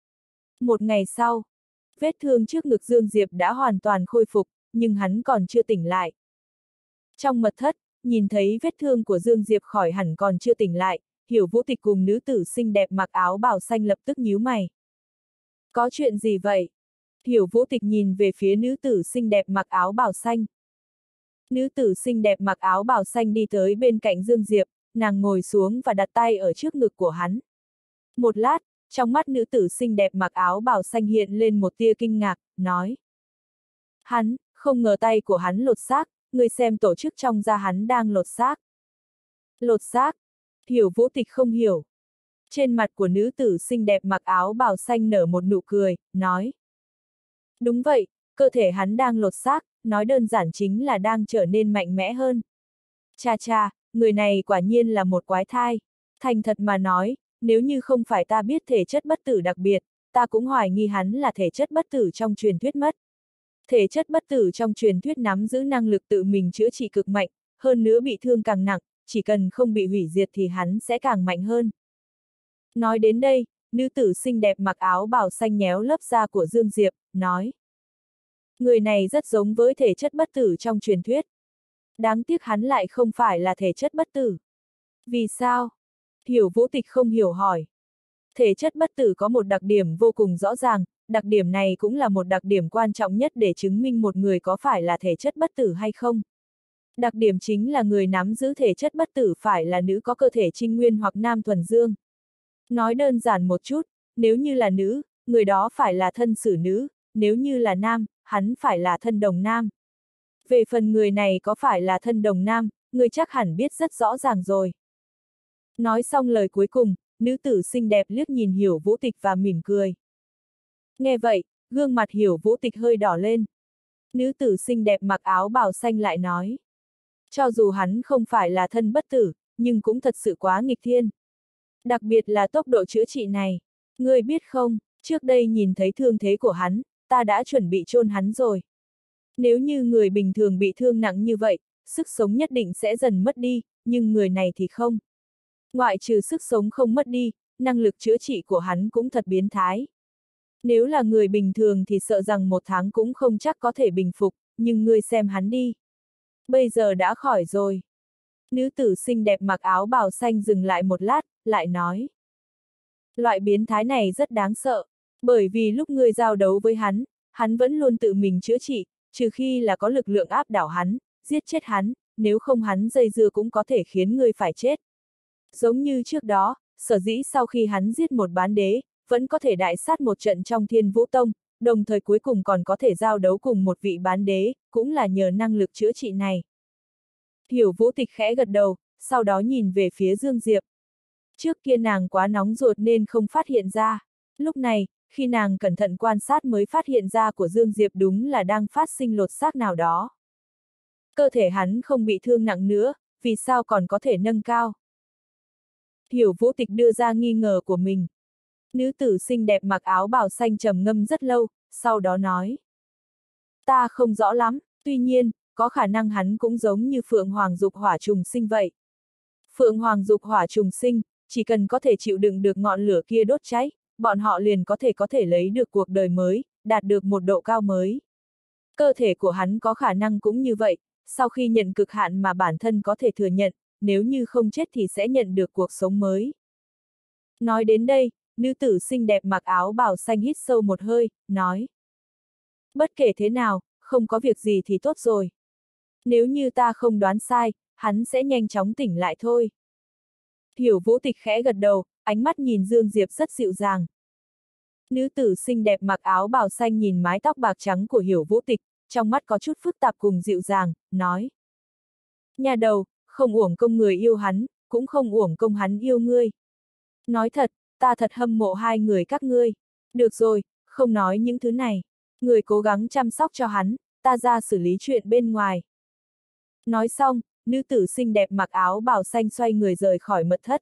Một ngày sau, vết thương trước ngực Dương Diệp đã hoàn toàn khôi phục, nhưng hắn còn chưa tỉnh lại. Trong mật thất, nhìn thấy vết thương của Dương Diệp khỏi hẳn còn chưa tỉnh lại, Hiểu Vũ Tịch cùng nữ tử xinh đẹp mặc áo bào xanh lập tức nhíu mày. Có chuyện gì vậy? Hiểu Vũ Tịch nhìn về phía nữ tử xinh đẹp mặc áo bào xanh. Nữ tử xinh đẹp mặc áo bào xanh đi tới bên cạnh Dương Diệp, nàng ngồi xuống và đặt tay ở trước ngực của hắn. Một lát, trong mắt nữ tử xinh đẹp mặc áo bào xanh hiện lên một tia kinh ngạc, nói. Hắn, không ngờ tay của hắn lột xác, người xem tổ chức trong da hắn đang lột xác. Lột xác? Hiểu Vũ Tịch không hiểu. Trên mặt của nữ tử xinh đẹp mặc áo bào xanh nở một nụ cười, nói. Đúng vậy, cơ thể hắn đang lột xác, nói đơn giản chính là đang trở nên mạnh mẽ hơn. Cha cha, người này quả nhiên là một quái thai. Thành thật mà nói, nếu như không phải ta biết thể chất bất tử đặc biệt, ta cũng hoài nghi hắn là thể chất bất tử trong truyền thuyết mất. Thể chất bất tử trong truyền thuyết nắm giữ năng lực tự mình chữa trị cực mạnh, hơn nữa bị thương càng nặng, chỉ cần không bị hủy diệt thì hắn sẽ càng mạnh hơn. Nói đến đây, nữ tử xinh đẹp mặc áo bào xanh nhéo lớp da của Dương Diệp, nói. Người này rất giống với thể chất bất tử trong truyền thuyết. Đáng tiếc hắn lại không phải là thể chất bất tử. Vì sao? Hiểu Vũ Tịch không hiểu hỏi. Thể chất bất tử có một đặc điểm vô cùng rõ ràng, đặc điểm này cũng là một đặc điểm quan trọng nhất để chứng minh một người có phải là thể chất bất tử hay không. Đặc điểm chính là người nắm giữ thể chất bất tử phải là nữ có cơ thể trinh nguyên hoặc nam thuần dương. Nói đơn giản một chút, nếu như là nữ, người đó phải là thân sử nữ, nếu như là nam, hắn phải là thân đồng nam. Về phần người này có phải là thân đồng nam, người chắc hẳn biết rất rõ ràng rồi. Nói xong lời cuối cùng, nữ tử xinh đẹp liếc nhìn Hiểu Vũ Tịch và mỉm cười. Nghe vậy, gương mặt Hiểu Vũ Tịch hơi đỏ lên. Nữ tử xinh đẹp mặc áo bào xanh lại nói. Cho dù hắn không phải là thân bất tử, nhưng cũng thật sự quá nghịch thiên. Đặc biệt là tốc độ chữa trị này. Ngươi biết không, trước đây nhìn thấy thương thế của hắn, ta đã chuẩn bị chôn hắn rồi. Nếu như người bình thường bị thương nặng như vậy, sức sống nhất định sẽ dần mất đi, nhưng người này thì không. Ngoại trừ sức sống không mất đi, năng lực chữa trị của hắn cũng thật biến thái. Nếu là người bình thường thì sợ rằng 1 tháng cũng không chắc có thể bình phục, nhưng ngươi xem hắn đi. Bây giờ đã khỏi rồi. Nữ tử xinh đẹp mặc áo bào xanh dừng lại một lát, lại nói. Loại biến thái này rất đáng sợ, bởi vì lúc ngươi giao đấu với hắn vẫn luôn tự mình chữa trị, trừ khi là có lực lượng áp đảo hắn, giết chết hắn, nếu không hắn dây dưa cũng có thể khiến ngươi phải chết. Giống như trước đó, sở dĩ sau khi hắn giết một bán đế, vẫn có thể đại sát một trận trong Thiên Vũ Tông, đồng thời cuối cùng còn có thể giao đấu cùng một vị bán đế, cũng là nhờ năng lực chữa trị này. Hiểu Vũ Tịch khẽ gật đầu, sau đó nhìn về phía Dương Diệp. Trước kia nàng quá nóng ruột nên không phát hiện ra. Lúc này, khi nàng cẩn thận quan sát mới phát hiện ra của Dương Diệp đúng là đang phát sinh lột xác nào đó. Cơ thể hắn không bị thương nặng nữa, vì sao còn có thể nâng cao? Hiểu Vũ Tịch đưa ra nghi ngờ của mình. Nữ tử xinh đẹp mặc áo bào xanh trầm ngâm rất lâu, sau đó nói. Ta không rõ lắm, tuy nhiên, có khả năng hắn cũng giống như Phượng Hoàng Dục Hỏa trùng sinh vậy. Phượng Hoàng Dục Hỏa trùng sinh, chỉ cần có thể chịu đựng được ngọn lửa kia đốt cháy, bọn họ liền có thể lấy được cuộc đời mới, đạt được một độ cao mới. Cơ thể của hắn có khả năng cũng như vậy, sau khi nhận cực hạn mà bản thân có thể thừa nhận, nếu như không chết thì sẽ nhận được cuộc sống mới. Nói đến đây, nữ tử xinh đẹp mặc áo bào xanh hít sâu một hơi, nói. Bất kể thế nào, không có việc gì thì tốt rồi. Nếu như ta không đoán sai, hắn sẽ nhanh chóng tỉnh lại thôi. Hiểu Vũ Tịch khẽ gật đầu, ánh mắt nhìn Dương Diệp rất dịu dàng. Nữ tử xinh đẹp mặc áo bào xanh nhìn mái tóc bạc trắng của Hiểu Vũ Tịch, trong mắt có chút phức tạp cùng dịu dàng, nói. Nhà đầu, không uổng công người yêu hắn, cũng không uổng công hắn yêu ngươi. Nói thật, ta thật hâm mộ hai người các ngươi. Được rồi, không nói những thứ này. Người cố gắng chăm sóc cho hắn, ta ra xử lý chuyện bên ngoài. Nói xong, nữ tử xinh đẹp mặc áo bào xanh xoay người rời khỏi mật thất.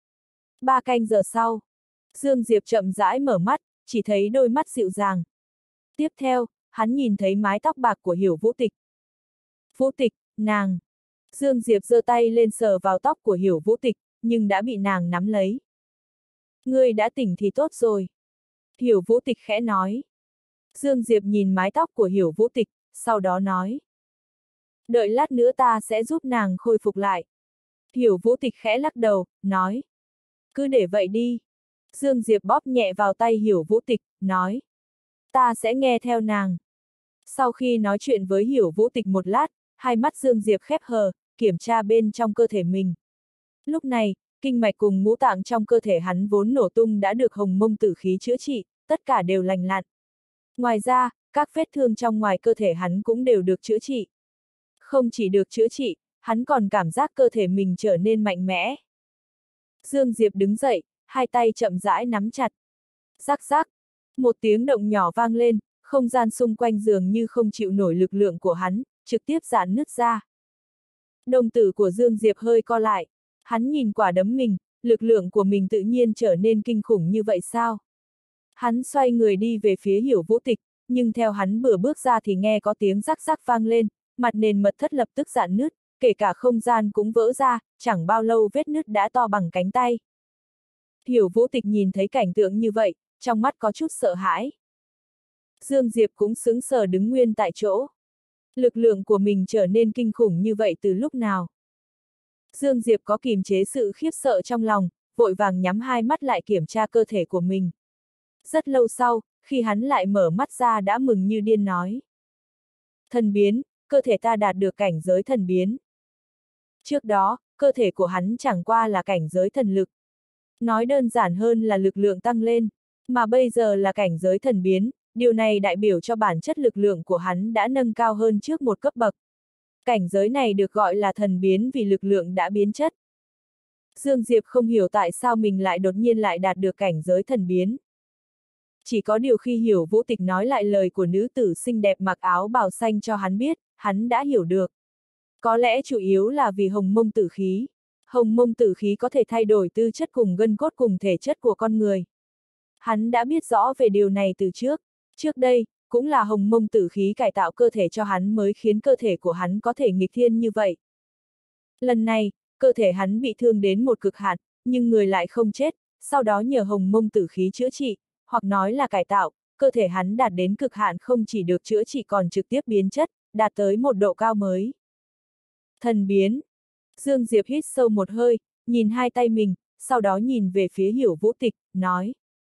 3 canh giờ sau, Dương Diệp chậm rãi mở mắt, chỉ thấy đôi mắt dịu dàng. Tiếp theo, hắn nhìn thấy mái tóc bạc của Hiểu Vũ Tịch. Vũ Tịch, nàng. Dương Diệp giơ tay lên sờ vào tóc của Hiểu Vũ Tịch, nhưng đã bị nàng nắm lấy. Ngươi đã tỉnh thì tốt rồi. Hiểu Vũ Tịch khẽ nói. Dương Diệp nhìn mái tóc của Hiểu Vũ Tịch, sau đó nói. Đợi lát nữa ta sẽ giúp nàng khôi phục lại. Hiểu Vũ Tịch khẽ lắc đầu, nói. Cứ để vậy đi. Dương Diệp bóp nhẹ vào tay Hiểu Vũ Tịch, nói. Ta sẽ nghe theo nàng. Sau khi nói chuyện với Hiểu Vũ Tịch một lát, hai mắt Dương Diệp khép hờ, kiểm tra bên trong cơ thể mình. Lúc này, kinh mạch cùng ngũ tạng trong cơ thể hắn vốn nổ tung đã được hồng mông tử khí chữa trị, tất cả đều lành lặn. Ngoài ra, các vết thương trong ngoài cơ thể hắn cũng đều được chữa trị. Không chỉ được chữa trị, hắn còn cảm giác cơ thể mình trở nên mạnh mẽ. Dương Diệp đứng dậy, hai tay chậm rãi nắm chặt. Rắc rắc, một tiếng động nhỏ vang lên, không gian xung quanh dường như không chịu nổi lực lượng của hắn, trực tiếp giãn nứt ra. Đồng tử của Dương Diệp hơi co lại, hắn nhìn quả đấm mình, lực lượng của mình tự nhiên trở nên kinh khủng như vậy sao? Hắn xoay người đi về phía Hiểu Vũ Tịch, nhưng theo hắn vừa bước ra thì nghe có tiếng rắc rắc vang lên, mặt nền mật thất lập tức giãn nứt, kể cả không gian cũng vỡ ra, chẳng bao lâu vết nứt đã to bằng cánh tay. Hiểu Vũ Tịch nhìn thấy cảnh tượng như vậy, trong mắt có chút sợ hãi. Dương Diệp cũng sững sờ đứng nguyên tại chỗ. Lực lượng của mình trở nên kinh khủng như vậy từ lúc nào? Dương Diệp có kìm chế sự khiếp sợ trong lòng, vội vàng nhắm hai mắt lại kiểm tra cơ thể của mình. Rất lâu sau, khi hắn lại mở mắt ra đã mừng như điên nói. Thần biến, cơ thể ta đạt được cảnh giới thần biến. Trước đó, cơ thể của hắn chẳng qua là cảnh giới thần lực. Nói đơn giản hơn là lực lượng tăng lên, mà bây giờ là cảnh giới thần biến, điều này đại biểu cho bản chất lực lượng của hắn đã nâng cao hơn trước một cấp bậc. Cảnh giới này được gọi là thần biến vì lực lượng đã biến chất. Dương Diệp không hiểu tại sao mình lại đột nhiên lại đạt được cảnh giới thần biến. Chỉ có điều khi Hiểu Vũ Tịch nói lại lời của nữ tử xinh đẹp mặc áo bào xanh cho hắn biết, hắn đã hiểu được. Có lẽ chủ yếu là vì hồng mông tử khí. Hồng mông tử khí có thể thay đổi tư chất cùng gân cốt cùng thể chất của con người. Hắn đã biết rõ về điều này từ trước. Trước đây, cũng là hồng mông tử khí cải tạo cơ thể cho hắn mới khiến cơ thể của hắn có thể nghịch thiên như vậy. Lần này, cơ thể hắn bị thương đến một cực hạn, nhưng người lại không chết, sau đó nhờ hồng mông tử khí chữa trị, hoặc nói là cải tạo, cơ thể hắn đạt đến cực hạn không chỉ được chữa trị còn trực tiếp biến chất, đạt tới một độ cao mới. Thần biến. Dương Diệp hít sâu một hơi, nhìn hai tay mình, sau đó nhìn về phía Hiểu Vũ Tịch, nói.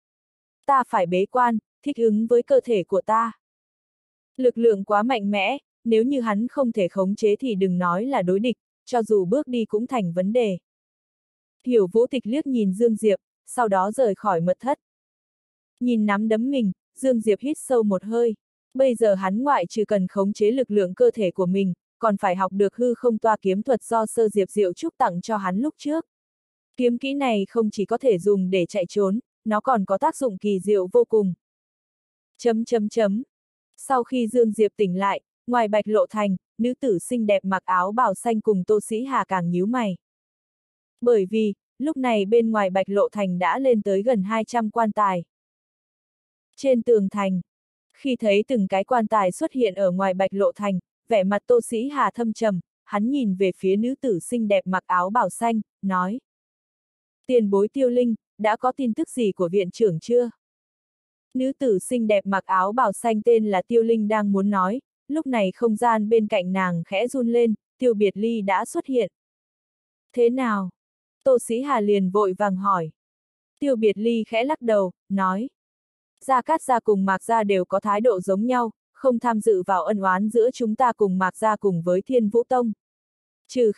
Ta phải bế quan, thích ứng với cơ thể của ta. Lực lượng quá mạnh mẽ, nếu như hắn không thể khống chế thì đừng nói là đối địch, cho dù bước đi cũng thành vấn đề. Hiểu Vũ Tịch liếc nhìn Dương Diệp, sau đó rời khỏi mật thất. Nhìn nắm đấm mình, Dương Diệp hít sâu một hơi. Bây giờ hắn ngoại trừ cần khống chế lực lượng cơ thể của mình, còn phải học được hư không toa kiếm thuật do Sơ Diệp Diệu Trúc tặng cho hắn lúc trước. Kiếm kỹ này không chỉ có thể dùng để chạy trốn, nó còn có tác dụng kỳ diệu vô cùng. Chấm chấm chấm. Sau khi Dương Diệp tỉnh lại, ngoài Bạch Lộ Thành, nữ tử xinh đẹp mặc áo bào xanh cùng Tô Sĩ Hà càng nhíu mày. Bởi vì, lúc này bên ngoài Bạch Lộ Thành đã lên tới gần 200 quan tài. Trên tường thành, khi thấy từng cái quan tài xuất hiện ở ngoài Bạch Lộ Thành, vẻ mặt Tô Sĩ Hà thâm trầm, hắn nhìn về phía nữ tử xinh đẹp mặc áo bào xanh, nói. Tiền bối Tiêu Linh, đã có tin tức gì của viện trưởng chưa? Nữ tử xinh đẹp mặc áo bào xanh tên là Tiêu Linh đang muốn nói, lúc này không gian bên cạnh nàng khẽ run lên, Tiêu Biệt Ly đã xuất hiện. Thế nào? Tô Sĩ Hà liền vội vàng hỏi. Tiêu Biệt Ly khẽ lắc đầu, nói. Gia Cát Gia cùng Mạc Gia đều có thái độ giống nhau, không tham dự vào ân oán giữa chúng ta cùng Mạc Gia cùng với Thiên Vũ Tông. Trừ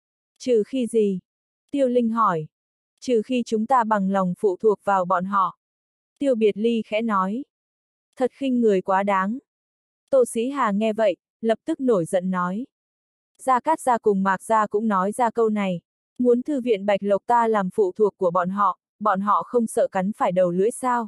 khi gì? Tiêu Linh hỏi. Trừ khi chúng ta bằng lòng phụ thuộc vào bọn họ. Tiêu Biệt Ly khẽ nói. Thật khinh người quá đáng. Tô Sĩ Hà nghe vậy, lập tức nổi giận nói. Gia Cát Gia cùng Mạc Gia cũng nói ra câu này. Muốn thư viện Bạch Lộc ta làm phụ thuộc của bọn họ không sợ cắn phải đầu lưỡi sao?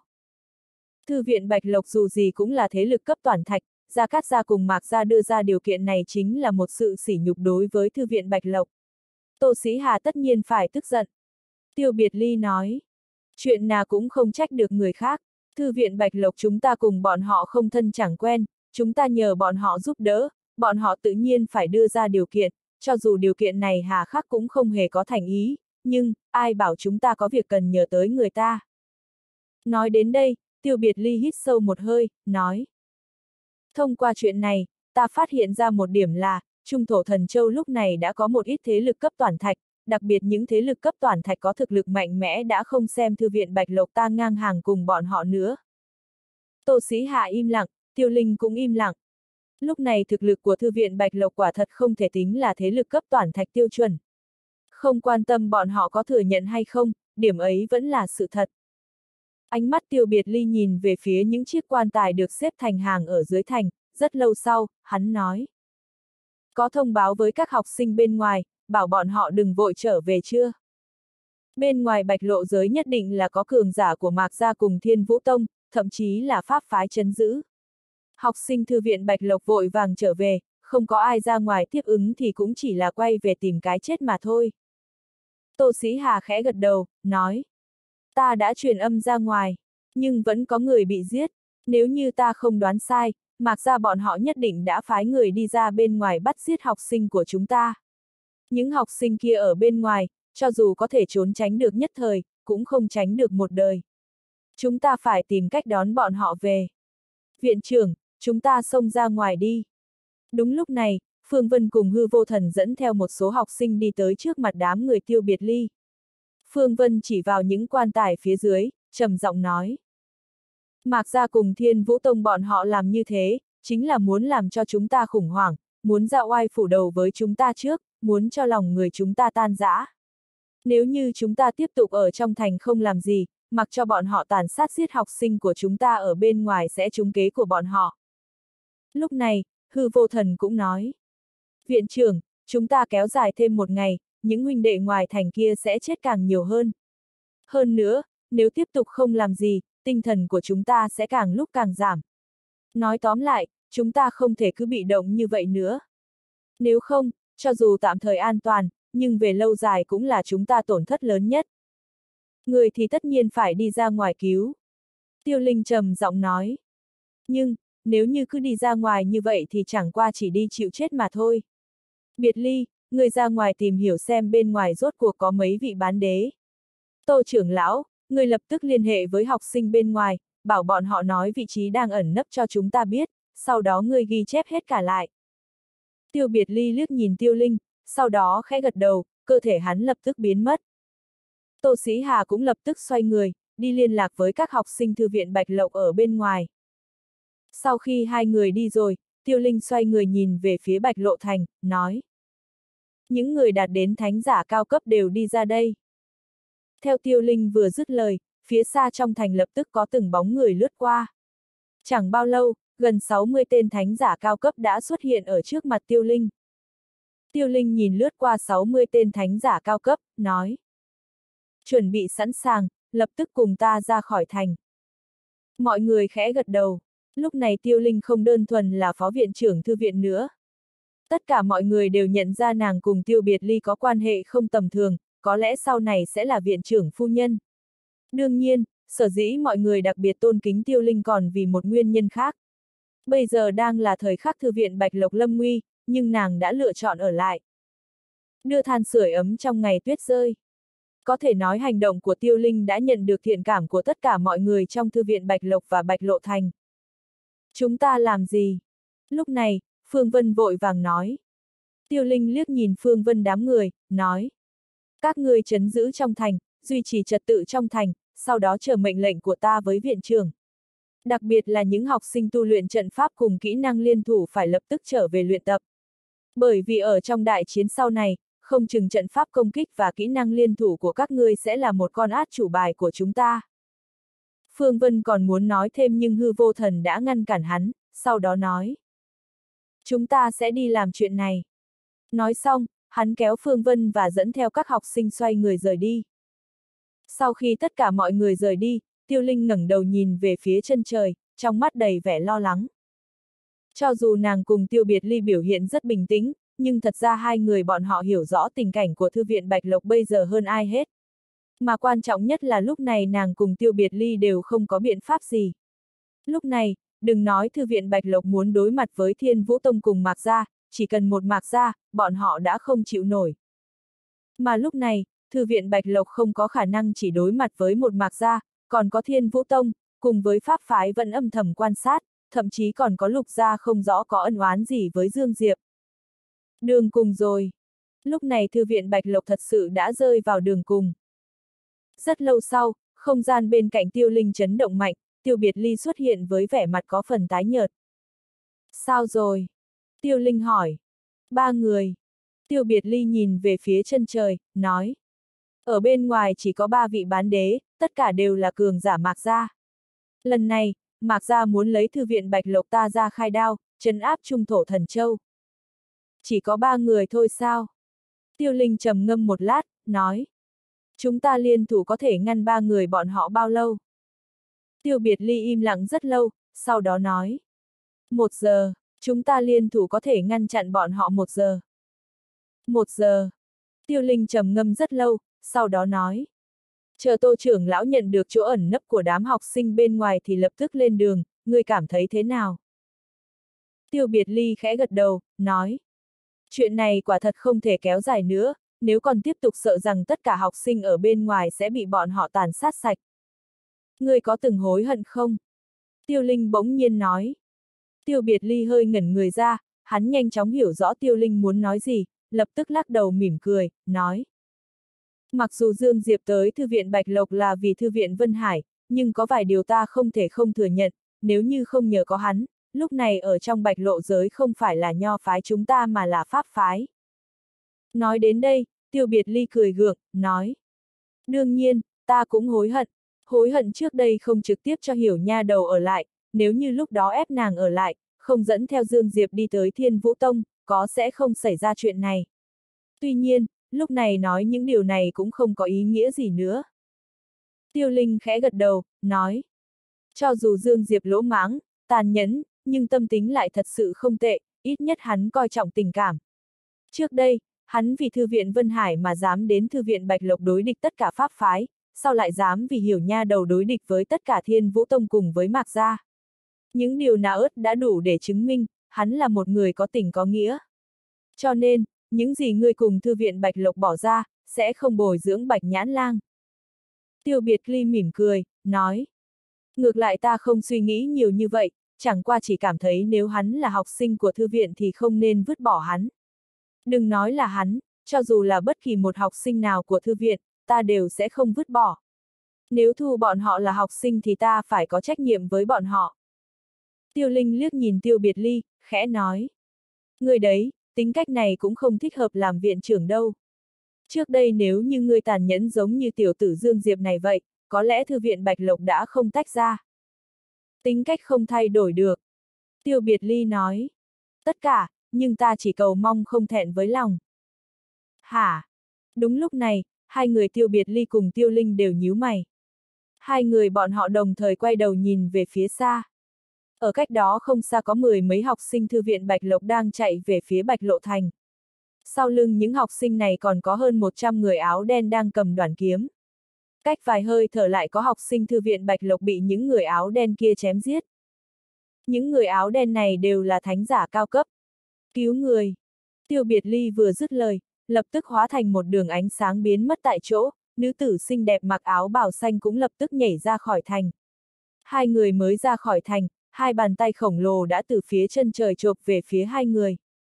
Thư viện Bạch Lộc dù gì cũng là thế lực cấp toàn thạch, Gia Cát Gia cùng Mạc Gia đưa ra điều kiện này chính là một sự sỉ nhục đối với Thư viện Bạch Lộc. Tô Sĩ Hà tất nhiên phải tức giận. Tiêu Biệt Ly nói, chuyện nào cũng không trách được người khác, Thư viện Bạch Lộc chúng ta cùng bọn họ không thân chẳng quen, chúng ta nhờ bọn họ giúp đỡ, bọn họ tự nhiên phải đưa ra điều kiện, cho dù điều kiện này hà khắc cũng không hề có thành ý, nhưng, ai bảo chúng ta có việc cần nhờ tới người ta. Nói đến đây, Tiêu Biệt Ly hít sâu một hơi, nói. Thông qua chuyện này, ta phát hiện ra một điểm là, Trung Thổ Thần Châu lúc này đã có một ít thế lực cấp toàn thạch, đặc biệt những thế lực cấp toàn thạch có thực lực mạnh mẽ đã không xem Thư viện Bạch Lộc ta ngang hàng cùng bọn họ nữa. Tô Sĩ Hà im lặng, Tiêu Linh cũng im lặng. Lúc này thực lực của Thư viện Bạch Lộc quả thật không thể tính là thế lực cấp toàn thạch tiêu chuẩn. Không quan tâm bọn họ có thừa nhận hay không, điểm ấy vẫn là sự thật. Ánh mắt Tiêu Biệt Ly nhìn về phía những chiếc quan tài được xếp thành hàng ở dưới thành, rất lâu sau, hắn nói. Có thông báo với các học sinh bên ngoài, bảo bọn họ đừng vội trở về chưa? Bên ngoài Bạch Lộ giới nhất định là có cường giả của Mạc Gia cùng Thiên Vũ Tông, thậm chí là pháp phái trấn giữ. Học sinh Thư viện Bạch Lộc vội vàng trở về, không có ai ra ngoài tiếp ứng thì cũng chỉ là quay về tìm cái chết mà thôi. Tô Sĩ Hà khẽ gật đầu, nói. Ta đã truyền âm ra ngoài, nhưng vẫn có người bị giết. Nếu như ta không đoán sai, Mạc Gia bọn họ nhất định đã phái người đi ra bên ngoài bắt giết học sinh của chúng ta. Những học sinh kia ở bên ngoài, cho dù có thể trốn tránh được nhất thời, cũng không tránh được một đời. Chúng ta phải tìm cách đón bọn họ về. Viện trưởng, chúng ta xông ra ngoài đi. Đúng lúc này, Phương Vân cùng Hư Vô Thần dẫn theo một số học sinh đi tới trước mặt đám người Tiêu Biệt Ly. Phương Vân chỉ vào những quan tài phía dưới, trầm giọng nói. Mạc Gia cùng Thiên Vũ Tông bọn họ làm như thế, chính là muốn làm cho chúng ta khủng hoảng, muốn ra oai phủ đầu với chúng ta trước, muốn cho lòng người chúng ta tan rã. Nếu như chúng ta tiếp tục ở trong thành không làm gì, mặc cho bọn họ tàn sát giết học sinh của chúng ta ở bên ngoài sẽ trúng kế của bọn họ. Lúc này, Hư Vô Thần cũng nói. Viện trưởng, chúng ta kéo dài thêm một ngày, những huynh đệ ngoài thành kia sẽ chết càng nhiều hơn. Hơn nữa, nếu tiếp tục không làm gì, tinh thần của chúng ta sẽ càng lúc càng giảm. Nói tóm lại, chúng ta không thể cứ bị động như vậy nữa. Nếu không, cho dù tạm thời an toàn, nhưng về lâu dài cũng là chúng ta tổn thất lớn nhất. Người thì tất nhiên phải đi ra ngoài cứu. Tiêu Linh trầm giọng nói. Nhưng, nếu như cứ đi ra ngoài như vậy thì chẳng qua chỉ đi chịu chết mà thôi. Biệt Ly, người ra ngoài tìm hiểu xem bên ngoài rốt cuộc có mấy vị bán đế. Tô trưởng lão, người lập tức liên hệ với học sinh bên ngoài, bảo bọn họ nói vị trí đang ẩn nấp cho chúng ta biết, sau đó người ghi chép hết cả lại. Tiêu Biệt Ly liếc nhìn Tiêu Linh, sau đó khẽ gật đầu, cơ thể hắn lập tức biến mất. Tô Sĩ Hà cũng lập tức xoay người, đi liên lạc với các học sinh Thư viện Bạch Lộc ở bên ngoài. Sau khi hai người đi rồi, Tiêu Linh xoay người nhìn về phía Bạch Lộ Thành, nói. Những người đạt đến thánh giả cao cấp đều đi ra đây. Theo Tiêu Linh vừa dứt lời, phía xa trong thành lập tức có từng bóng người lướt qua. Chẳng bao lâu, gần 60 tên thánh giả cao cấp đã xuất hiện ở trước mặt Tiêu Linh. Tiêu Linh nhìn lướt qua 60 tên thánh giả cao cấp, nói. Chuẩn bị sẵn sàng, lập tức cùng ta ra khỏi thành. Mọi người khẽ gật đầu. Lúc này Tiêu Linh không đơn thuần là phó viện trưởng thư viện nữa. Tất cả mọi người đều nhận ra nàng cùng Tiêu Biệt Ly có quan hệ không tầm thường, có lẽ sau này sẽ là viện trưởng phu nhân. Đương nhiên, sở dĩ mọi người đặc biệt tôn kính Tiêu Linh còn vì một nguyên nhân khác. Bây giờ đang là thời khắc thư viện Bạch Lộc lâm nguy, nhưng nàng đã lựa chọn ở lại. Đưa than sưởi ấm trong ngày tuyết rơi. Có thể nói hành động của Tiêu Linh đã nhận được thiện cảm của tất cả mọi người trong thư viện Bạch Lộc và Bạch Lộ Thành. Chúng ta làm gì? Lúc này, Phương Vân vội vàng nói. Tiêu Linh liếc nhìn Phương Vân đám người, nói. Các ngươi trấn giữ trong thành, duy trì trật tự trong thành, sau đó chờ mệnh lệnh của ta với viện trưởng. Đặc biệt là những học sinh tu luyện trận pháp cùng kỹ năng liên thủ phải lập tức trở về luyện tập. Bởi vì ở trong đại chiến sau này, không chừng trận pháp công kích và kỹ năng liên thủ của các ngươi sẽ là một con át chủ bài của chúng ta. Phương Vân còn muốn nói thêm nhưng hư vô thần đã ngăn cản hắn, sau đó nói. Chúng ta sẽ đi làm chuyện này. Nói xong, hắn kéo Phương Vân và dẫn theo các học sinh xoay người rời đi. Sau khi tất cả mọi người rời đi, Tiêu Linh ngẩng đầu nhìn về phía chân trời, trong mắt đầy vẻ lo lắng. Cho dù nàng cùng Tiêu Biệt Ly biểu hiện rất bình tĩnh, nhưng thật ra hai người bọn họ hiểu rõ tình cảnh của thư viện Bạch Lộc bây giờ hơn ai hết. Mà quan trọng nhất là lúc này nàng cùng Tiêu Biệt Ly đều không có biện pháp gì. Lúc này, đừng nói thư viện Bạch Lộc muốn đối mặt với Thiên Vũ Tông cùng Mạc Gia, chỉ cần một Mạc Gia, bọn họ đã không chịu nổi. Mà lúc này, thư viện Bạch Lộc không có khả năng chỉ đối mặt với một Mạc Gia, còn có Thiên Vũ Tông, cùng với Pháp Phái vẫn âm thầm quan sát, thậm chí còn có Lục Gia không rõ có ân oán gì với Dương Diệp. Đường cùng rồi. Lúc này thư viện Bạch Lộc thật sự đã rơi vào đường cùng. Rất lâu sau, không gian bên cạnh Tiêu Linh chấn động mạnh, Tiêu Biệt Ly xuất hiện với vẻ mặt có phần tái nhợt. Sao rồi? Tiêu Linh hỏi. 3 người. Tiêu Biệt Ly nhìn về phía chân trời, nói. Ở bên ngoài chỉ có 3 vị bán đế, tất cả đều là cường giả Mạc Gia. Lần này, Mạc Gia muốn lấy thư viện Bạch Lộc ta ra khai đao, trấn áp Trung Thổ Thần Châu. Chỉ có 3 người thôi sao? Tiêu Linh trầm ngâm một lát, nói. Chúng ta liên thủ có thể ngăn 3 người bọn họ bao lâu? Tiêu Biệt Ly im lặng rất lâu, sau đó nói. 1 giờ, chúng ta liên thủ có thể ngăn chặn bọn họ 1 giờ. 1 giờ. Tiêu Linh trầm ngâm rất lâu, sau đó nói. Chờ Tô trưởng lão nhận được chỗ ẩn nấp của đám học sinh bên ngoài thì lập tức lên đường, ngươi cảm thấy thế nào? Tiêu Biệt Ly khẽ gật đầu, nói. Chuyện này quả thật không thể kéo dài nữa, nếu còn tiếp tục sợ rằng tất cả học sinh ở bên ngoài sẽ bị bọn họ tàn sát sạch. Ngươi có từng hối hận không? Tiêu Linh bỗng nhiên nói. Tiêu Biệt Ly hơi ngẩn người ra, hắn nhanh chóng hiểu rõ Tiêu Linh muốn nói gì, lập tức lắc đầu mỉm cười, nói. Mặc dù Dương Diệp tới thư viện Bạch Lộc là vì thư viện Vân Hải, nhưng có vài điều ta không thể không thừa nhận, nếu như không nhờ có hắn, lúc này ở trong Bạch Lộ giới không phải là nho phái chúng ta mà là pháp phái. Nói đến đây, Tiêu Biệt Ly cười gượng, nói. Đương nhiên, ta cũng hối hận trước đây không trực tiếp cho Hiểu Nha đầu ở lại, nếu như lúc đó ép nàng ở lại, không dẫn theo Dương Diệp đi tới Thiên Vũ Tông, có sẽ không xảy ra chuyện này. Tuy nhiên, lúc này nói những điều này cũng không có ý nghĩa gì nữa. Tiêu Linh khẽ gật đầu, nói. Cho dù Dương Diệp lỗ mãng, tàn nhẫn, nhưng tâm tính lại thật sự không tệ, ít nhất hắn coi trọng tình cảm. Trước đây, hắn vì thư viện Vân Hải mà dám đến thư viện Bạch Lộc đối địch tất cả pháp phái, sau lại dám vì Hiểu Nha đầu đối địch với tất cả Thiên Vũ Tông cùng với Mạc Gia. Những điều nào ớt đã đủ để chứng minh, hắn là một người có tình có nghĩa. Cho nên, những gì ngươi cùng thư viện Bạch Lộc bỏ ra, sẽ không bồi dưỡng Bạch Nhãn Lang. Tiêu Biệt Ly mỉm cười, nói. Ngược lại ta không suy nghĩ nhiều như vậy, chẳng qua chỉ cảm thấy nếu hắn là học sinh của thư viện thì không nên vứt bỏ hắn. Đừng nói là hắn, cho dù là bất kỳ một học sinh nào của thư viện, ta đều sẽ không vứt bỏ. Nếu thu bọn họ là học sinh thì ta phải có trách nhiệm với bọn họ. Tiêu Linh liếc nhìn Tiêu Biệt Ly, khẽ nói. Người đấy, tính cách này cũng không thích hợp làm viện trưởng đâu. Trước đây nếu như ngươi tàn nhẫn giống như tiểu tử Dương Diệp này vậy, có lẽ thư viện Bạch Lộc đã không tách ra. Tính cách không thay đổi được. Tiêu Biệt Ly nói. Tất cả, nhưng ta chỉ cầu mong không thẹn với lòng. Hả? Đúng lúc này, hai người Tiêu Biệt Ly cùng Tiêu Linh đều nhíu mày. Hai người bọn họ đồng thời quay đầu nhìn về phía xa. Ở cách đó không xa có 10 mấy học sinh thư viện Bạch Lộc đang chạy về phía Bạch Lộ Thành. Sau lưng những học sinh này còn có hơn 100 người áo đen đang cầm đoản kiếm. Cách vài hơi thở lại có học sinh thư viện Bạch Lộc bị những người áo đen kia chém giết. Những người áo đen này đều là thánh giả cao cấp. Cứu người! Tiêu Biệt Ly vừa dứt lời, lập tức hóa thành một đường ánh sáng biến mất tại chỗ, nữ tử xinh đẹp mặc áo bào xanh cũng lập tức nhảy ra khỏi thành. Hai người mới ra khỏi thành, hai bàn tay khổng lồ đã từ phía chân trời chộp về phía hai người.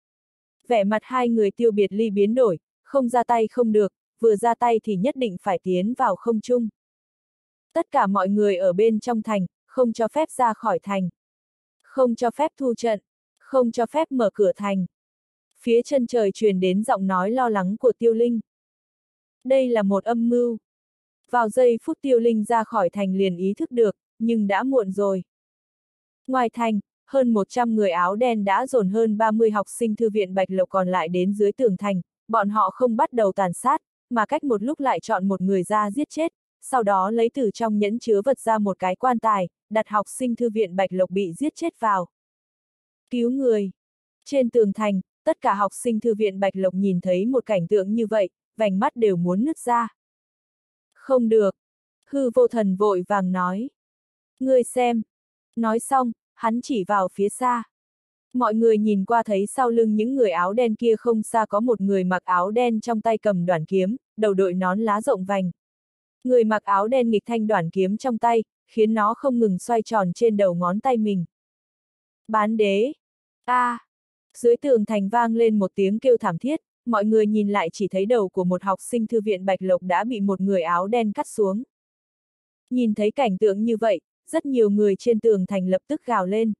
Vẻ mặt hai người Tiêu Biệt Ly biến đổi, không ra tay không được, vừa ra tay thì nhất định phải tiến vào không trung. Tất cả mọi người ở bên trong thành, không cho phép ra khỏi thành. Không cho phép thu trận, không cho phép mở cửa thành. Phía chân trời truyền đến giọng nói lo lắng của Tiêu Linh. Đây là một âm mưu. Vào giây phút Tiêu Linh ra khỏi thành liền ý thức được, nhưng đã muộn rồi. Ngoài thành, hơn 100 người áo đen đã dồn hơn 30 học sinh thư viện Bạch Lộc còn lại đến dưới tường thành, bọn họ không bắt đầu tàn sát, mà cách một lúc lại chọn một người ra giết chết, sau đó lấy từ trong nhẫn chứa vật ra một cái quan tài, đặt học sinh thư viện Bạch Lộc bị giết chết vào. Cứu người! Trên tường thành, tất cả học sinh thư viện Bạch Lộc nhìn thấy một cảnh tượng như vậy, vành mắt đều muốn nứt ra. Không được! Hư Vô Thần vội vàng nói. Ngươi xem! Nói xong, hắn chỉ vào phía xa. Mọi người nhìn qua thấy sau lưng những người áo đen kia không xa có một người mặc áo đen trong tay cầm đoản kiếm, đầu đội nón lá rộng vành. Người mặc áo đen nghịch thanh đoản kiếm trong tay, khiến nó không ngừng xoay tròn trên đầu ngón tay mình. Bán đế! A! Dưới tường thành vang lên một tiếng kêu thảm thiết, mọi người nhìn lại chỉ thấy đầu của một học sinh thư viện Bạch Lộc đã bị một người áo đen cắt xuống. Nhìn thấy cảnh tượng như vậy, rất nhiều người trên tường thành lập tức gào lên.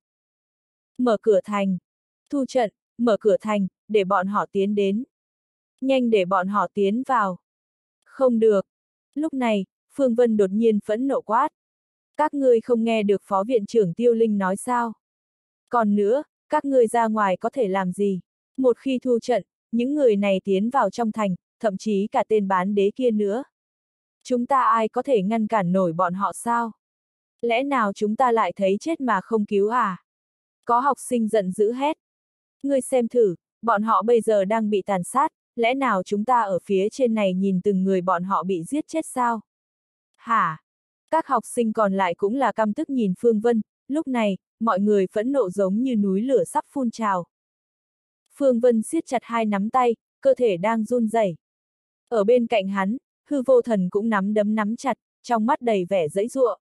Mở cửa thành! Thu trận! Mở cửa thành, để bọn họ tiến đến. Nhanh để bọn họ tiến vào. Không được! Lúc này, Phương Vân đột nhiên phẫn nộ quát. Các ngươi không nghe được Phó Viện trưởng Tiêu Linh nói sao? Còn nữa, các ngươi ra ngoài có thể làm gì? Một khi thu trận, những người này tiến vào trong thành, thậm chí cả tên bán đế kia nữa. Chúng ta ai có thể ngăn cản nổi bọn họ sao? Lẽ nào chúng ta lại thấy chết mà không cứu à? Có học sinh giận dữ hét. Ngươi xem thử, bọn họ bây giờ đang bị tàn sát, lẽ nào chúng ta ở phía trên này nhìn từng người bọn họ bị giết chết sao? Hả? Các học sinh còn lại cũng là căm tức nhìn Phương Vân, lúc này, mọi người phẫn nộ giống như núi lửa sắp phun trào. Phương Vân siết chặt hai nắm tay, cơ thể đang run rẩy. Ở bên cạnh hắn, Hư Vô Thần cũng nắm đấm nắm chặt, trong mắt đầy vẻ giãy giụa.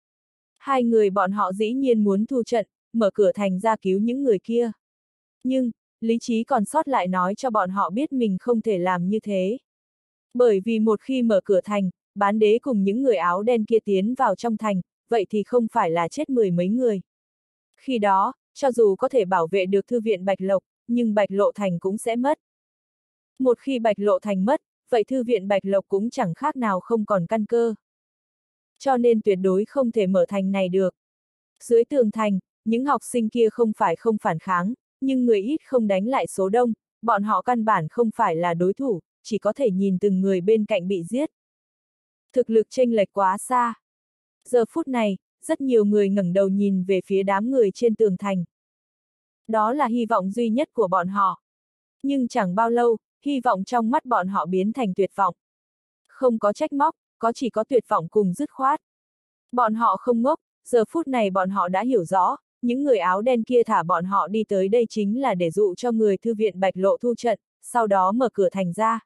Hai người bọn họ dĩ nhiên muốn thu trận, mở cửa thành ra cứu những người kia. Nhưng, lý trí còn sót lại nói cho bọn họ biết mình không thể làm như thế. Bởi vì một khi mở cửa thành, bán đế cùng những người áo đen kia tiến vào trong thành, vậy thì không phải là chết 10 mấy người. Khi đó, cho dù có thể bảo vệ được thư viện Bạch Lộc, nhưng Bạch Lộ Thành cũng sẽ mất. Một khi Bạch Lộ Thành mất, vậy thư viện Bạch Lộc cũng chẳng khác nào không còn căn cơ. Cho nên tuyệt đối không thể mở thành này được. Dưới tường thành, những học sinh kia không phải không phản kháng, nhưng người ít không đánh lại số đông, bọn họ căn bản không phải là đối thủ, chỉ có thể nhìn từng người bên cạnh bị giết. Thực lực chênh lệch quá xa. Giờ phút này, rất nhiều người ngẩng đầu nhìn về phía đám người trên tường thành. Đó là hy vọng duy nhất của bọn họ. Nhưng chẳng bao lâu, hy vọng trong mắt bọn họ biến thành tuyệt vọng. Không có trách móc, chỉ có tuyệt vọng cùng dứt khoát. Bọn họ không ngốc, giờ phút này bọn họ đã hiểu rõ, những người áo đen kia thả bọn họ đi tới đây chính là để dụ cho người thư viện Bạch Lộ thu trận, sau đó mở cửa thành ra.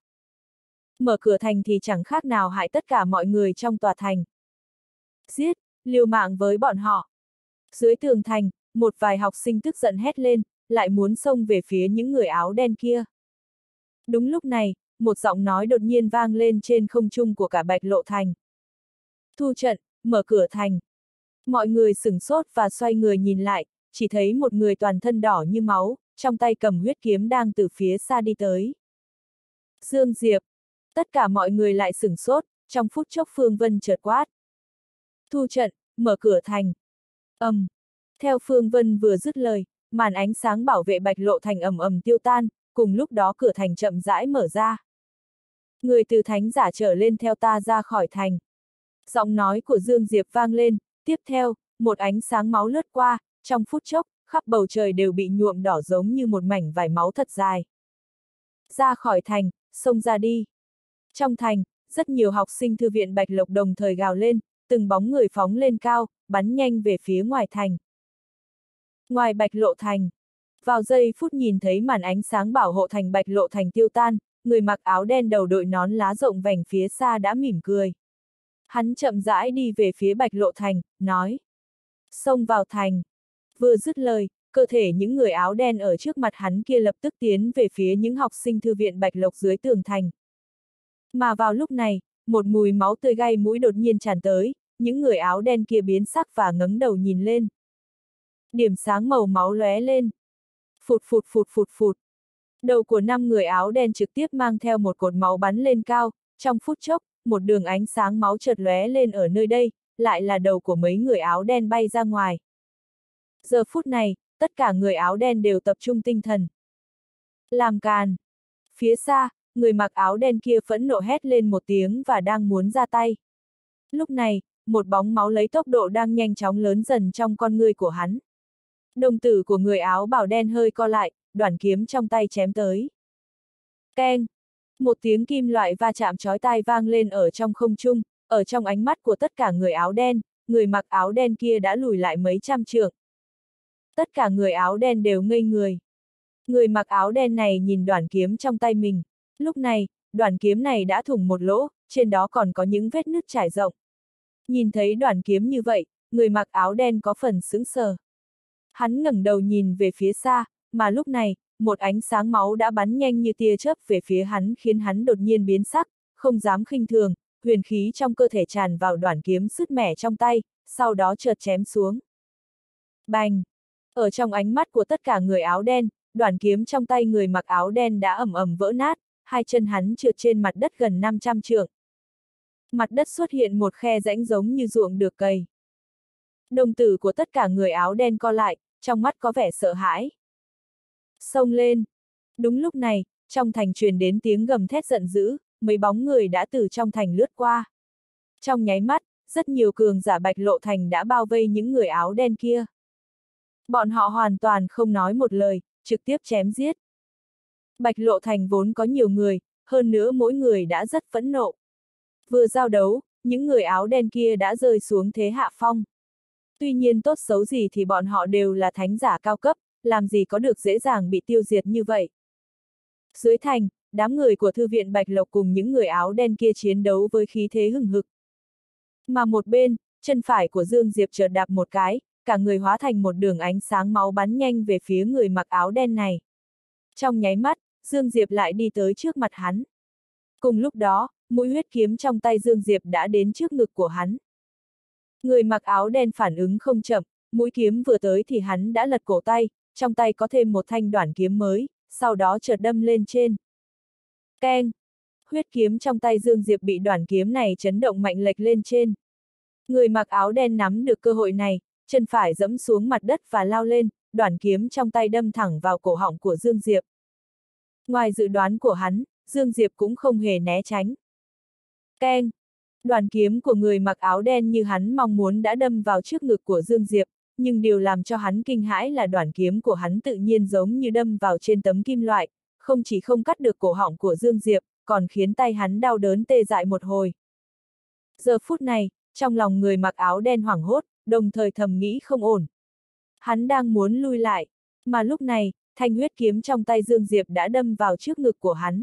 Mở cửa thành thì chẳng khác nào hại tất cả mọi người trong tòa thành. Giết, liều mạng với bọn họ. Dưới tường thành, một vài học sinh tức giận hét lên, lại muốn xông về phía những người áo đen kia. Đúng lúc này, một giọng nói đột nhiên vang lên trên không trung của cả Bạch Lộ Thành. Thu trận, mở cửa thành. Mọi người sửng sốt và xoay người nhìn lại, chỉ thấy một người toàn thân đỏ như máu, trong tay cầm huyết kiếm đang từ phía xa đi tới. Dương Diệp. Tất cả mọi người lại sửng sốt, trong phút chốc Phương Vân chợt quát. Thu trận, mở cửa thành. Theo Phương Vân vừa dứt lời, màn ánh sáng bảo vệ Bạch Lộ Thành ầm ầm tiêu tan, cùng lúc đó cửa thành chậm rãi mở ra. Người từ thánh giả trở lên theo ta ra khỏi thành. Giọng nói của Dương Diệp vang lên, tiếp theo, một ánh sáng máu lướt qua, trong phút chốc, khắp bầu trời đều bị nhuộm đỏ giống như một mảnh vải máu thật dài. Ra khỏi thành, xông ra đi. Trong thành, rất nhiều học sinh thư viện Bạch Lộc đồng thời gào lên, từng bóng người phóng lên cao, bắn nhanh về phía ngoài thành. Ngoài Bạch Lộ thành, vào giây phút nhìn thấy màn ánh sáng bảo hộ thành Bạch Lộ thành tiêu tan, người mặc áo đen đầu đội nón lá rộng vành phía xa đã mỉm cười. Hắn chậm rãi đi về phía Bạch Lộ thành, nói. Xông vào thành. Vừa dứt lời, cơ thể những người áo đen ở trước mặt hắn kia lập tức tiến về phía những học sinh thư viện Bạch Lộc dưới tường thành. Mà vào lúc này, một mùi máu tươi gai mũi đột nhiên tràn tới, những người áo đen kia biến sắc và ngẩng đầu nhìn lên. Điểm sáng màu máu lóe lên. Phụt phụt phụt phụt phụt. Đầu của 5 người áo đen trực tiếp mang theo một cột máu bắn lên cao, trong phút chốc, một đường ánh sáng máu chợt lóe lên ở nơi đây, lại là đầu của mấy người áo đen bay ra ngoài. Giờ phút này, tất cả người áo đen đều tập trung tinh thần. Làm càn. Phía xa, người mặc áo đen kia phẫn nộ hét lên một tiếng và đang muốn ra tay. Lúc này, một bóng máu lấy tốc độ đang nhanh chóng lớn dần trong con ngươi của hắn. Đồng tử của người áo bào đen hơi co lại, đoản kiếm trong tay chém tới. Keng! Một tiếng kim loại va chạm chói tai vang lên ở trong không trung, ở trong ánh mắt của tất cả người áo đen, người mặc áo đen kia đã lùi lại mấy trăm trượng. Tất cả người áo đen đều ngây người. Người mặc áo đen này nhìn đoản kiếm trong tay mình. Lúc này, đoản kiếm này đã thủng một lỗ, trên đó còn có những vết nứt trải rộng. Nhìn thấy đoản kiếm như vậy, người mặc áo đen có phần sững sờ. Hắn ngẩng đầu nhìn về phía xa, mà lúc này, một ánh sáng máu đã bắn nhanh như tia chớp về phía hắn khiến hắn đột nhiên biến sắc, không dám khinh thường, huyền khí trong cơ thể tràn vào đoản kiếm sứt mẻ trong tay, sau đó chợt chém xuống. Bành! Ở trong ánh mắt của tất cả người áo đen, đoản kiếm trong tay người mặc áo đen đã ầm ầm vỡ nát, hai chân hắn trượt trên mặt đất gần 500 trượng. Mặt đất xuất hiện một khe rãnh giống như ruộng được cày. Đồng tử của tất cả người áo đen co lại, trong mắt có vẻ sợ hãi. Xông lên! Đúng lúc này, trong thành truyền đến tiếng gầm thét giận dữ, mấy bóng người đã từ trong thành lướt qua. Trong nháy mắt, rất nhiều cường giả Bạch Lộ thành đã bao vây những người áo đen kia. Bọn họ hoàn toàn không nói một lời, trực tiếp chém giết. Bạch Lộ thành vốn có nhiều người, hơn nữa mỗi người đã rất phẫn nộ. Vừa giao đấu, những người áo đen kia đã rơi xuống thế hạ phong. Tuy nhiên tốt xấu gì thì bọn họ đều là thánh giả cao cấp, làm gì có được dễ dàng bị tiêu diệt như vậy. Dưới thành, đám người của thư viện Bạch Lộc cùng những người áo đen kia chiến đấu với khí thế hừng hực. Mà một bên, chân phải của Dương Diệp chợt đạp một cái, cả người hóa thành một đường ánh sáng máu bắn nhanh về phía người mặc áo đen này. Trong nháy mắt, Dương Diệp lại đi tới trước mặt hắn. Cùng lúc đó, mũi huyết kiếm trong tay Dương Diệp đã đến trước ngực của hắn. Người mặc áo đen phản ứng không chậm, mũi kiếm vừa tới thì hắn đã lật cổ tay, trong tay có thêm một thanh đoản kiếm mới, sau đó chợt đâm lên trên. Keng! Huyết kiếm trong tay Dương Diệp bị đoản kiếm này chấn động mạnh lệch lên trên. Người mặc áo đen nắm được cơ hội này, chân phải giẫm xuống mặt đất và lao lên, đoản kiếm trong tay đâm thẳng vào cổ họng của Dương Diệp. Ngoài dự đoán của hắn, Dương Diệp cũng không hề né tránh. Keng! Đoản kiếm của người mặc áo đen như hắn mong muốn đã đâm vào trước ngực của Dương Diệp, nhưng điều làm cho hắn kinh hãi là đoản kiếm của hắn tự nhiên giống như đâm vào trên tấm kim loại, không chỉ không cắt được cổ họng của Dương Diệp, còn khiến tay hắn đau đớn tê dại một hồi. Giờ phút này, trong lòng người mặc áo đen hoảng hốt, đồng thời thầm nghĩ không ổn. Hắn đang muốn lui lại, mà lúc này, thanh huyết kiếm trong tay Dương Diệp đã đâm vào trước ngực của hắn.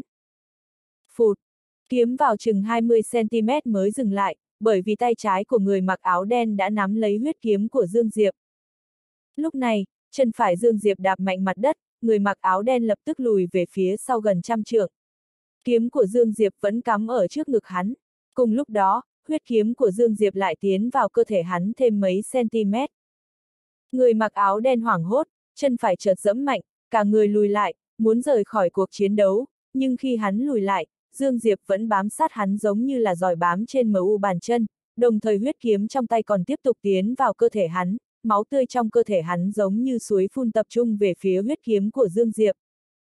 Phụt! Kiếm vào chừng 20 cm mới dừng lại, bởi vì tay trái của người mặc áo đen đã nắm lấy huyết kiếm của Dương Diệp. Lúc này, chân phải Dương Diệp đạp mạnh mặt đất, người mặc áo đen lập tức lùi về phía sau gần 100 trượng. Kiếm của Dương Diệp vẫn cắm ở trước ngực hắn. Cùng lúc đó, huyết kiếm của Dương Diệp lại tiến vào cơ thể hắn thêm mấy cm. Người mặc áo đen hoảng hốt, chân phải chợt giẫm mạnh, cả người lùi lại, muốn rời khỏi cuộc chiến đấu, nhưng khi hắn lùi lại, Dương Diệp vẫn bám sát hắn giống như là giòi bám trên mu bàn chân, đồng thời huyết kiếm trong tay còn tiếp tục tiến vào cơ thể hắn, máu tươi trong cơ thể hắn giống như suối phun tập trung về phía huyết kiếm của Dương Diệp.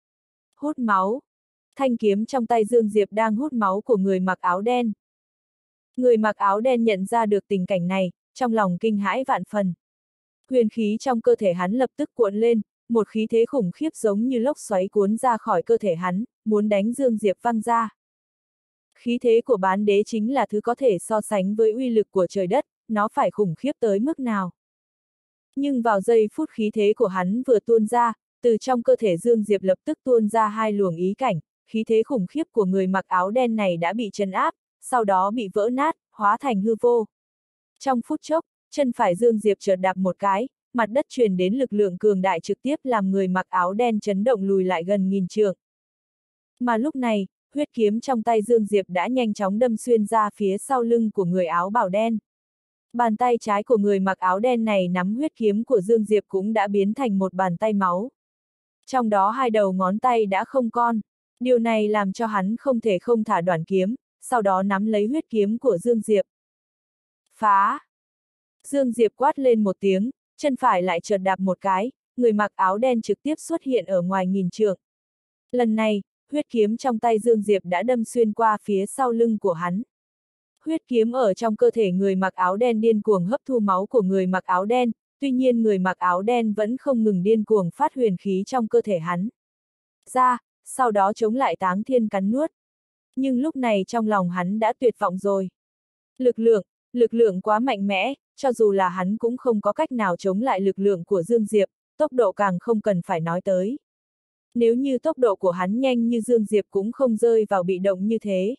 Hút máu. Thanh kiếm trong tay Dương Diệp đang hút máu của người mặc áo đen. Người mặc áo đen nhận ra được tình cảnh này, trong lòng kinh hãi vạn phần. Huyền khí trong cơ thể hắn lập tức cuộn lên, một khí thế khủng khiếp giống như lốc xoáy cuốn ra khỏi cơ thể hắn, muốn đánh Dương Diệp văng ra. Khí thế của bán đế chính là thứ có thể so sánh với uy lực của trời đất, nó phải khủng khiếp tới mức nào. Nhưng vào giây phút khí thế của hắn vừa tuôn ra, từ trong cơ thể Dương Diệp lập tức tuôn ra hai luồng ý cảnh, khí thế khủng khiếp của người mặc áo đen này đã bị trấn áp, sau đó bị vỡ nát, hóa thành hư vô. Trong phút chốc, chân phải Dương Diệp chợt đạp một cái, mặt đất truyền đến lực lượng cường đại trực tiếp làm người mặc áo đen chấn động lùi lại gần nghìn trượng. Mà lúc này, huyết kiếm trong tay Dương Diệp đã nhanh chóng đâm xuyên ra phía sau lưng của người áo bào đen. Bàn tay trái của người mặc áo đen này nắm huyết kiếm của Dương Diệp cũng đã biến thành một bàn tay máu. Trong đó hai đầu ngón tay đã không còn. Điều này làm cho hắn không thể không thả đoạn kiếm, sau đó nắm lấy huyết kiếm của Dương Diệp. Phá! Dương Diệp quát lên một tiếng, chân phải lại chợt đạp một cái, người mặc áo đen trực tiếp xuất hiện ở ngoài nghìn trượng. Lần này, huyết kiếm trong tay Dương Diệp đã đâm xuyên qua phía sau lưng của hắn. Huyết kiếm ở trong cơ thể người mặc áo đen điên cuồng hấp thu máu của người mặc áo đen, tuy nhiên người mặc áo đen vẫn không ngừng điên cuồng phát huyền khí trong cơ thể hắn ra, sau đó chống lại Táng Thiên cắn nuốt. Nhưng lúc này trong lòng hắn đã tuyệt vọng rồi. Lực lượng quá mạnh mẽ, cho dù là hắn cũng không có cách nào chống lại lực lượng của Dương Diệp, tốc độ càng không cần phải nói tới. Nếu như tốc độ của hắn nhanh như Dương Diệp cũng không rơi vào bị động như thế.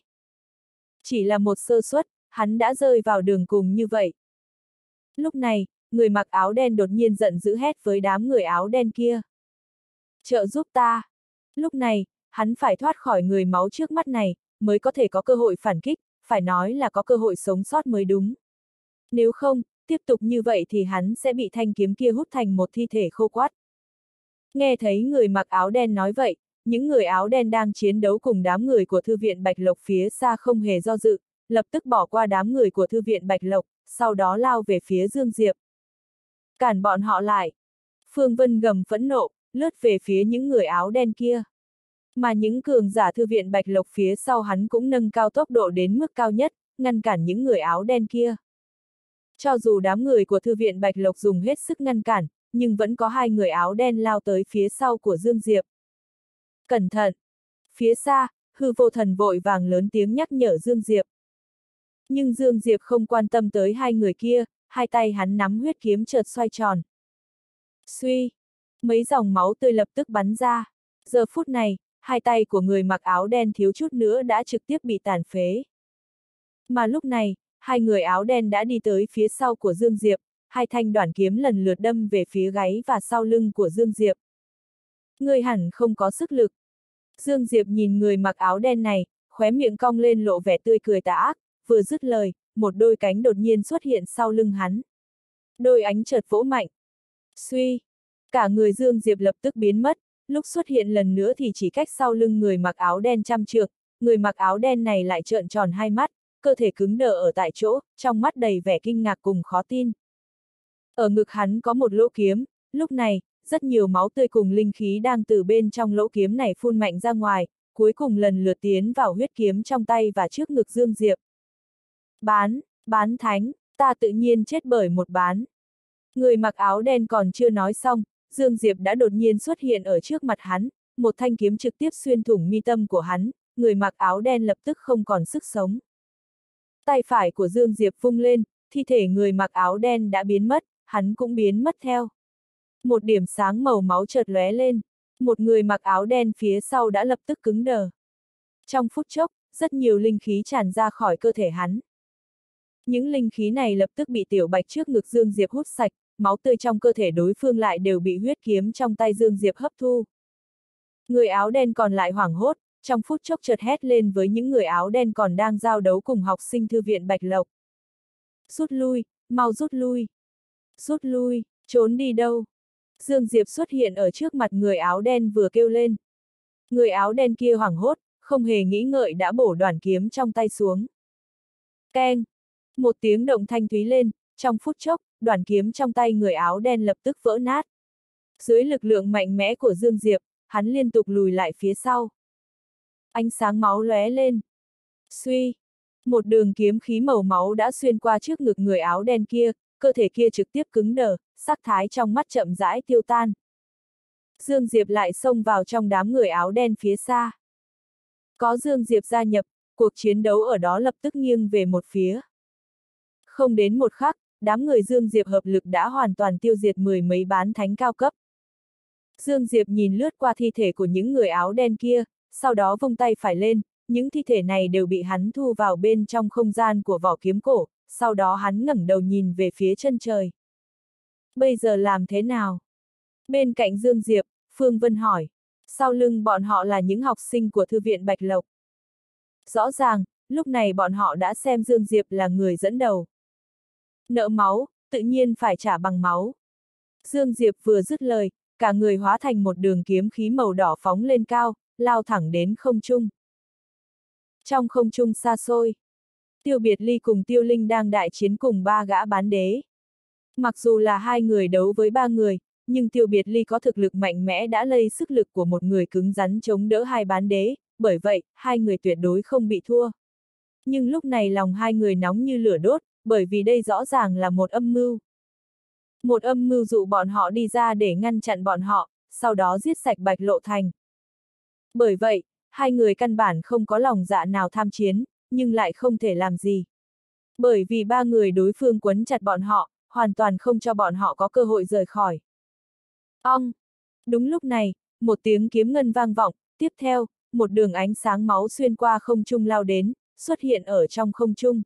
Chỉ là một sơ suất, hắn đã rơi vào đường cùng như vậy. Lúc này, người mặc áo đen đột nhiên giận dữ hét với đám người áo đen kia. Trợ giúp ta! Lúc này, hắn phải thoát khỏi người máu trước mắt này, mới có thể có cơ hội phản kích, phải nói là có cơ hội sống sót mới đúng. Nếu không, tiếp tục như vậy thì hắn sẽ bị thanh kiếm kia hút thành một thi thể khô quắt. Nghe thấy người mặc áo đen nói vậy, những người áo đen đang chiến đấu cùng đám người của Thư viện Bạch Lộc phía xa không hề do dự, lập tức bỏ qua đám người của Thư viện Bạch Lộc, sau đó lao về phía Dương Diệp. Cản bọn họ lại! Phương Vân gầm phẫn nộ, lướt về phía những người áo đen kia. Mà những cường giả Thư viện Bạch Lộc phía sau hắn cũng nâng cao tốc độ đến mức cao nhất, ngăn cản những người áo đen kia. Cho dù đám người của Thư viện Bạch Lộc dùng hết sức ngăn cản, nhưng vẫn có hai người áo đen lao tới phía sau của Dương Diệp. Cẩn thận! Phía xa, hư vô thần vội vàng lớn tiếng nhắc nhở Dương Diệp. Nhưng Dương Diệp không quan tâm tới hai người kia, hai tay hắn nắm huyết kiếm chợt xoay tròn. Suy! Mấy dòng máu tươi lập tức bắn ra. Giờ phút này, hai tay của người mặc áo đen thiếu chút nữa đã trực tiếp bị tàn phế. Mà lúc này, hai người áo đen đã đi tới phía sau của Dương Diệp, hai thanh đoản kiếm lần lượt đâm về phía gáy và sau lưng của Dương Diệp. Người hẳn không có sức lực. Dương Diệp nhìn người mặc áo đen này, khóe miệng cong lên lộ vẻ tươi cười tà ác, vừa dứt lời, một đôi cánh đột nhiên xuất hiện sau lưng hắn. Đôi ánh chợt vỗ mạnh. Suy! Cả người Dương Diệp lập tức biến mất, lúc xuất hiện lần nữa thì chỉ cách sau lưng người mặc áo đen trăm trượng, người mặc áo đen này lại trợn tròn hai mắt, cơ thể cứng đờ ở tại chỗ, trong mắt đầy vẻ kinh ngạc cùng khó tin. Ở ngực hắn có một lỗ kiếm, lúc này, rất nhiều máu tươi cùng linh khí đang từ bên trong lỗ kiếm này phun mạnh ra ngoài, cuối cùng lần lượt tiến vào huyết kiếm trong tay và trước ngực Dương Diệp. Bán thánh, ta tự nhiên chết bởi một bán. Người mặc áo đen còn chưa nói xong, Dương Diệp đã đột nhiên xuất hiện ở trước mặt hắn, một thanh kiếm trực tiếp xuyên thủng mi tâm của hắn, người mặc áo đen lập tức không còn sức sống. Tay phải của Dương Diệp vung lên, thi thể người mặc áo đen đã biến mất, hắn cũng biến mất theo. Một điểm sáng màu máu chợt lóe lên, một người mặc áo đen phía sau đã lập tức cứng đờ. Trong phút chốc, rất nhiều linh khí tràn ra khỏi cơ thể hắn. Những linh khí này lập tức bị tiểu bạch trước ngực Dương Diệp hút sạch, máu tươi trong cơ thể đối phương lại đều bị huyết kiếm trong tay Dương Diệp hấp thu. Người áo đen còn lại hoảng hốt, trong phút chốc chợt hét lên với những người áo đen còn đang giao đấu cùng học sinh Thư viện Bạch Lộc. Rút lui, mau rút lui. Rút lui, trốn đi đâu? Dương Diệp xuất hiện ở trước mặt người áo đen vừa kêu lên. Người áo đen kia hoảng hốt, không hề nghĩ ngợi đã bổ đoản kiếm trong tay xuống. Keng! Một tiếng động thanh thúy lên, trong phút chốc, đoản kiếm trong tay người áo đen lập tức vỡ nát. Dưới lực lượng mạnh mẽ của Dương Diệp, hắn liên tục lùi lại phía sau. Ánh sáng máu lóe lên. Suy! Một đường kiếm khí màu máu đã xuyên qua trước ngực người áo đen kia, cơ thể kia trực tiếp cứng đờ, sắc thái trong mắt chậm rãi tiêu tan. Dương Diệp lại xông vào trong đám người áo đen phía xa. Có Dương Diệp gia nhập, cuộc chiến đấu ở đó lập tức nghiêng về một phía. Không đến một khắc, đám người Dương Diệp hợp lực đã hoàn toàn tiêu diệt mười mấy bán thánh cao cấp. Dương Diệp nhìn lướt qua thi thể của những người áo đen kia, sau đó vung tay phải lên, những thi thể này đều bị hắn thu vào bên trong không gian của vỏ kiếm cổ, sau đó hắn ngẩng đầu nhìn về phía chân trời. Bây giờ làm thế nào? Bên cạnh Dương Diệp, Phương Vân hỏi. Sau lưng bọn họ là những học sinh của Thư viện Bạch Lộc. Rõ ràng, lúc này bọn họ đã xem Dương Diệp là người dẫn đầu. Nợ máu, tự nhiên phải trả bằng máu. Dương Diệp vừa dứt lời, cả người hóa thành một đường kiếm khí màu đỏ phóng lên cao, lao thẳng đến không trung. Trong không trung xa xôi, Tiêu Biệt Ly cùng Tiêu Linh đang đại chiến cùng ba gã bán đế. Mặc dù là hai người đấu với ba người, nhưng Tiêu Biệt Ly có thực lực mạnh mẽ đã lây sức lực của một người cứng rắn chống đỡ hai bán đế, bởi vậy, hai người tuyệt đối không bị thua. Nhưng lúc này lòng hai người nóng như lửa đốt, bởi vì đây rõ ràng là một âm mưu. Một âm mưu dụ bọn họ đi ra để ngăn chặn bọn họ, sau đó giết sạch Bạch Lộ Thành. Bởi vậy, hai người căn bản không có lòng dạ nào tham chiến, nhưng lại không thể làm gì. Bởi vì ba người đối phương quấn chặt bọn họ, hoàn toàn không cho bọn họ có cơ hội rời khỏi. Ong! Đúng lúc này, một tiếng kiếm ngân vang vọng, tiếp theo, một đường ánh sáng máu xuyên qua không trung lao đến, xuất hiện ở trong không trung.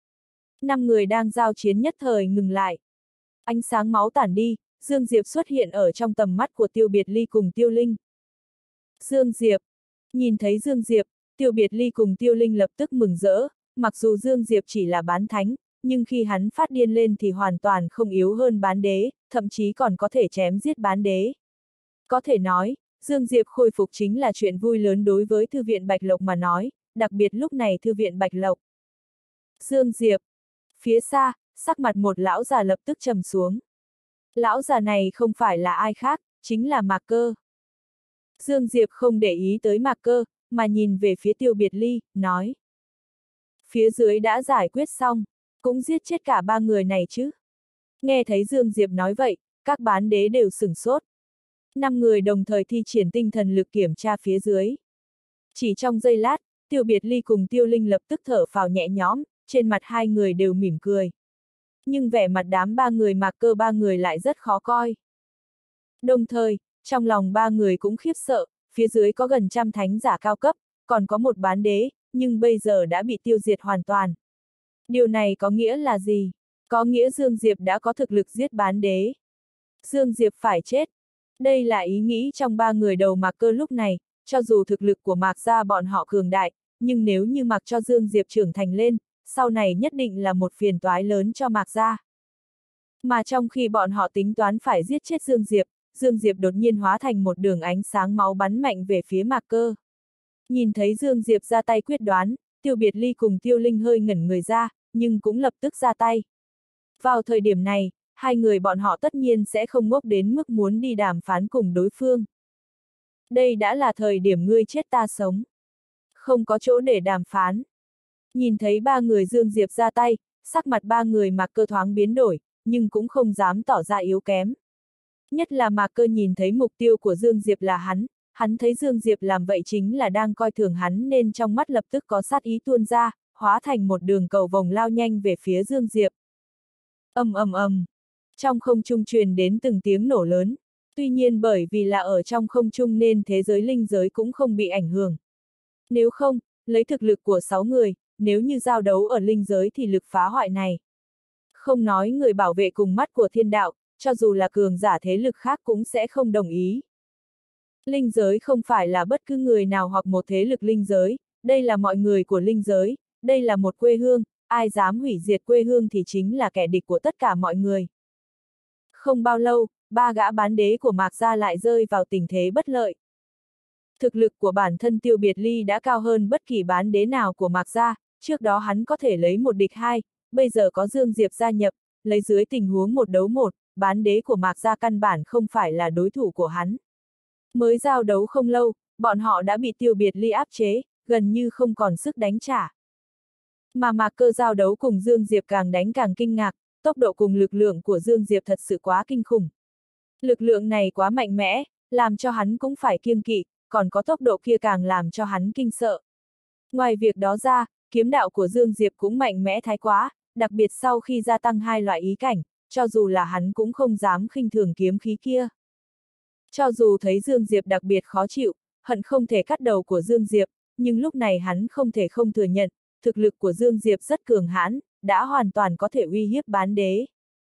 5 người đang giao chiến nhất thời ngừng lại. Ánh sáng máu tản đi, Dương Diệp xuất hiện ở trong tầm mắt của Tiêu Biệt Ly cùng Tiêu Linh. Dương Diệp! Nhìn thấy Dương Diệp, Tiêu Biệt Ly cùng Tiêu Linh lập tức mừng rỡ, mặc dù Dương Diệp chỉ là bán thánh, nhưng khi hắn phát điên lên thì hoàn toàn không yếu hơn bán đế, thậm chí còn có thể chém giết bán đế. Có thể nói, Dương Diệp khôi phục chính là chuyện vui lớn đối với Thư viện Bạch Lộc mà nói, đặc biệt lúc này Thư viện Bạch Lộc. Dương Diệp! Phía xa, sắc mặt một lão già lập tức trầm xuống. Lão già này không phải là ai khác, chính là Mạc Cơ. Dương Diệp không để ý tới Mạc Cơ, mà nhìn về phía Tiêu Biệt Ly, nói. Phía dưới đã giải quyết xong, cũng giết chết cả ba người này chứ. Nghe thấy Dương Diệp nói vậy, các bán đế đều sửng sốt. 5 người đồng thời thi triển tinh thần lực kiểm tra phía dưới. Chỉ trong giây lát, Tiêu Biệt Ly cùng Tiêu Linh lập tức thở phào nhẹ nhõm, trên mặt hai người đều mỉm cười. Nhưng vẻ mặt đám ba người Mạc Cơ ba người lại rất khó coi. Đồng thời, trong lòng ba người cũng khiếp sợ, phía dưới có gần 100 thánh giả cao cấp, còn có một bán đế, nhưng bây giờ đã bị tiêu diệt hoàn toàn. Điều này có nghĩa là gì? Có nghĩa Dương Diệp đã có thực lực giết bán đế. Dương Diệp phải chết. Đây là ý nghĩ trong ba người đầu Mạc Cơ lúc này, cho dù thực lực của Mạc gia bọn họ cường đại, nhưng nếu như mặc cho Dương Diệp trưởng thành lên, sau này nhất định là một phiền toái lớn cho Mạc gia. Mà trong khi bọn họ tính toán phải giết chết Dương Diệp đột nhiên hóa thành một đường ánh sáng máu bắn mạnh về phía Mạc Cơ. Nhìn thấy Dương Diệp ra tay quyết đoán, Tiêu Biệt Ly cùng Tiêu Linh hơi ngẩn người ra, nhưng cũng lập tức ra tay. Vào thời điểm này, hai người bọn họ tất nhiên sẽ không ngốc đến mức muốn đi đàm phán cùng đối phương. Đây đã là thời điểm ngươi chết ta sống. Không có chỗ để đàm phán. Nhìn thấy ba người Dương Diệp ra tay, sắc mặt ba người Mạc Cơ thoáng biến đổi, nhưng cũng không dám tỏ ra yếu kém. Nhất là Mạc Cơ nhìn thấy mục tiêu của Dương Diệp là hắn thấy Dương Diệp làm vậy chính là đang coi thường hắn nên trong mắt lập tức có sát ý tuôn ra, hóa thành một đường cầu vồng lao nhanh về phía Dương Diệp. Ầm ầm ầm. Trong không trung truyền đến từng tiếng nổ lớn, tuy nhiên bởi vì là ở trong không trung nên thế giới linh giới cũng không bị ảnh hưởng. Nếu không, lấy thực lực của 6 người, nếu như giao đấu ở linh giới thì lực phá hoại này. Không nói người bảo vệ cùng mắt của thiên đạo, cho dù là cường giả thế lực khác cũng sẽ không đồng ý. Linh giới không phải là bất cứ người nào hoặc một thế lực linh giới, đây là mọi người của linh giới, đây là một quê hương, ai dám hủy diệt quê hương thì chính là kẻ địch của tất cả mọi người. Không bao lâu, ba gã bán đế của Mạc gia lại rơi vào tình thế bất lợi. Thực lực của bản thân Tiêu Biệt Ly đã cao hơn bất kỳ bán đế nào của Mạc gia, trước đó hắn có thể lấy một địch hai, bây giờ có Dương Diệp gia nhập, lấy dưới tình huống một đấu một, bán đế của Mạc gia căn bản không phải là đối thủ của hắn. Mới giao đấu không lâu, bọn họ đã bị Tiêu Biệt Ly áp chế, gần như không còn sức đánh trả. Mà Mạc Cơ giao đấu cùng Dương Diệp càng đánh càng kinh ngạc, tốc độ cùng lực lượng của Dương Diệp thật sự quá kinh khủng. Lực lượng này quá mạnh mẽ, làm cho hắn cũng phải kiêng kỵ, còn có tốc độ kia càng làm cho hắn kinh sợ. Ngoài việc đó ra, kiếm đạo của Dương Diệp cũng mạnh mẽ thái quá, đặc biệt sau khi gia tăng hai loại ý cảnh, cho dù là hắn cũng không dám khinh thường kiếm khí kia. Cho dù thấy Dương Diệp đặc biệt khó chịu, hận không thể cắt đầu của Dương Diệp, nhưng lúc này hắn không thể không thừa nhận, thực lực của Dương Diệp rất cường hãn, đã hoàn toàn có thể uy hiếp bán đế.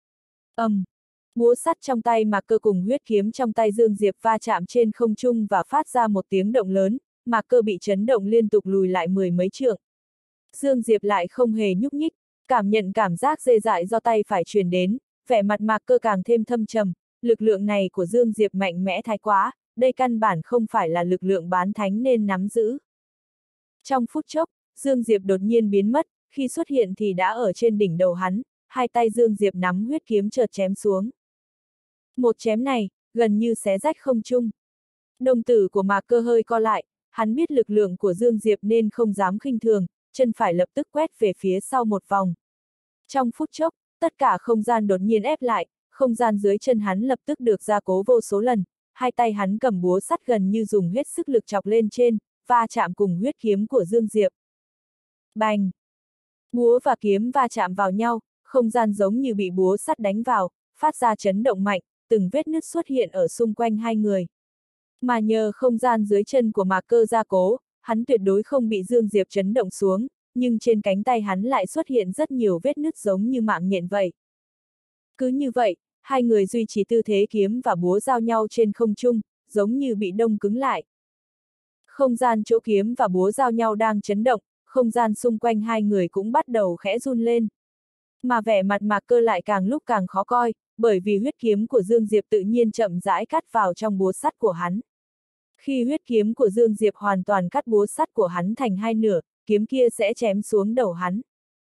Búa sắt trong tay Mạc Cơ cùng huyết kiếm trong tay Dương Diệp va chạm trên không trung và phát ra một tiếng động lớn, Mạc Cơ bị chấn động liên tục lùi lại mười mấy trượng. Dương Diệp lại không hề nhúc nhích, cảm nhận cảm giác tê dại do tay phải truyền đến, vẻ mặt Mạc Cơ càng thêm thâm trầm, lực lượng này của Dương Diệp mạnh mẽ thái quá, đây căn bản không phải là lực lượng bán thánh nên nắm giữ. Trong phút chốc, Dương Diệp đột nhiên biến mất, khi xuất hiện thì đã ở trên đỉnh đầu hắn, hai tay Dương Diệp nắm huyết kiếm chợt chém xuống. Một chém này, gần như xé rách không trung. Đồng tử của Mạc Cơ hơi co lại, hắn biết lực lượng của Dương Diệp nên không dám khinh thường, chân phải lập tức quét về phía sau một vòng. Trong phút chốc, tất cả không gian đột nhiên ép lại, không gian dưới chân hắn lập tức được gia cố vô số lần, hai tay hắn cầm búa sắt gần như dùng hết sức lực chọc lên trên, va chạm cùng huyết kiếm của Dương Diệp. Bành! Búa và kiếm va chạm vào nhau, không gian giống như bị búa sắt đánh vào, phát ra chấn động mạnh, từng vết nứt xuất hiện ở xung quanh hai người. Mà nhờ không gian dưới chân của Mạc Cơ gia cố, hắn tuyệt đối không bị Dương Diệp chấn động xuống, nhưng trên cánh tay hắn lại xuất hiện rất nhiều vết nứt giống như mạng nhện vậy. Cứ như vậy, hai người duy trì tư thế kiếm và búa giao nhau trên không trung, giống như bị đông cứng lại. Không gian chỗ kiếm và búa giao nhau đang chấn động, không gian xung quanh hai người cũng bắt đầu khẽ run lên. Mà vẻ mặt Mạc Cơ lại càng lúc càng khó coi, bởi vì huyết kiếm của Dương Diệp tự nhiên chậm rãi cắt vào trong búa sắt của hắn. Khi huyết kiếm của Dương Diệp hoàn toàn cắt búa sắt của hắn thành hai nửa, kiếm kia sẽ chém xuống đầu hắn.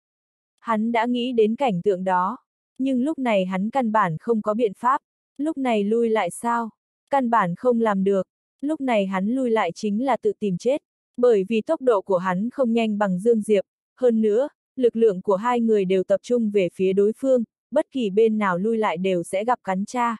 Hắn đã nghĩ đến cảnh tượng đó, nhưng lúc này hắn căn bản không có biện pháp. Lúc này lui lại sao? Căn bản không làm được. Lúc này hắn lui lại chính là tự tìm chết, bởi vì tốc độ của hắn không nhanh bằng Dương Diệp, hơn nữa, lực lượng của hai người đều tập trung về phía đối phương, bất kỳ bên nào lui lại đều sẽ gặp cắn tra.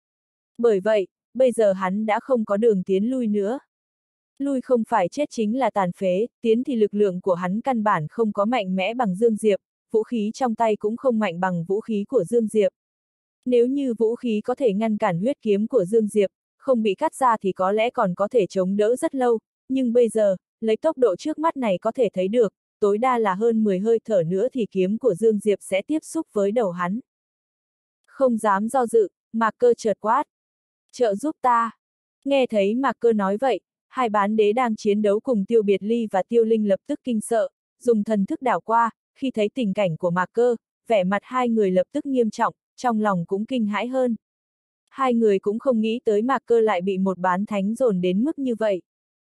Bởi vậy, bây giờ hắn đã không có đường tiến lui nữa. Lui không phải chết chính là tàn phế, tiến thì lực lượng của hắn căn bản không có mạnh mẽ bằng Dương Diệp, vũ khí trong tay cũng không mạnh bằng vũ khí của Dương Diệp. Nếu như vũ khí có thể ngăn cản huyết kiếm của Dương Diệp, không bị cắt ra thì có lẽ còn có thể chống đỡ rất lâu, nhưng bây giờ, lấy tốc độ trước mắt này có thể thấy được, tối đa là hơn 10 hơi thở nữa thì kiếm của Dương Diệp sẽ tiếp xúc với đầu hắn. Không dám do dự, Mạc Cơ chợt quát. Trợ giúp ta. Nghe thấy Mạc Cơ nói vậy, hai bán đế đang chiến đấu cùng Tiêu Biệt Ly và Tiêu Linh lập tức kinh sợ, dùng thần thức đảo qua, khi thấy tình cảnh của Mạc Cơ, vẻ mặt hai người lập tức nghiêm trọng, trong lòng cũng kinh hãi hơn. Hai người cũng không nghĩ tới Mạc Cơ lại bị một bán thánh dồn đến mức như vậy.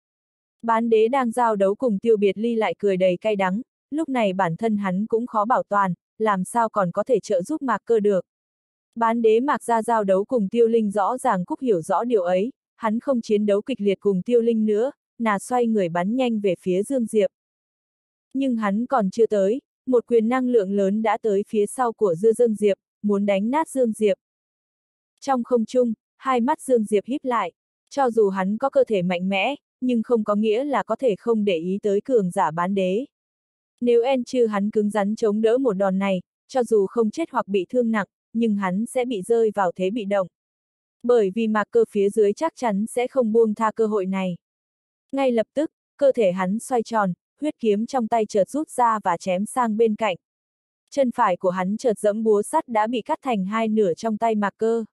Bán đế đang giao đấu cùng Tiêu Biệt Ly lại cười đầy cay đắng, lúc này bản thân hắn cũng khó bảo toàn, làm sao còn có thể trợ giúp Mạc Cơ được. Bán đế Mạc ra giao đấu cùng Tiêu Linh rõ ràng Cúc hiểu rõ điều ấy, hắn không chiến đấu kịch liệt cùng Tiêu Linh nữa, nà xoay người bắn nhanh về phía Dương Diệp. Nhưng hắn còn chưa tới, một quyền năng lượng lớn đã tới phía sau của Dương Diệp, muốn đánh nát Dương Diệp. Trong không trung, hai mắt Dương Diệp híp lại, cho dù hắn có cơ thể mạnh mẽ, nhưng không có nghĩa là có thể không để ý tới cường giả bán đế. Nếu hắn cứng rắn chống đỡ một đòn này, cho dù không chết hoặc bị thương nặng, nhưng hắn sẽ bị rơi vào thế bị động. Bởi vì Mạc Cơ phía dưới chắc chắn sẽ không buông tha cơ hội này. Ngay lập tức, cơ thể hắn xoay tròn, huyết kiếm trong tay chợt rút ra và chém sang bên cạnh. Chân phải của hắn chợt giẫm búa sắt đã bị cắt thành hai nửa trong tay Mạc Cơ.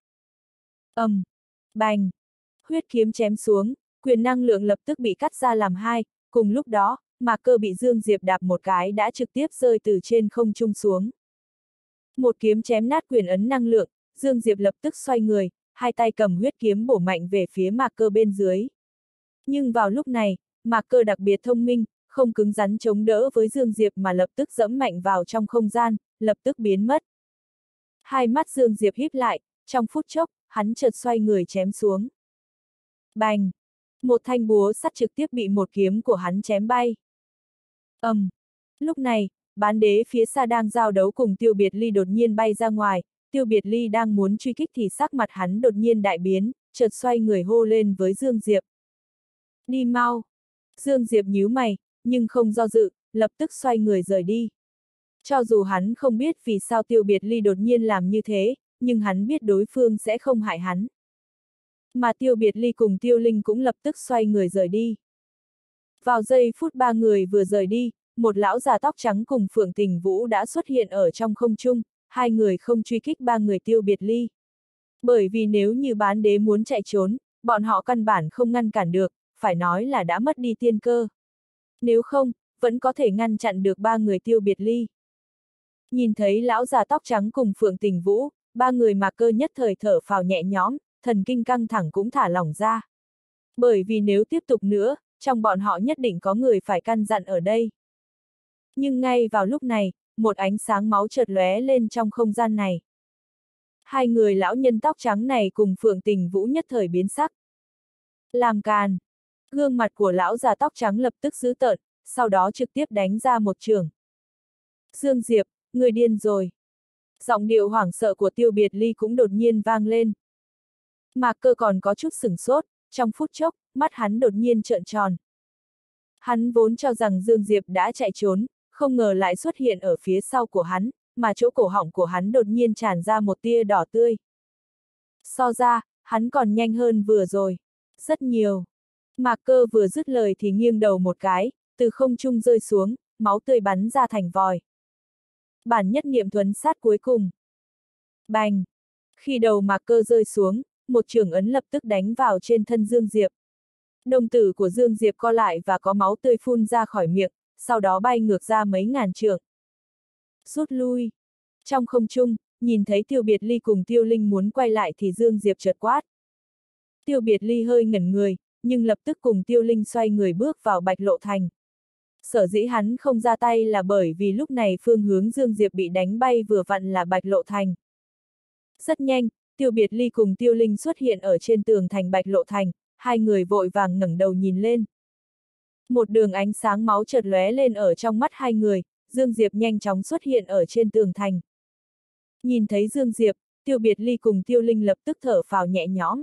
Bành! Huyết kiếm chém xuống, quyền năng lượng lập tức bị cắt ra làm hai, cùng lúc đó, Mạc Cơ bị Dương Diệp đạp một cái đã trực tiếp rơi từ trên không trung xuống. Một kiếm chém nát quyền ấn năng lượng, Dương Diệp lập tức xoay người, hai tay cầm huyết kiếm bổ mạnh về phía Mạc Cơ bên dưới. Nhưng vào lúc này, Mạc Cơ đặc biệt thông minh, không cứng rắn chống đỡ với Dương Diệp mà lập tức giẫm mạnh vào trong không gian, lập tức biến mất. Hai mắt Dương Diệp híp lại, trong phút chốc, hắn chợt xoay người chém xuống. Bành! Một thanh búa sắt trực tiếp bị một kiếm của hắn chém bay. Lúc này, bán đế phía xa đang giao đấu cùng Tiêu Biệt Ly đột nhiên bay ra ngoài, Tiêu Biệt Ly đang muốn truy kích thì sắc mặt hắn đột nhiên đại biến, chợt xoay người hô lên với Dương Diệp. Đi mau! Dương Diệp nhíu mày, nhưng không do dự, lập tức xoay người rời đi. Cho dù hắn không biết vì sao Tiêu Biệt Ly đột nhiên làm như thế, nhưng hắn biết đối phương sẽ không hại hắn. Mà Tiêu Biệt Ly cùng Tiêu Linh cũng lập tức xoay người rời đi. Vào giây phút ba người vừa rời đi, một lão già tóc trắng cùng Phượng Tình Vũ đã xuất hiện ở trong không trung, hai người không truy kích ba người Tiêu Biệt Ly. Bởi vì nếu như bán đế muốn chạy trốn, bọn họ căn bản không ngăn cản được, phải nói là đã mất đi tiên cơ. Nếu không, vẫn có thể ngăn chặn được ba người Tiêu Biệt Ly. Nhìn thấy lão già tóc trắng cùng Phượng Tình Vũ, ba người Mạc Cơ nhất thời thở phào nhẹ nhõm, thần kinh căng thẳng cũng thả lỏng ra. Bởi vì nếu tiếp tục nữa, trong bọn họ nhất định có người phải căn dặn ở đây. Nhưng ngay vào lúc này, một ánh sáng máu chợt lóe lên trong không gian này. Hai người lão nhân tóc trắng này cùng Phượng Tình Vũ nhất thời biến sắc. Làm càn! Gương mặt của lão già tóc trắng lập tức dữ tợn, sau đó trực tiếp đánh ra một chưởng. Dương Diệp, người điên rồi! Giọng điệu hoảng sợ của Tiêu Biệt Ly cũng đột nhiên vang lên. Mạc Cơ còn có chút sửng sốt, trong phút chốc, mắt hắn đột nhiên trợn tròn. Hắn vốn cho rằng Dương Diệp đã chạy trốn, không ngờ lại xuất hiện ở phía sau của hắn, mà chỗ cổ họng của hắn đột nhiên tràn ra một tia đỏ tươi. So ra, hắn còn nhanh hơn vừa rồi. Rất nhiều. Mạc Cơ vừa dứt lời thì nghiêng đầu một cái, từ không trung rơi xuống, máu tươi bắn ra thành vòi. Bản nhất niệm thuấn sát cuối cùng. Bành! Khi đầu Mạc Cơ rơi xuống, một chưởng ấn lập tức đánh vào trên thân Dương Diệp. Đồng tử của Dương Diệp co lại và có máu tươi phun ra khỏi miệng, sau đó bay ngược ra mấy ngàn trượng. Rút lui. Trong không trung, nhìn thấy Tiêu Biệt Ly cùng Tiêu Linh muốn quay lại thì Dương Diệp chợt quát. Tiêu Biệt Ly hơi ngẩn người, nhưng lập tức cùng Tiêu Linh xoay người bước vào Bạch Lộ Thành. Sở dĩ hắn không ra tay là bởi vì lúc này phương hướng Dương Diệp bị đánh bay vừa vặn là Bạch Lộ Thành. Rất nhanh, Tiêu Biệt Ly cùng Tiêu Linh xuất hiện ở trên tường thành Bạch Lộ Thành, hai người vội vàng ngẩng đầu nhìn lên. Một đường ánh sáng máu chợt lóe lên ở trong mắt hai người, Dương Diệp nhanh chóng xuất hiện ở trên tường thành. Nhìn thấy Dương Diệp, Tiêu Biệt Ly cùng Tiêu Linh lập tức thở phào nhẹ nhõm.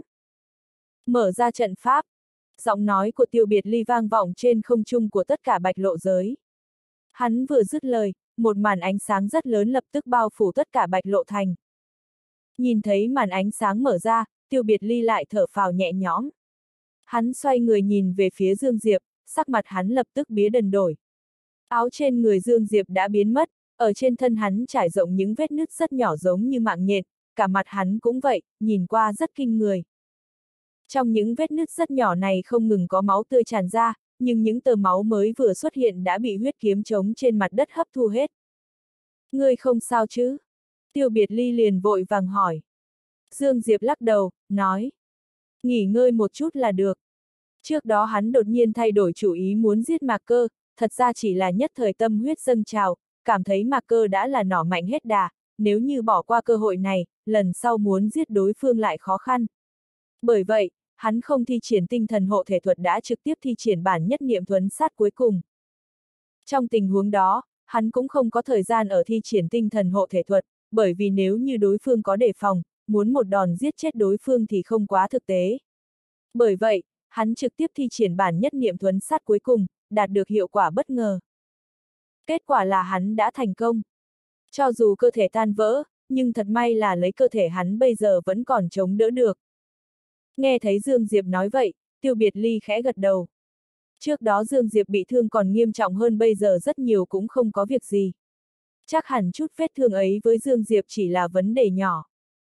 Mở ra trận pháp. Giọng nói của Tiêu Biệt Ly vang vọng trên không trung của tất cả Bạch Lộ giới. Hắn vừa dứt lời, một màn ánh sáng rất lớn lập tức bao phủ tất cả Bạch Lộ Thành. Nhìn thấy màn ánh sáng mở ra, Tiêu Biệt Ly lại thở phào nhẹ nhõm. Hắn xoay người nhìn về phía Dương Diệp, sắc mặt hắn lập tức bía đần đổi. Áo trên người Dương Diệp đã biến mất, ở trên thân hắn trải rộng những vết nứt rất nhỏ giống như mạng nhện, cả mặt hắn cũng vậy, nhìn qua rất kinh người. Trong những vết nứt rất nhỏ này không ngừng có máu tươi tràn ra, nhưng những tờ máu mới vừa xuất hiện đã bị huyết kiếm trống trên mặt đất hấp thu hết. Ngươi không sao chứ? Tiêu Biệt Ly liền vội vàng hỏi. Dương Diệp lắc đầu, nói. Nghỉ ngơi một chút là được. Trước đó hắn đột nhiên thay đổi chủ ý muốn giết Mạc Cơ, thật ra chỉ là nhất thời tâm huyết dâng trào, cảm thấy Mạc Cơ đã là nỏ mạnh hết đà, nếu như bỏ qua cơ hội này, lần sau muốn giết đối phương lại khó khăn. Bởi vậy, hắn không thi triển tinh thần hộ thể thuật đã trực tiếp thi triển bản nhất niệm thuấn sát cuối cùng. Trong tình huống đó, hắn cũng không có thời gian ở thi triển tinh thần hộ thể thuật, bởi vì nếu như đối phương có đề phòng, muốn một đòn giết chết đối phương thì không quá thực tế. Bởi vậy, hắn trực tiếp thi triển bản nhất niệm thuấn sát cuối cùng, đạt được hiệu quả bất ngờ. Kết quả là hắn đã thành công. Cho dù cơ thể tan vỡ, nhưng thật may là lấy cơ thể hắn bây giờ vẫn còn chống đỡ được. Nghe thấy Dương Diệp nói vậy, Tiêu Biệt Ly khẽ gật đầu. Trước đó Dương Diệp bị thương còn nghiêm trọng hơn bây giờ rất nhiều cũng không có việc gì. Chắc hẳn chút vết thương ấy với Dương Diệp chỉ là vấn đề nhỏ.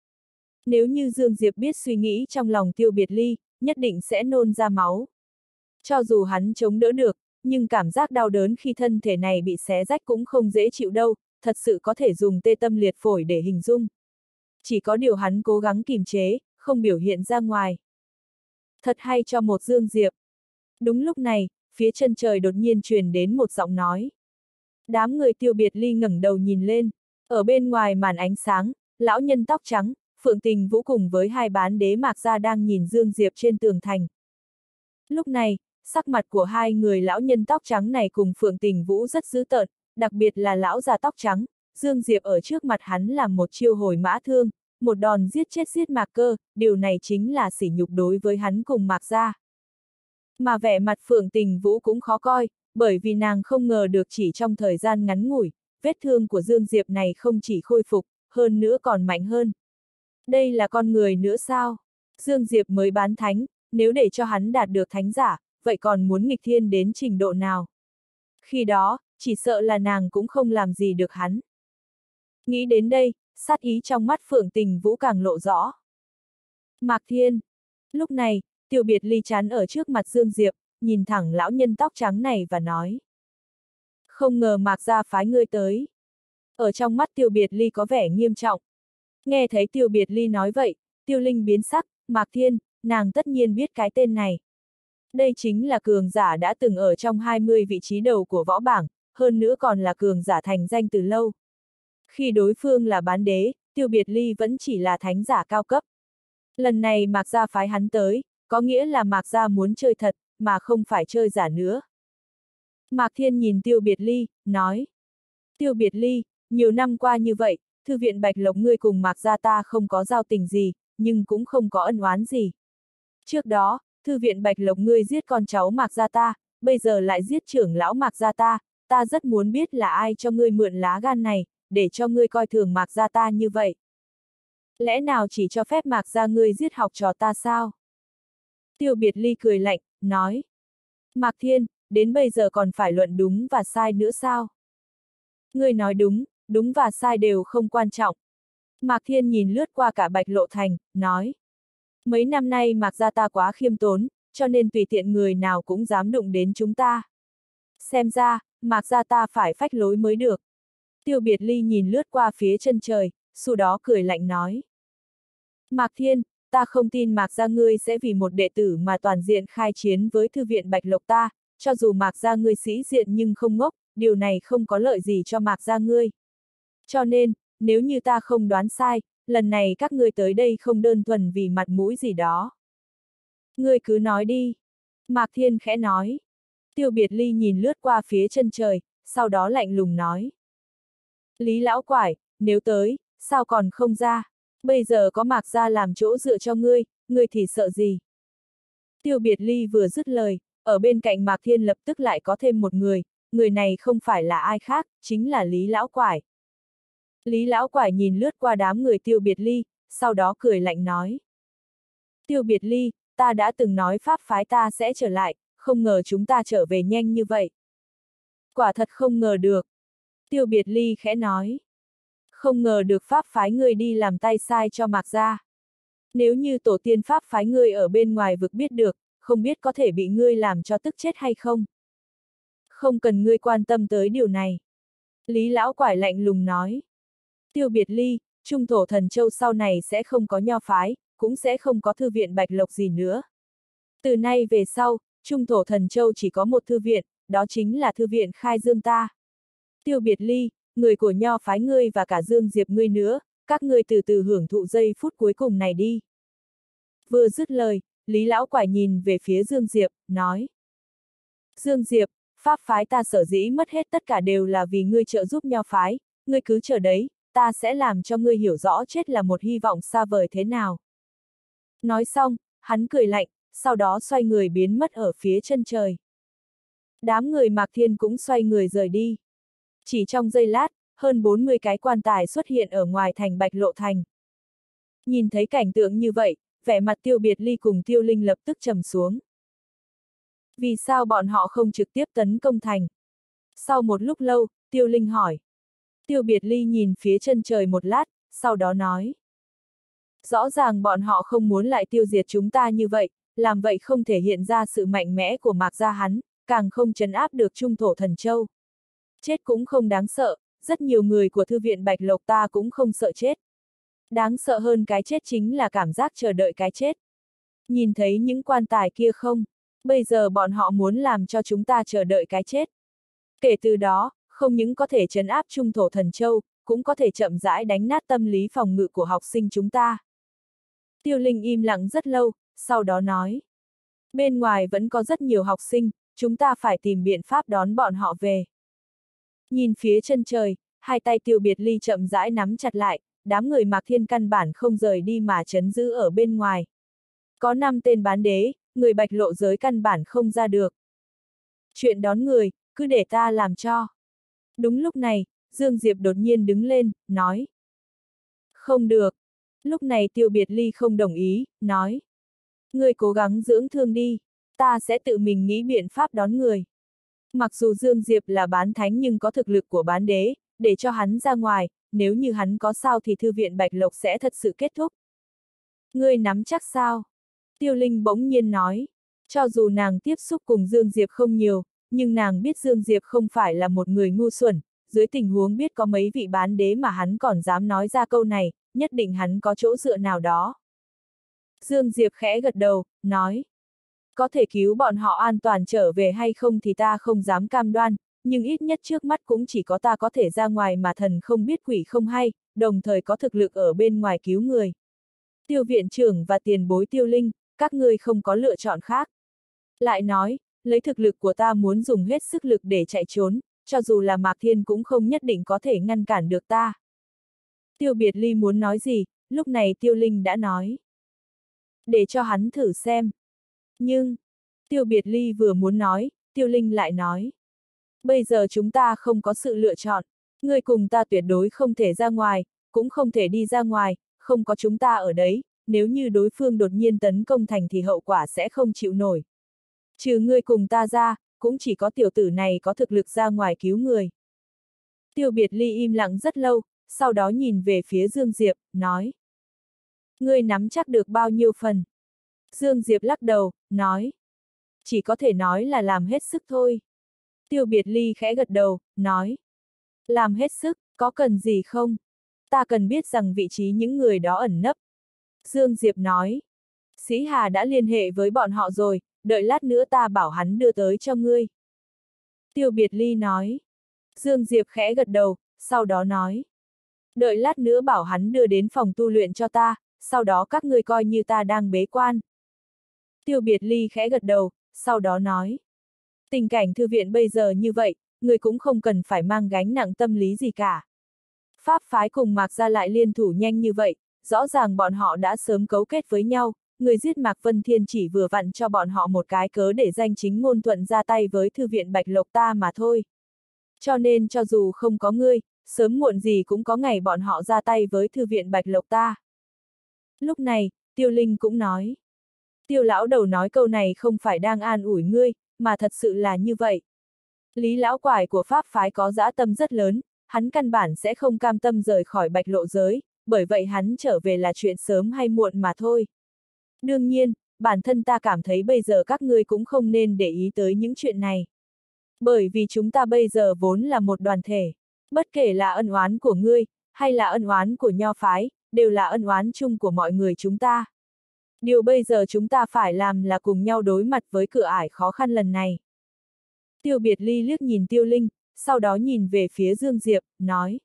Nếu như Dương Diệp biết suy nghĩ trong lòng Tiêu Biệt Ly, nhất định sẽ nôn ra máu. Cho dù hắn chống đỡ được, nhưng cảm giác đau đớn khi thân thể này bị xé rách cũng không dễ chịu đâu, thật sự có thể dùng tê tâm liệt phổi để hình dung. Chỉ có điều hắn cố gắng kìm chế, không biểu hiện ra ngoài. Thật hay cho một Dương Diệp. Đúng lúc này, phía chân trời đột nhiên truyền đến một giọng nói. Đám người Tiêu Biệt Ly ngẩng đầu nhìn lên, ở bên ngoài màn ánh sáng, lão nhân tóc trắng, Phượng Tình Vũ cùng với hai bán đế Mạc Gia đang nhìn Dương Diệp trên tường thành. Lúc này, sắc mặt của hai người lão nhân tóc trắng này cùng Phượng Tình Vũ rất dữ tợn, đặc biệt là lão già tóc trắng, Dương Diệp ở trước mặt hắn làm một chiêu hồi mã thương, một đòn giết chết giết Mạc Cơ, điều này chính là sỉ nhục đối với hắn cùng Mạc gia. Mà vẻ mặt Phượng Tình Vũ cũng khó coi, bởi vì nàng không ngờ được chỉ trong thời gian ngắn ngủi, vết thương của Dương Diệp này không chỉ khôi phục, hơn nữa còn mạnh hơn. Đây là con người nữa sao? Dương Diệp mới bán thánh, nếu để cho hắn đạt được thánh giả, vậy còn muốn nghịch thiên đến trình độ nào? Khi đó, chỉ sợ là nàng cũng không làm gì được hắn. Nghĩ đến đây, sát ý trong mắt Phượng Tình Vũ càng lộ rõ. Mạc Thiên. Lúc này, Tiêu Biệt Ly chán ở trước mặt Dương Diệp, nhìn thẳng lão nhân tóc trắng này và nói. Không ngờ Mạc gia phái ngươi tới. Ở trong mắt Tiêu Biệt Ly có vẻ nghiêm trọng. Nghe thấy Tiêu Biệt Ly nói vậy, Tiêu Linh biến sắc, Mạc Thiên, nàng tất nhiên biết cái tên này. Đây chính là cường giả đã từng ở trong 20 vị trí đầu của võ bảng, hơn nữa còn là cường giả thành danh từ lâu. Khi đối phương là bán đế, Tiêu Biệt Ly vẫn chỉ là thánh giả cao cấp. Lần này Mạc gia phái hắn tới, có nghĩa là Mạc gia muốn chơi thật, mà không phải chơi giả nữa. Mạc Thiên nhìn Tiêu Biệt Ly, nói. Tiêu Biệt Ly, nhiều năm qua như vậy, thư viện Bạch Lộc ngươi cùng Mạc gia ta không có giao tình gì, nhưng cũng không có ân oán gì. Trước đó, thư viện Bạch Lộc ngươi giết con cháu Mạc gia ta, bây giờ lại giết trưởng lão Mạc gia ta, ta rất muốn biết là ai cho ngươi mượn lá gan này, để cho ngươi coi thường Mạc gia ta như vậy. Lẽ nào chỉ cho phép Mạc gia ngươi giết học trò ta sao? Tiêu Biệt Ly cười lạnh, nói. Mạc Thiên, đến bây giờ còn phải luận đúng và sai nữa sao? Ngươi nói đúng, đúng và sai đều không quan trọng. Mạc Thiên nhìn lướt qua cả Bạch Lộ Thành, nói. Mấy năm nay Mạc gia ta quá khiêm tốn, cho nên tùy tiện người nào cũng dám đụng đến chúng ta. Xem ra, Mạc gia ta phải phách lối mới được. Tiêu Biệt Ly nhìn lướt qua phía chân trời, sau đó cười lạnh nói. Mạc Thiên, ta không tin Mạc gia ngươi sẽ vì một đệ tử mà toàn diện khai chiến với thư viện Bạch Lộc ta, cho dù Mạc gia ngươi sĩ diện nhưng không ngốc, điều này không có lợi gì cho Mạc gia ngươi. Cho nên, nếu như ta không đoán sai, lần này các ngươi tới đây không đơn thuần vì mặt mũi gì đó. Ngươi cứ nói đi. Mạc Thiên khẽ nói. Tiêu Biệt Ly nhìn lướt qua phía chân trời, sau đó lạnh lùng nói. Lý lão quải, nếu tới, sao còn không ra? Bây giờ có Mạc gia làm chỗ dựa cho ngươi thì sợ gì? Tiêu Biệt Ly vừa dứt lời, ở bên cạnh Mạc Thiên lập tức lại có thêm một người này không phải là ai khác, chính là Lý lão quải. Lý lão quải nhìn lướt qua đám người Tiêu Biệt Ly, sau đó cười lạnh nói. Tiêu Biệt Ly, ta đã từng nói pháp phái ta sẽ trở lại, không ngờ chúng ta trở về nhanh như vậy. Quả thật không ngờ được. Tiêu Biệt Ly khẽ nói. Không ngờ được pháp phái ngươi đi làm tay sai cho Mạc gia. Nếu như tổ tiên pháp phái ngươi ở bên ngoài vực biết được, không biết có thể bị ngươi làm cho tức chết hay không. Không cần ngươi quan tâm tới điều này. Lý lão quải lạnh lùng nói. Tiêu Biệt Ly, Trung Thổ Thần Châu sau này sẽ không có nho phái, cũng sẽ không có thư viện Bạch Lộc gì nữa. Từ nay về sau, Trung Thổ Thần Châu chỉ có một thư viện, đó chính là thư viện Khai Dương ta. Tiêu Biệt Ly, người của nho phái ngươi và cả Dương Diệp ngươi nữa, các ngươi từ từ hưởng thụ giây phút cuối cùng này đi. Vừa dứt lời, Lý lão quải nhìn về phía Dương Diệp, nói. Dương Diệp, pháp phái ta sở dĩ mất hết tất cả đều là vì ngươi trợ giúp nho phái, ngươi cứ chờ đấy, ta sẽ làm cho ngươi hiểu rõ chết là một hy vọng xa vời thế nào. Nói xong, hắn cười lạnh, sau đó xoay người biến mất ở phía chân trời. Đám người Mạc Thiên cũng xoay người rời đi. Chỉ trong giây lát, hơn 40 cái quan tài xuất hiện ở ngoài thành Bạch Lộ Thành. Nhìn thấy cảnh tượng như vậy, vẻ mặt Tiêu Biệt Ly cùng Tiêu Linh lập tức trầm xuống. Vì sao bọn họ không trực tiếp tấn công thành? Sau một lúc lâu, Tiêu Linh hỏi. Tiêu Biệt Ly nhìn phía chân trời một lát, sau đó nói. Rõ ràng bọn họ không muốn lại tiêu diệt chúng ta như vậy, làm vậy không thể hiện ra sự mạnh mẽ của Mạc gia hắn, càng không trấn áp được Trung Thổ Thần Châu. Chết cũng không đáng sợ, rất nhiều người của thư viện Bạch Lộc ta cũng không sợ chết. Đáng sợ hơn cái chết chính là cảm giác chờ đợi cái chết. Nhìn thấy những quan tài kia không? Bây giờ bọn họ muốn làm cho chúng ta chờ đợi cái chết. Kể từ đó, không những có thể trấn áp Trung Thổ Thần Châu, cũng có thể chậm rãi đánh nát tâm lý phòng ngự của học sinh chúng ta. Tiêu Linh im lặng rất lâu, sau đó nói. Bên ngoài vẫn có rất nhiều học sinh, chúng ta phải tìm biện pháp đón bọn họ về. Nhìn phía chân trời, hai tay Tiêu Biệt Ly chậm rãi nắm chặt lại, đám người Mạc Thiên căn bản không rời đi mà trấn giữ ở bên ngoài. Có 5 tên bán đế, người Bạch Lộ giới căn bản không ra được. Chuyện đón người, cứ để ta làm cho. Đúng lúc này, Dương Diệp đột nhiên đứng lên, nói. Không được. Lúc này Tiêu Biệt Ly không đồng ý, nói. Ngươi cố gắng dưỡng thương đi, ta sẽ tự mình nghĩ biện pháp đón người. Mặc dù Dương Diệp là bán thánh nhưng có thực lực của bán đế, để cho hắn ra ngoài, nếu như hắn có sao thì thư viện Bạch Lộc sẽ thật sự kết thúc. Ngươi nắm chắc sao? Tiêu Linh bỗng nhiên nói. Cho dù nàng tiếp xúc cùng Dương Diệp không nhiều, nhưng nàng biết Dương Diệp không phải là một người ngu xuẩn, dưới tình huống biết có mấy vị bán đế mà hắn còn dám nói ra câu này, nhất định hắn có chỗ dựa nào đó. Dương Diệp khẽ gật đầu, nói. Có thể cứu bọn họ an toàn trở về hay không thì ta không dám cam đoan, nhưng ít nhất trước mắt cũng chỉ có ta có thể ra ngoài mà thần không biết quỷ không hay, đồng thời có thực lực ở bên ngoài cứu người. Tiêu viện trưởng và tiền bối Tiêu Linh, các ngươi không có lựa chọn khác. Lại nói, lấy thực lực của ta muốn dùng hết sức lực để chạy trốn, cho dù là Mạc Thiên cũng không nhất định có thể ngăn cản được ta. Tiêu Biệt Ly muốn nói gì, lúc này Tiêu Linh đã nói. Để cho hắn thử xem. Nhưng, Tiêu Biệt Ly vừa muốn nói, Tiêu Linh lại nói. Bây giờ chúng ta không có sự lựa chọn, ngươi cùng ta tuyệt đối không thể ra ngoài, cũng không thể đi ra ngoài, không có chúng ta ở đấy, nếu như đối phương đột nhiên tấn công thành thì hậu quả sẽ không chịu nổi. Trừ ngươi cùng ta ra, cũng chỉ có tiểu tử này có thực lực ra ngoài cứu người. Tiêu Biệt Ly im lặng rất lâu, sau đó nhìn về phía Dương Diệp, nói. Ngươi nắm chắc được bao nhiêu phần? Dương Diệp lắc đầu, nói. Chỉ có thể nói là làm hết sức thôi. Tiêu Biệt Ly khẽ gật đầu, nói. Làm hết sức, có cần gì không? Ta cần biết rằng vị trí những người đó ẩn nấp. Dương Diệp nói. Sĩ Hà đã liên hệ với bọn họ rồi, đợi lát nữa ta bảo hắn đưa tới cho ngươi. Tiêu Biệt Ly nói. Dương Diệp khẽ gật đầu, sau đó nói. Đợi lát nữa bảo hắn đưa đến phòng tu luyện cho ta, sau đó các ngươi coi như ta đang bế quan. Tiêu Biệt Ly khẽ gật đầu, sau đó nói. Tình cảnh thư viện bây giờ như vậy, người cũng không cần phải mang gánh nặng tâm lý gì cả. Pháp phái cùng Mạc Gia lại liên thủ nhanh như vậy, rõ ràng bọn họ đã sớm cấu kết với nhau, người giết Mạc Vân Thiên chỉ vừa vặn cho bọn họ một cái cớ để danh chính ngôn thuận ra tay với thư viện Bạch Lộc ta mà thôi. Cho nên cho dù không có ngươi, sớm muộn gì cũng có ngày bọn họ ra tay với thư viện Bạch Lộc ta. Lúc này, Tiêu Linh cũng nói. Tiêu lão đầu nói câu này không phải đang an ủi ngươi, mà thật sự là như vậy. Lý lão quải của Pháp phái có dã tâm rất lớn, hắn căn bản sẽ không cam tâm rời khỏi Bạch Lộ giới, bởi vậy hắn trở về là chuyện sớm hay muộn mà thôi. Đương nhiên, bản thân ta cảm thấy bây giờ các ngươi cũng không nên để ý tới những chuyện này. Bởi vì chúng ta bây giờ vốn là một đoàn thể, bất kể là ân oán của ngươi, hay là ân oán của nho phái, đều là ân oán chung của mọi người chúng ta. Điều bây giờ chúng ta phải làm là cùng nhau đối mặt với cửa ải khó khăn lần này. Tiêu Biệt Ly liếc nhìn Tiêu Linh, sau đó nhìn về phía Dương Diệp, nói.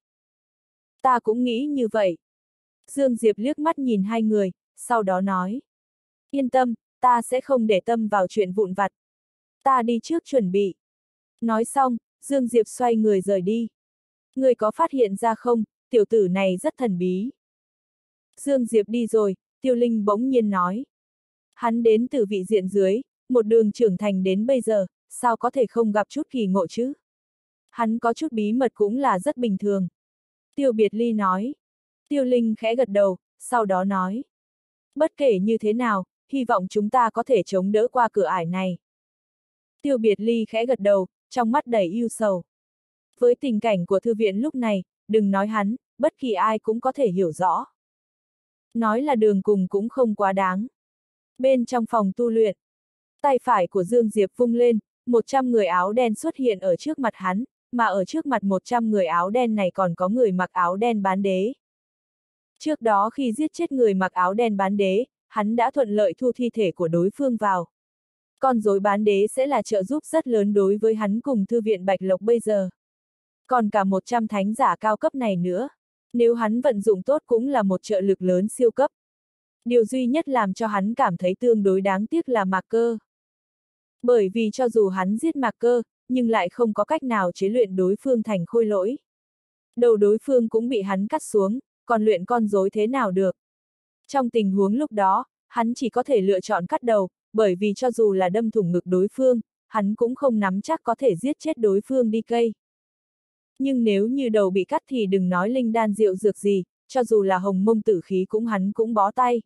Ta cũng nghĩ như vậy. Dương Diệp liếc mắt nhìn hai người, sau đó nói. Yên tâm, ta sẽ không để tâm vào chuyện vụn vặt. Ta đi trước chuẩn bị. Nói xong, Dương Diệp xoay người rời đi. Người có phát hiện ra không, tiểu tử này rất thần bí. Dương Diệp đi rồi, Tiêu Linh bỗng nhiên nói. Hắn đến từ vị diện dưới, một đường trưởng thành đến bây giờ, sao có thể không gặp chút kỳ ngộ chứ? Hắn có chút bí mật cũng là rất bình thường. Tiêu Biệt Ly nói. Tiêu Linh khẽ gật đầu, sau đó nói. Bất kể như thế nào, hy vọng chúng ta có thể chống đỡ qua cửa ải này. Tiêu Biệt Ly khẽ gật đầu, trong mắt đầy ưu sầu. Với tình cảnh của thư viện lúc này, đừng nói hắn, bất kỳ ai cũng có thể hiểu rõ. Nói là đường cùng cũng không quá đáng. Bên trong phòng tu luyện, tay phải của Dương Diệp vung lên, 100 người áo đen xuất hiện ở trước mặt hắn, mà ở trước mặt 100 người áo đen này còn có người mặc áo đen bán đế. Trước đó khi giết chết người mặc áo đen bán đế, hắn đã thuận lợi thu thi thể của đối phương vào. Con rối bán đế sẽ là trợ giúp rất lớn đối với hắn cùng thư viện Bạch Lộc bây giờ. Còn cả 100 thánh giả cao cấp này nữa, nếu hắn vận dụng tốt cũng là một trợ lực lớn siêu cấp. Điều duy nhất làm cho hắn cảm thấy tương đối đáng tiếc là Mạc Cơ. Bởi vì cho dù hắn giết Mạc Cơ, nhưng lại không có cách nào chế luyện đối phương thành khôi lỗi. Đầu đối phương cũng bị hắn cắt xuống, còn luyện con rối thế nào được. Trong tình huống lúc đó, hắn chỉ có thể lựa chọn cắt đầu, bởi vì cho dù là đâm thủng ngực đối phương, hắn cũng không nắm chắc có thể giết chết đối phương đi cây. Nhưng nếu như đầu bị cắt thì đừng nói linh đan rượu dược gì, cho dù là hồng mông tử khí cũng hắn cũng bó tay.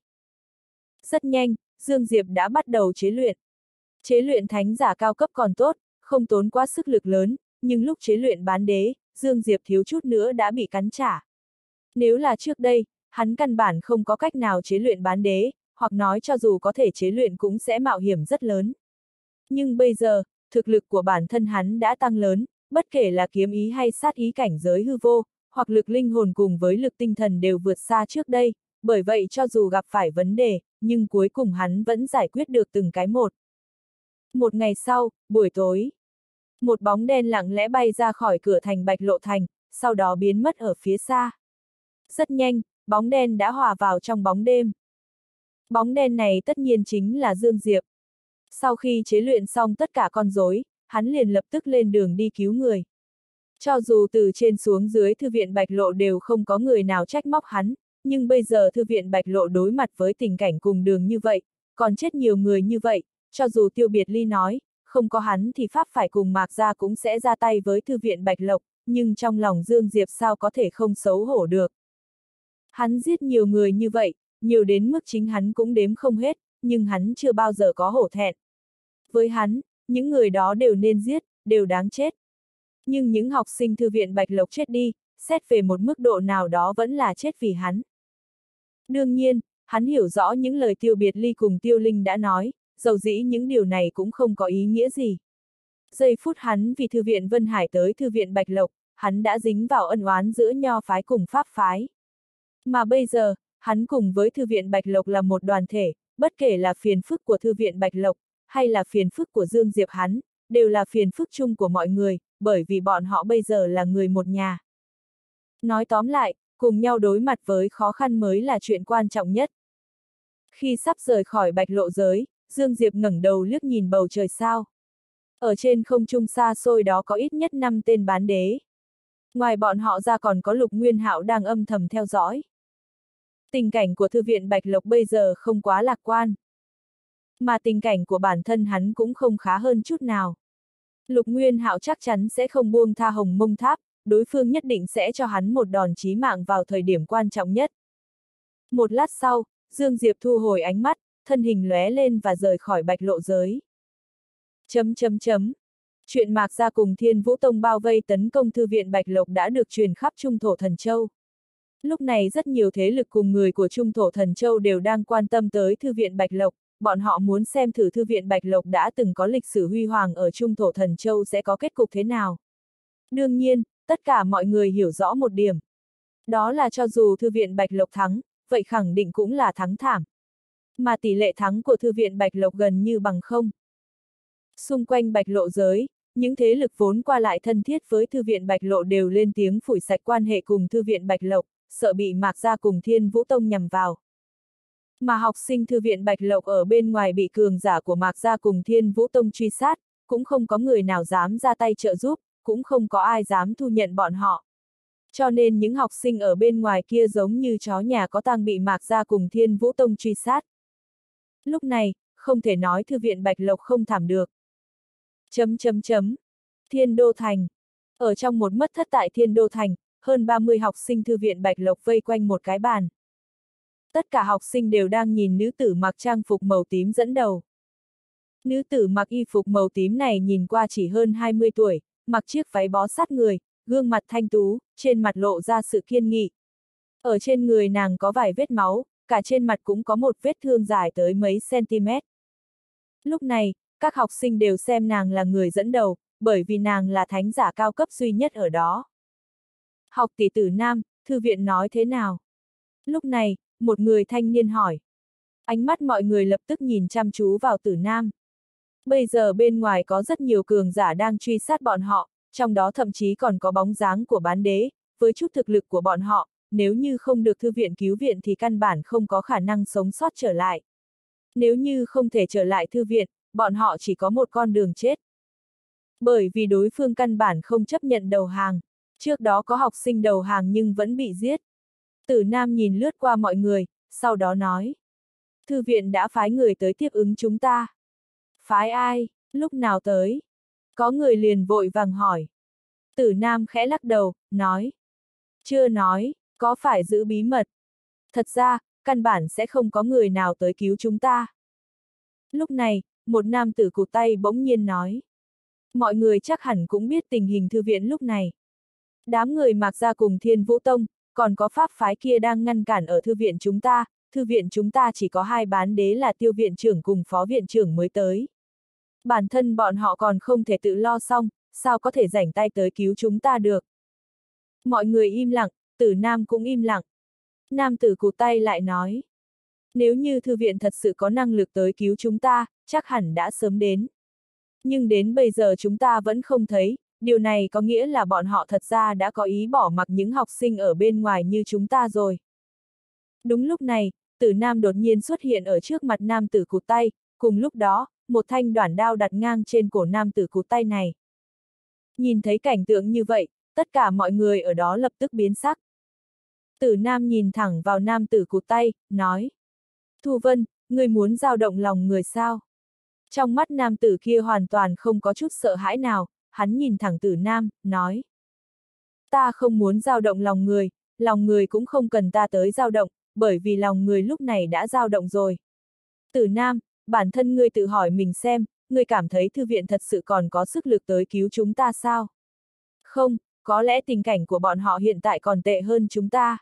Rất nhanh, Dương Diệp đã bắt đầu chế luyện. Chế luyện thánh giả cao cấp còn tốt, không tốn quá sức lực lớn, nhưng lúc chế luyện bán đế, Dương Diệp thiếu chút nữa đã bị cắn trả. Nếu là trước đây, hắn căn bản không có cách nào chế luyện bán đế, hoặc nói cho dù có thể chế luyện cũng sẽ mạo hiểm rất lớn. Nhưng bây giờ, thực lực của bản thân hắn đã tăng lớn, bất kể là kiếm ý hay sát ý cảnh giới hư vô, hoặc lực linh hồn cùng với lực tinh thần đều vượt xa trước đây, bởi vậy cho dù gặp phải vấn đề, nhưng cuối cùng hắn vẫn giải quyết được từng cái một. Một ngày sau, buổi tối, một bóng đen lặng lẽ bay ra khỏi cửa thành Bạch Lộ Thành, sau đó biến mất ở phía xa. Rất nhanh, bóng đen đã hòa vào trong bóng đêm. Bóng đen này tất nhiên chính là Dương Diệp. Sau khi chế luyện xong tất cả con rối, hắn liền lập tức lên đường đi cứu người. Cho dù từ trên xuống dưới thư viện Bạch Lộ đều không có người nào trách móc hắn, nhưng bây giờ thư viện Bạch Lộ đối mặt với tình cảnh cùng đường như vậy, còn chết nhiều người như vậy, cho dù Tiêu Biệt Ly nói, không có hắn thì Pháp phải cùng Mạc Gia cũng sẽ ra tay với thư viện Bạch Lộc, nhưng trong lòng Dương Diệp sao có thể không xấu hổ được. Hắn giết nhiều người như vậy, nhiều đến mức chính hắn cũng đếm không hết, nhưng hắn chưa bao giờ có hổ thẹn. Với hắn, những người đó đều nên giết, đều đáng chết. Nhưng những học sinh thư viện Bạch Lộc chết đi, xét về một mức độ nào đó vẫn là chết vì hắn. Đương nhiên, hắn hiểu rõ những lời Tiêu Biệt Ly cùng Tiêu Linh đã nói, dầu dĩ những điều này cũng không có ý nghĩa gì. Giây phút hắn vì thư viện Vân Hải tới thư viện Bạch Lộc, hắn đã dính vào ân oán giữa Nho phái cùng Pháp phái. Mà bây giờ, hắn cùng với thư viện Bạch Lộc là một đoàn thể, bất kể là phiền phức của thư viện Bạch Lộc, hay là phiền phức của Dương Diệp hắn, đều là phiền phức chung của mọi người, bởi vì bọn họ bây giờ là người một nhà. Nói tóm lại, cùng nhau đối mặt với khó khăn mới là chuyện quan trọng nhất. Khi sắp rời khỏi Bạch Lộ giới, Dương Diệp ngẩng đầu liếc nhìn bầu trời sao. Ở trên không trung xa xôi đó có ít nhất 5 tên bán đế. Ngoài bọn họ ra còn có Lục Nguyên Hạo đang âm thầm theo dõi. Tình cảnh của thư viện Bạch Lộc bây giờ không quá lạc quan. Mà tình cảnh của bản thân hắn cũng không khá hơn chút nào. Lục Nguyên Hạo chắc chắn sẽ không buông tha Hồng Mông Tháp, đối phương nhất định sẽ cho hắn một đòn chí mạng vào thời điểm quan trọng nhất. Một lát sau, Dương Diệp thu hồi ánh mắt, thân hình lóe lên và rời khỏi Bạch Lộ giới. Chuyện Mạc Gia cùng Thiên Vũ Tông bao vây tấn công thư viện Bạch Lộc đã được truyền khắp Trung Thổ Thần Châu. Lúc này rất nhiều thế lực cùng người của Trung Thổ Thần Châu đều đang quan tâm tới thư viện Bạch Lộc, bọn họ muốn xem thử thư viện Bạch Lộc đã từng có lịch sử huy hoàng ở Trung Thổ Thần Châu sẽ có kết cục thế nào. Đương nhiên, tất cả mọi người hiểu rõ một điểm. Đó là cho dù thư viện Bạch Lộc thắng, vậy khẳng định cũng là thắng thảm. Mà tỷ lệ thắng của thư viện Bạch Lộc gần như bằng không. Xung quanh Bạch Lộ giới, những thế lực vốn qua lại thân thiết với thư viện Bạch Lộ đều lên tiếng phủi sạch quan hệ cùng thư viện Bạch Lộc, sợ bị Mạc Gia cùng Thiên Vũ Tông nhằm vào. Mà học sinh thư viện Bạch Lộc ở bên ngoài bị cường giả của Mạc Gia cùng Thiên Vũ Tông truy sát, cũng không có người nào dám ra tay trợ giúp, cũng không có ai dám thu nhận bọn họ. Cho nên những học sinh ở bên ngoài kia giống như chó nhà có tang bị Mạc Gia cùng Thiên Vũ Tông truy sát. Lúc này, không thể nói thư viện Bạch Lộc không thảm được. Thiên Đô Thành. Ở trong một mật thất tại Thiên Đô Thành, hơn 30 học sinh thư viện Bạch Lộc vây quanh một cái bàn. Tất cả học sinh đều đang nhìn nữ tử mặc trang phục màu tím dẫn đầu. Nữ tử mặc y phục màu tím này nhìn qua chỉ hơn 20 tuổi, mặc chiếc váy bó sát người, gương mặt thanh tú, trên mặt lộ ra sự kiên nghị. Ở trên người nàng có vài vết máu, cả trên mặt cũng có một vết thương dài tới mấy cm. Lúc này, các học sinh đều xem nàng là người dẫn đầu, bởi vì nàng là thánh giả cao cấp duy nhất ở đó. Học tỷ Tử Nam, thư viện nói thế nào? Lúc này, một người thanh niên hỏi. Ánh mắt mọi người lập tức nhìn chăm chú vào Tử Nam. Bây giờ bên ngoài có rất nhiều cường giả đang truy sát bọn họ, trong đó thậm chí còn có bóng dáng của bán đế, với chút thực lực của bọn họ, nếu như không được thư viện cứu viện thì căn bản không có khả năng sống sót trở lại. Nếu như không thể trở lại thư viện, bọn họ chỉ có một con đường chết. Bởi vì đối phương căn bản không chấp nhận đầu hàng. Trước đó có học sinh đầu hàng nhưng vẫn bị giết. Tử Nam nhìn lướt qua mọi người, sau đó nói. Thư viện đã phái người tới tiếp ứng chúng ta. Phái ai, lúc nào tới? Có người liền vội vàng hỏi. Tử Nam khẽ lắc đầu, nói. Chưa nói, có phải giữ bí mật? Thật ra, căn bản sẽ không có người nào tới cứu chúng ta. Lúc này, một nam tử cụt tay bỗng nhiên nói. Mọi người chắc hẳn cũng biết tình hình thư viện lúc này. Đám người Mạc Gia cùng Thiên Vũ Tông, còn có pháp phái kia đang ngăn cản ở thư viện chúng ta chỉ có 2 bán đế là Tiêu viện trưởng cùng phó viện trưởng mới tới. Bản thân bọn họ còn không thể tự lo xong, sao có thể rảnh tay tới cứu chúng ta được. Mọi người im lặng, Tử Nam cũng im lặng. Nam tử cụt tay lại nói. Nếu như thư viện thật sự có năng lực tới cứu chúng ta, chắc hẳn đã sớm đến. Nhưng đến bây giờ chúng ta vẫn không thấy, điều này có nghĩa là bọn họ thật ra đã có ý bỏ mặc những học sinh ở bên ngoài như chúng ta rồi. Đúng lúc này, Tử Nam đột nhiên xuất hiện ở trước mặt nam tử cụt tay, cùng lúc đó, một thanh đoản đao đặt ngang trên cổ nam tử cụt tay này. Nhìn thấy cảnh tượng như vậy, tất cả mọi người ở đó lập tức biến sắc. Tử Nam nhìn thẳng vào nam tử cụt tay, nói. Thu Vân, ngươi muốn dao động lòng người sao? Trong mắt nam tử kia hoàn toàn không có chút sợ hãi nào, hắn nhìn thẳng Tử Nam, nói. Ta không muốn dao động lòng người cũng không cần ta tới dao động, bởi vì lòng người lúc này đã dao động rồi. Tử Nam, bản thân ngươi tự hỏi mình xem, ngươi cảm thấy thư viện thật sự còn có sức lực tới cứu chúng ta sao? Không, có lẽ tình cảnh của bọn họ hiện tại còn tệ hơn chúng ta.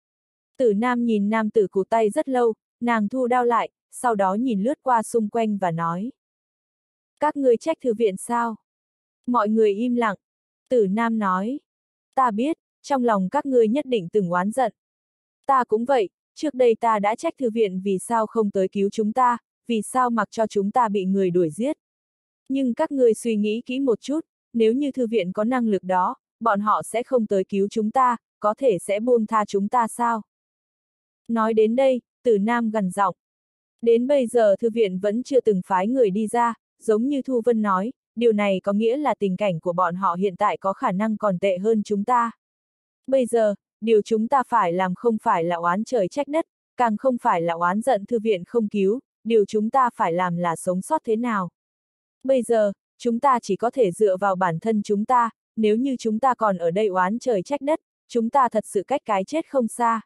Tử Nam nhìn nam tử cụt tay rất lâu, nàng thu đao lại, sau đó nhìn lướt qua xung quanh và nói. Các ngươi trách thư viện sao? Mọi người im lặng. Tử Nam nói. Ta biết, trong lòng các ngươi nhất định từng oán giận. Ta cũng vậy, trước đây ta đã trách thư viện vì sao không tới cứu chúng ta, vì sao mặc cho chúng ta bị người đuổi giết. Nhưng các ngươi suy nghĩ kỹ một chút, nếu như thư viện có năng lực đó, bọn họ sẽ không tới cứu chúng ta, có thể sẽ buông tha chúng ta sao? Nói đến đây, Tử Nam gằn giọng. Đến bây giờ thư viện vẫn chưa từng phái người đi ra, giống như Thu Vân nói, điều này có nghĩa là tình cảnh của bọn họ hiện tại có khả năng còn tệ hơn chúng ta. Bây giờ, điều chúng ta phải làm không phải là oán trời trách đất, càng không phải là oán giận thư viện không cứu, điều chúng ta phải làm là sống sót thế nào. Bây giờ, chúng ta chỉ có thể dựa vào bản thân chúng ta, nếu như chúng ta còn ở đây oán trời trách đất, chúng ta thật sự cách cái chết không xa.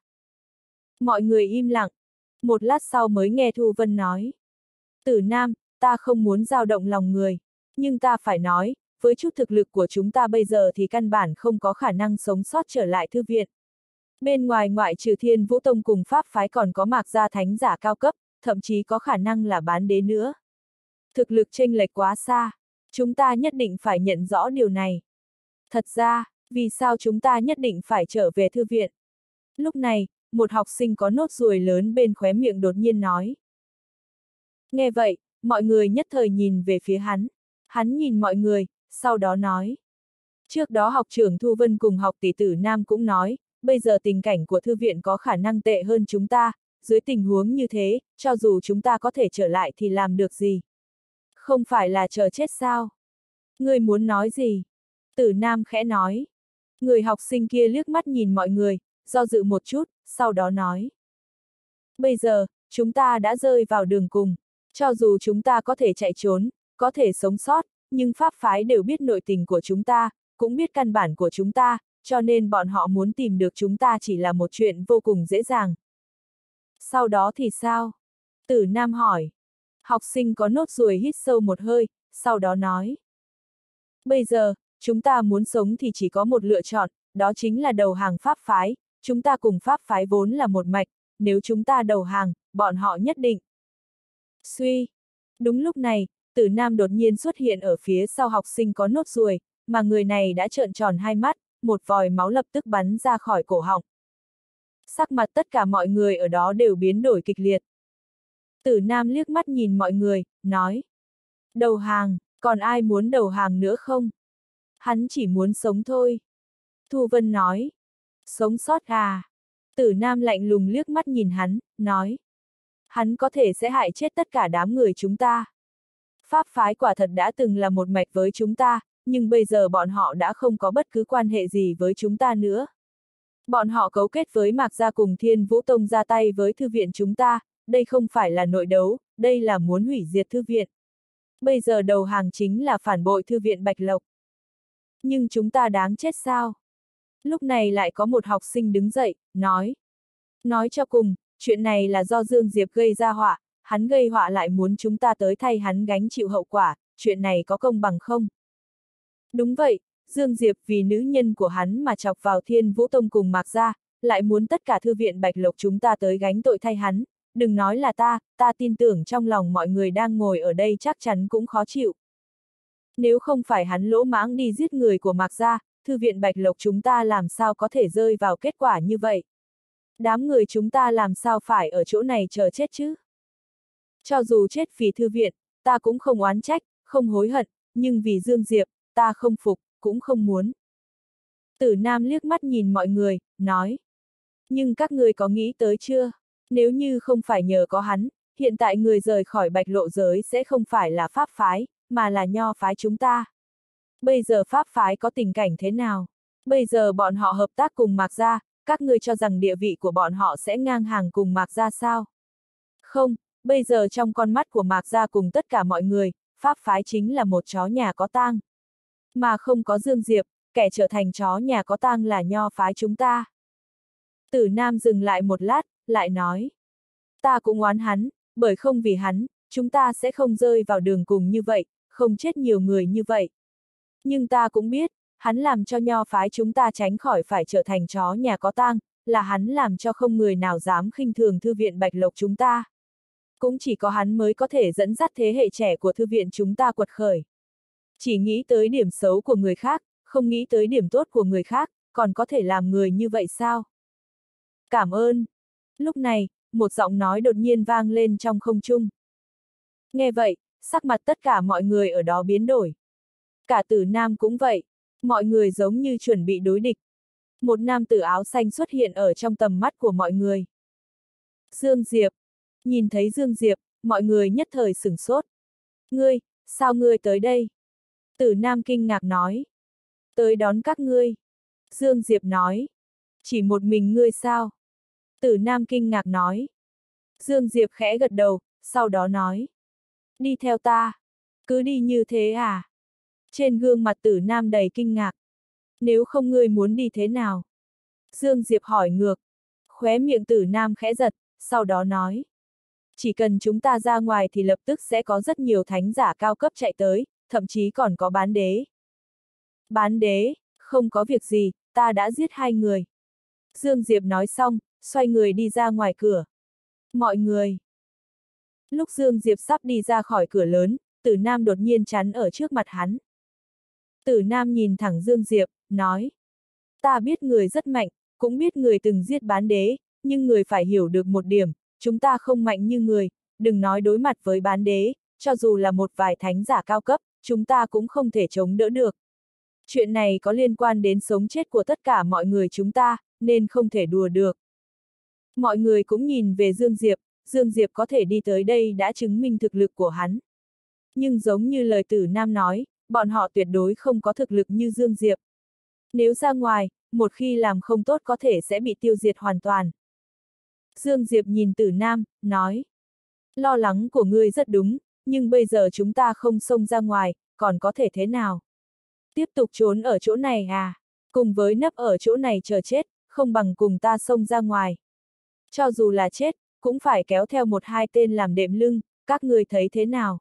Mọi người im lặng. Một lát sau mới nghe Thu Vân nói. Tử Nam, ta không muốn dao động lòng người, nhưng ta phải nói, với chút thực lực của chúng ta bây giờ thì căn bản không có khả năng sống sót trở lại thư viện. Bên ngoài ngoại trừ Thiên Vũ Tông cùng pháp phái còn có Mạc Gia thánh giả cao cấp, thậm chí có khả năng là bán đế nữa. Thực lực chênh lệch quá xa, chúng ta nhất định phải nhận rõ điều này. Thật ra, vì sao chúng ta nhất định phải trở về thư viện? Lúc này, một học sinh có nốt ruồi lớn bên khóe miệng đột nhiên nói. Nghe vậy, mọi người nhất thời nhìn về phía hắn. Hắn nhìn mọi người, sau đó nói. Trước đó học trưởng Thu Vân cùng học tỷ Tử Nam cũng nói, bây giờ tình cảnh của thư viện có khả năng tệ hơn chúng ta, dưới tình huống như thế, cho dù chúng ta có thể trở lại thì làm được gì? Không phải là chờ chết sao? Ngươi muốn nói gì? Tử Nam khẽ nói. Người học sinh kia liếc mắt nhìn mọi người, do dự một chút, sau đó nói. Bây giờ, chúng ta đã rơi vào đường cùng, cho dù chúng ta có thể chạy trốn, có thể sống sót, nhưng pháp phái đều biết nội tình của chúng ta, cũng biết căn bản của chúng ta, cho nên bọn họ muốn tìm được chúng ta chỉ là một chuyện vô cùng dễ dàng. Sau đó thì sao? Tử Nam hỏi. Học sinh có nốt ruồi hít sâu một hơi, sau đó nói. Bây giờ, chúng ta muốn sống thì chỉ có một lựa chọn, đó chính là đầu hàng pháp phái, chúng ta cùng pháp phái vốn là một mạch, nếu chúng ta đầu hàng, bọn họ nhất định. Suy. Đúng lúc này, Tử Nam đột nhiên xuất hiện ở phía sau học sinh có nốt ruồi, mà người này đã trợn tròn hai mắt, một vòi máu lập tức bắn ra khỏi cổ họng. Sắc mặt tất cả mọi người ở đó đều biến đổi kịch liệt. Tử Nam liếc mắt nhìn mọi người, nói. Đầu hàng, còn ai muốn đầu hàng nữa không? Hắn chỉ muốn sống thôi. Thu Vân nói. Sống sót à? Tử Nam lạnh lùng liếc mắt nhìn hắn, nói. Hắn có thể sẽ hại chết tất cả đám người chúng ta. Pháp phái quả thật đã từng là một mạch với chúng ta, nhưng bây giờ bọn họ đã không có bất cứ quan hệ gì với chúng ta nữa. Bọn họ cấu kết với Mạc Gia cùng Thiên Vũ Tông ra tay với thư viện chúng ta, đây không phải là nội đấu, đây là muốn hủy diệt thư viện. Bây giờ đầu hàng chính là phản bội thư viện Bạch Lộc. Nhưng chúng ta đáng chết sao? Lúc này lại có một học sinh đứng dậy, nói. Nói cho cùng, chuyện này là do Dương Diệp gây ra họa, hắn gây họa lại muốn chúng ta tới thay hắn gánh chịu hậu quả, chuyện này có công bằng không? Đúng vậy, Dương Diệp vì nữ nhân của hắn mà chọc vào Thiên Vũ Tông cùng Mạc Gia, lại muốn tất cả thư viện Bạch Lộc chúng ta tới gánh tội thay hắn, đừng nói là ta tin tưởng trong lòng mọi người đang ngồi ở đây chắc chắn cũng khó chịu. Nếu không phải hắn lỗ mãng đi giết người của Mạc Gia, thư viện Bạch Lộc chúng ta làm sao có thể rơi vào kết quả như vậy? Đám người chúng ta làm sao phải ở chỗ này chờ chết chứ? Cho dù chết vì thư viện, ta cũng không oán trách, không hối hận, nhưng vì Dương Diệp, ta không phục, cũng không muốn. Tử Nam liếc mắt nhìn mọi người, nói. Nhưng các người có nghĩ tới chưa? Nếu như không phải nhờ có hắn, hiện tại người rời khỏi Bạch Lộ giới sẽ không phải là Pháp phái, mà là Nho phái chúng ta. Bây giờ Pháp phái có tình cảnh thế nào? Bây giờ bọn họ hợp tác cùng Mạc Gia, các ngươi cho rằng địa vị của bọn họ sẽ ngang hàng cùng Mạc Gia sao? Không, bây giờ trong con mắt của Mạc Gia cùng tất cả mọi người, Pháp phái chính là một chó nhà có tang. Mà không có Dương Diệp, kẻ trở thành chó nhà có tang là Nho phái chúng ta. Tử Nam dừng lại một lát, lại nói. Ta cũng oán hắn, bởi không vì hắn, chúng ta sẽ không rơi vào đường cùng như vậy, không chết nhiều người như vậy. Nhưng ta cũng biết, hắn làm cho Nho phái chúng ta tránh khỏi phải trở thành chó nhà có tang, là hắn làm cho không người nào dám khinh thường thư viện Bạch Lộc chúng ta. Cũng chỉ có hắn mới có thể dẫn dắt thế hệ trẻ của thư viện chúng ta quật khởi. Chỉ nghĩ tới điểm xấu của người khác, không nghĩ tới điểm tốt của người khác, còn có thể làm người như vậy sao? Cảm ơn. Lúc này, một giọng nói đột nhiên vang lên trong không trung. Nghe vậy, sắc mặt tất cả mọi người ở đó biến đổi. Cả Tử Nam cũng vậy, mọi người giống như chuẩn bị đối địch. Một nam tử áo xanh xuất hiện ở trong tầm mắt của mọi người. Dương Diệp. Nhìn thấy Dương Diệp, mọi người nhất thời sửng sốt. Ngươi, sao ngươi tới đây? Tử Nam kinh ngạc nói. Tới đón các ngươi. Dương Diệp nói. Chỉ một mình ngươi sao? Tử Nam kinh ngạc nói. Dương Diệp khẽ gật đầu, sau đó nói. Đi theo ta. Cứ đi như thế à? Trên gương mặt Tử Nam đầy kinh ngạc. Nếu không ngươi muốn đi thế nào? Dương Diệp hỏi ngược. Khóe miệng Tử Nam khẽ giật, sau đó nói. Chỉ cần chúng ta ra ngoài thì lập tức sẽ có rất nhiều thánh giả cao cấp chạy tới, thậm chí còn có bán đế. Bán đế, không có việc gì, ta đã giết 2 người. Dương Diệp nói xong, xoay người đi ra ngoài cửa. Mọi người. Lúc Dương Diệp sắp đi ra khỏi cửa lớn, Tử Nam đột nhiên chắn ở trước mặt hắn. Tử Nam nhìn thẳng Dương Diệp, nói. Ta biết người rất mạnh, cũng biết người từng giết bán đế, nhưng người phải hiểu được một điểm, chúng ta không mạnh như người, đừng nói đối mặt với bán đế, cho dù là một vài thánh giả cao cấp, chúng ta cũng không thể chống đỡ được. Chuyện này có liên quan đến sống chết của tất cả mọi người chúng ta, nên không thể đùa được. Mọi người cũng nhìn về Dương Diệp có thể đi tới đây đã chứng minh thực lực của hắn. Nhưng giống như lời Tử Nam nói, bọn họ tuyệt đối không có thực lực như Dương Diệp. Nếu ra ngoài, một khi làm không tốt có thể sẽ bị tiêu diệt hoàn toàn. Dương Diệp nhìn Tử Nam, nói. Lo lắng của ngươi rất đúng, nhưng bây giờ chúng ta không xông ra ngoài, còn có thể thế nào? Tiếp tục trốn ở chỗ này à? Cùng với nấp ở chỗ này chờ chết, không bằng cùng ta xông ra ngoài. Cho dù là chết, cũng phải kéo theo 1-2 tên làm đệm lưng, các ngươi thấy thế nào?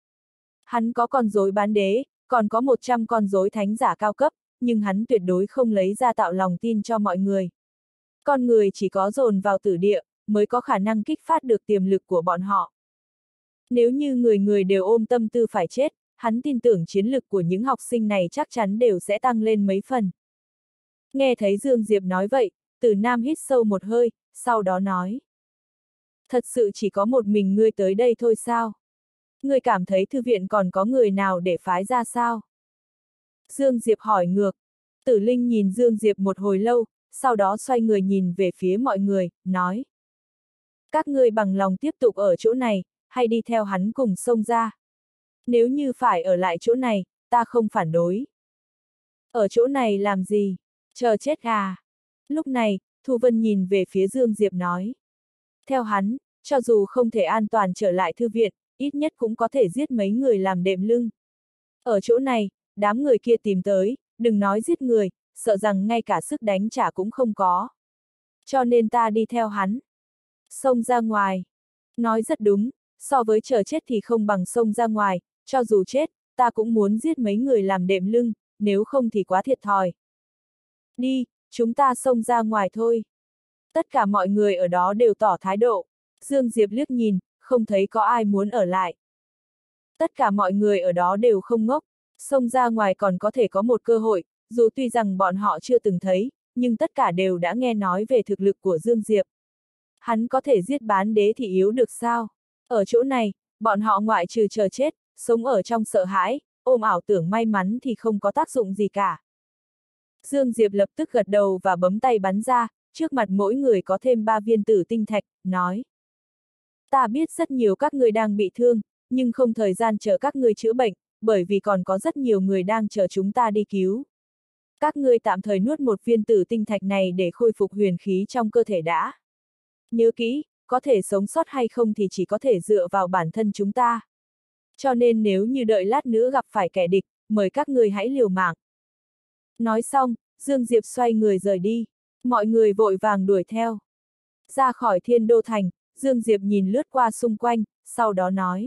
Hắn có con rối bán đế, còn có 100 con rối thánh giả cao cấp, nhưng hắn tuyệt đối không lấy ra tạo lòng tin cho mọi người. Con người chỉ có dồn vào tử địa, mới có khả năng kích phát được tiềm lực của bọn họ. Nếu như người người đều ôm tâm tư phải chết, hắn tin tưởng chiến lực của những học sinh này chắc chắn đều sẽ tăng lên mấy phần. Nghe thấy Dương Diệp nói vậy, Tử Nam hít sâu một hơi, sau đó nói. Thật sự chỉ có một mình ngươi tới đây thôi sao? Ngươi cảm thấy thư viện còn có người nào để phái ra sao? Dương Diệp hỏi ngược. Tử Linh nhìn Dương Diệp một hồi lâu, sau đó xoay người nhìn về phía mọi người, nói. Các ngươi bằng lòng tiếp tục ở chỗ này, hay đi theo hắn cùng xông ra? Nếu như phải ở lại chỗ này, ta không phản đối. Ở chỗ này làm gì? Chờ chết à? Lúc này, Thu Vân nhìn về phía Dương Diệp nói. Theo hắn, cho dù không thể an toàn trở lại thư viện, ít nhất cũng có thể giết mấy người làm đệm lưng. Ở chỗ này, đám người kia tìm tới, đừng nói giết người, sợ rằng ngay cả sức đánh trả cũng không có. Cho nên ta đi theo hắn. Xông ra ngoài. Nói rất đúng, so với chờ chết thì không bằng xông ra ngoài, cho dù chết, ta cũng muốn giết mấy người làm đệm lưng, nếu không thì quá thiệt thòi. Đi, chúng ta xông ra ngoài thôi. Tất cả mọi người ở đó đều tỏ thái độ. Dương Diệp liếc nhìn, không thấy có ai muốn ở lại. Tất cả mọi người ở đó đều không ngốc, xông ra ngoài còn có thể có một cơ hội, dù tuy rằng bọn họ chưa từng thấy, nhưng tất cả đều đã nghe nói về thực lực của Dương Diệp. Hắn có thể giết bán đế thì yếu được sao? Ở chỗ này, bọn họ ngoại trừ chờ chết, sống ở trong sợ hãi, ôm ảo tưởng may mắn thì không có tác dụng gì cả. Dương Diệp lập tức gật đầu và bấm tay bắn ra, trước mặt mỗi người có thêm 3 viên tử tinh thạch, nói. Ta biết rất nhiều các người đang bị thương, nhưng không thời gian chờ các người chữa bệnh, bởi vì còn có rất nhiều người đang chờ chúng ta đi cứu. Các ngươi tạm thời nuốt một viên tử tinh thạch này để khôi phục huyền khí trong cơ thể đã. Nhớ kỹ, có thể sống sót hay không thì chỉ có thể dựa vào bản thân chúng ta. Cho nên nếu như đợi lát nữa gặp phải kẻ địch, mời các ngươi hãy liều mạng. Nói xong, Dương Diệp xoay người rời đi. Mọi người vội vàng đuổi theo. Ra khỏi Thiên Đô Thành, Dương Diệp nhìn lướt qua xung quanh, sau đó nói.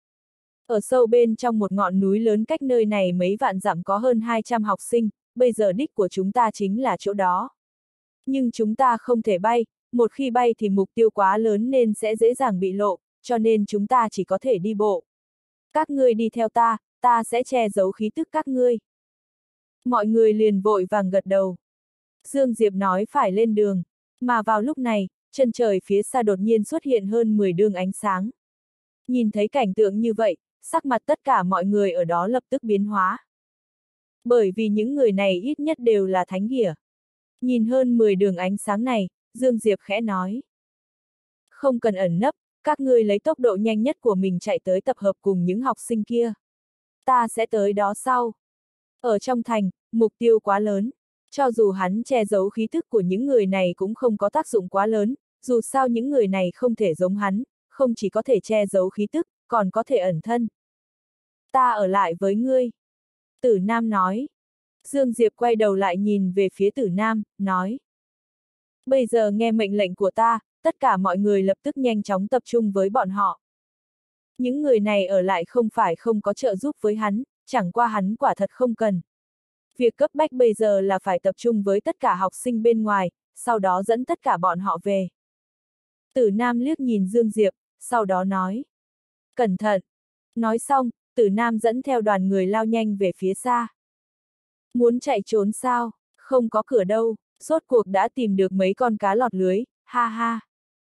Ở sâu bên trong một ngọn núi lớn cách nơi này mấy vạn dặm có hơn 200 học sinh, bây giờ đích của chúng ta chính là chỗ đó. Nhưng chúng ta không thể bay, một khi bay thì mục tiêu quá lớn nên sẽ dễ dàng bị lộ, cho nên chúng ta chỉ có thể đi bộ. Các ngươi đi theo ta, ta sẽ che giấu khí tức các ngươi. Mọi người liền vội vàng gật đầu. Dương Diệp nói phải lên đường, mà vào lúc này, chân trời phía xa đột nhiên xuất hiện hơn 10 đường ánh sáng. Nhìn thấy cảnh tượng như vậy, sắc mặt tất cả mọi người ở đó lập tức biến hóa. Bởi vì những người này ít nhất đều là thánh ghỉa. Nhìn hơn 10 đường ánh sáng này, Dương Diệp khẽ nói. Không cần ẩn nấp, các ngươi lấy tốc độ nhanh nhất của mình chạy tới tập hợp cùng những học sinh kia. Ta sẽ tới đó sau. Ở trong thành, mục tiêu quá lớn. Cho dù hắn che giấu khí thức của những người này cũng không có tác dụng quá lớn, dù sao những người này không thể giống hắn, không chỉ có thể che giấu khí tức, còn có thể ẩn thân. Ta ở lại với ngươi. Tử Nam nói. Dương Diệp quay đầu lại nhìn về phía Tử Nam, nói. Bây giờ nghe mệnh lệnh của ta, tất cả mọi người lập tức nhanh chóng tập trung với bọn họ. Những người này ở lại không phải không có trợ giúp với hắn, chẳng qua hắn quả thật không cần. Việc cấp bách bây giờ là phải tập trung với tất cả học sinh bên ngoài, sau đó dẫn tất cả bọn họ về. Tử Nam liếc nhìn Dương Diệp, sau đó nói. Cẩn thận! Nói xong, Tử Nam dẫn theo đoàn người lao nhanh về phía xa. Muốn chạy trốn sao? Không có cửa đâu, rốt cuộc đã tìm được mấy con cá lọt lưới, ha ha.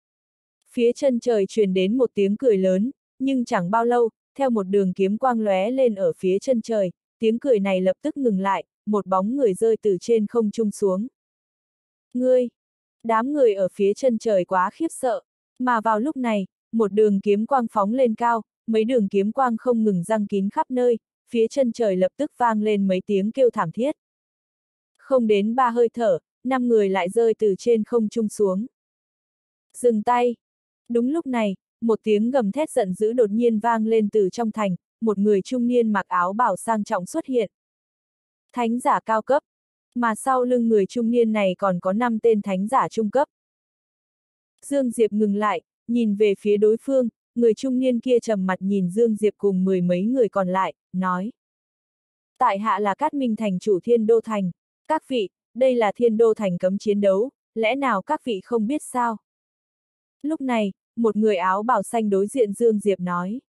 Phía chân trời truyền đến một tiếng cười lớn, nhưng chẳng bao lâu, theo một đường kiếm quang lóe lên ở phía chân trời, tiếng cười này lập tức ngừng lại, một bóng người rơi từ trên không trung xuống. Ngươi! Đám người ở phía chân trời quá khiếp sợ, mà vào lúc này, một đường kiếm quang phóng lên cao, mấy đường kiếm quang không ngừng giăng kín khắp nơi, phía chân trời lập tức vang lên mấy tiếng kêu thảm thiết. Không đến 3 hơi thở, 5 người lại rơi từ trên không trung xuống. Dừng tay! Đúng lúc này, một tiếng gầm thét giận dữ đột nhiên vang lên từ trong thành, một người trung niên mặc áo bào sang trọng xuất hiện. Thánh giả cao cấp, mà sau lưng người trung niên này còn có 5 tên thánh giả trung cấp. Dương Diệp ngừng lại, nhìn về phía đối phương, người trung niên kia trầm mặt nhìn Dương Diệp cùng 10 mấy người còn lại, nói. Tại hạ là Cát Minh thành chủ Thiên Đô Thành. Các vị, đây là Thiên Đô Thành cấm chiến đấu, lẽ nào các vị không biết sao? Lúc này, một người áo bào xanh đối diện Dương Diệp nói.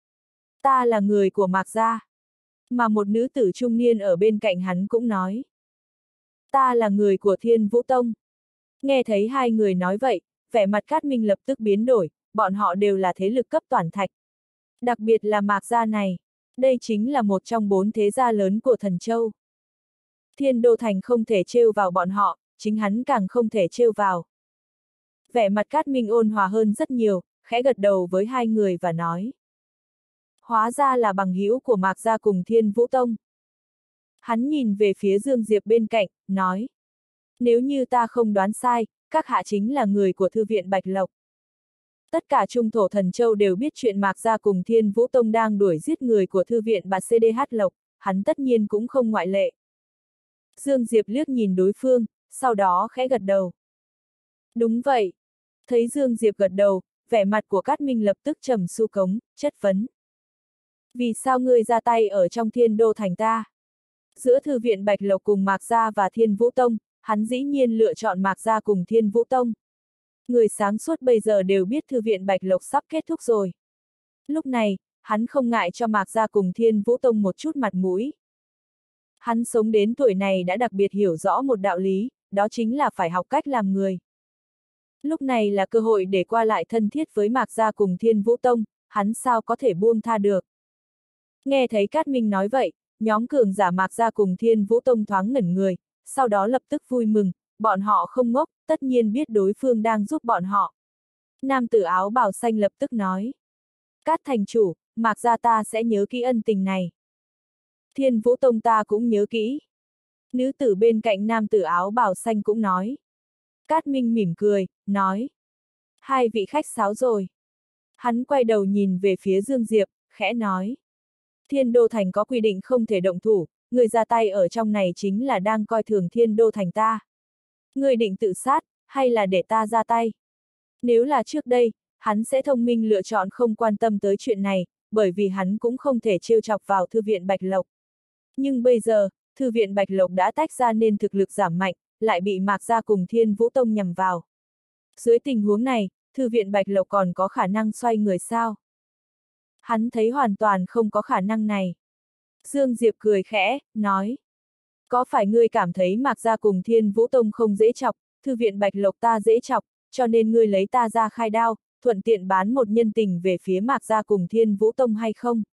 Ta là người của Mạc Gia. Mà một nữ tử trung niên ở bên cạnh hắn cũng nói. Ta là người của Thiên Vũ Tông. Nghe thấy hai người nói vậy, vẻ mặt Cát Minh lập tức biến đổi, bọn họ đều là thế lực cấp toản thạch. Đặc biệt là Mạc Gia này, đây chính là một trong 4 thế gia lớn của Thần Châu. Thiên Đô Thành không thể trêu vào bọn họ, chính hắn càng không thể trêu vào. Vẻ mặt Cát Minh ôn hòa hơn rất nhiều, khẽ gật đầu với hai người và nói. Hóa ra là bằng hữu của Mạc Gia cùng Thiên Vũ Tông. Hắn nhìn về phía Dương Diệp bên cạnh, nói. Nếu như ta không đoán sai, các hạ chính là người của Thư viện Bạch Lộc. Tất cả Trung Thổ Thần Châu đều biết chuyện Mạc Gia cùng Thiên Vũ Tông đang đuổi giết người của Thư viện Bạch CDH Lộc, hắn tất nhiên cũng không ngoại lệ. Dương Diệp liếc nhìn đối phương, sau đó khẽ gật đầu. Đúng vậy. Thấy Dương Diệp gật đầu, vẻ mặt của Cát Minh lập tức trầm su cống, chất vấn. Vì sao ngươi ra tay ở trong Thiên Đô Thành ta? Giữa Thư viện Bạch Lộc cùng Mạc Gia và Thiên Vũ Tông, hắn dĩ nhiên lựa chọn Mạc Gia cùng Thiên Vũ Tông. Người sáng suốt bây giờ đều biết Thư viện Bạch Lộc sắp kết thúc rồi. Lúc này, hắn không ngại cho Mạc Gia cùng Thiên Vũ Tông một chút mặt mũi. Hắn sống đến tuổi này đã đặc biệt hiểu rõ một đạo lý, đó chính là phải học cách làm người. Lúc này là cơ hội để qua lại thân thiết với Mạc Gia cùng Thiên Vũ Tông, hắn sao có thể buông tha được. Nghe thấy Cát Minh nói vậy, nhóm cường giả Mạc Gia cùng Thiên Vũ Tông thoáng ngẩn người, sau đó lập tức vui mừng, bọn họ không ngốc, tất nhiên biết đối phương đang giúp bọn họ. Nam tử áo bào xanh lập tức nói. Cát thành chủ, Mạc Gia ta sẽ nhớ kỹ ân tình này. Thiên Vũ Tông ta cũng nhớ kỹ. Nữ tử bên cạnh nam tử áo bào xanh cũng nói. Cát Minh mỉm cười, nói. Hai vị khách sáo rồi. Hắn quay đầu nhìn về phía Dương Diệp, khẽ nói. Thiên Đô Thành có quy định không thể động thủ, người ra tay ở trong này chính là đang coi thường Thiên Đô Thành ta. Người định tự sát, hay là để ta ra tay? Nếu là trước đây, hắn sẽ thông minh lựa chọn không quan tâm tới chuyện này, bởi vì hắn cũng không thể trêu chọc vào Thư viện Bạch Lộc. Nhưng bây giờ, Thư viện Bạch Lộc đã tách ra nên thực lực giảm mạnh, lại bị Mạc Gia cùng Thiên Vũ Tông nhằm vào. Dưới tình huống này, Thư viện Bạch Lộc còn có khả năng xoay người sao? Hắn thấy hoàn toàn không có khả năng này. Dương Diệp cười khẽ, nói. Có phải ngươi cảm thấy Mạc Gia cùng Thiên Vũ Tông không dễ chọc, Thư viện Bạch Lộc ta dễ chọc, cho nên ngươi lấy ta ra khai đao, thuận tiện bán một nhân tình về phía Mạc Gia cùng Thiên Vũ Tông hay không?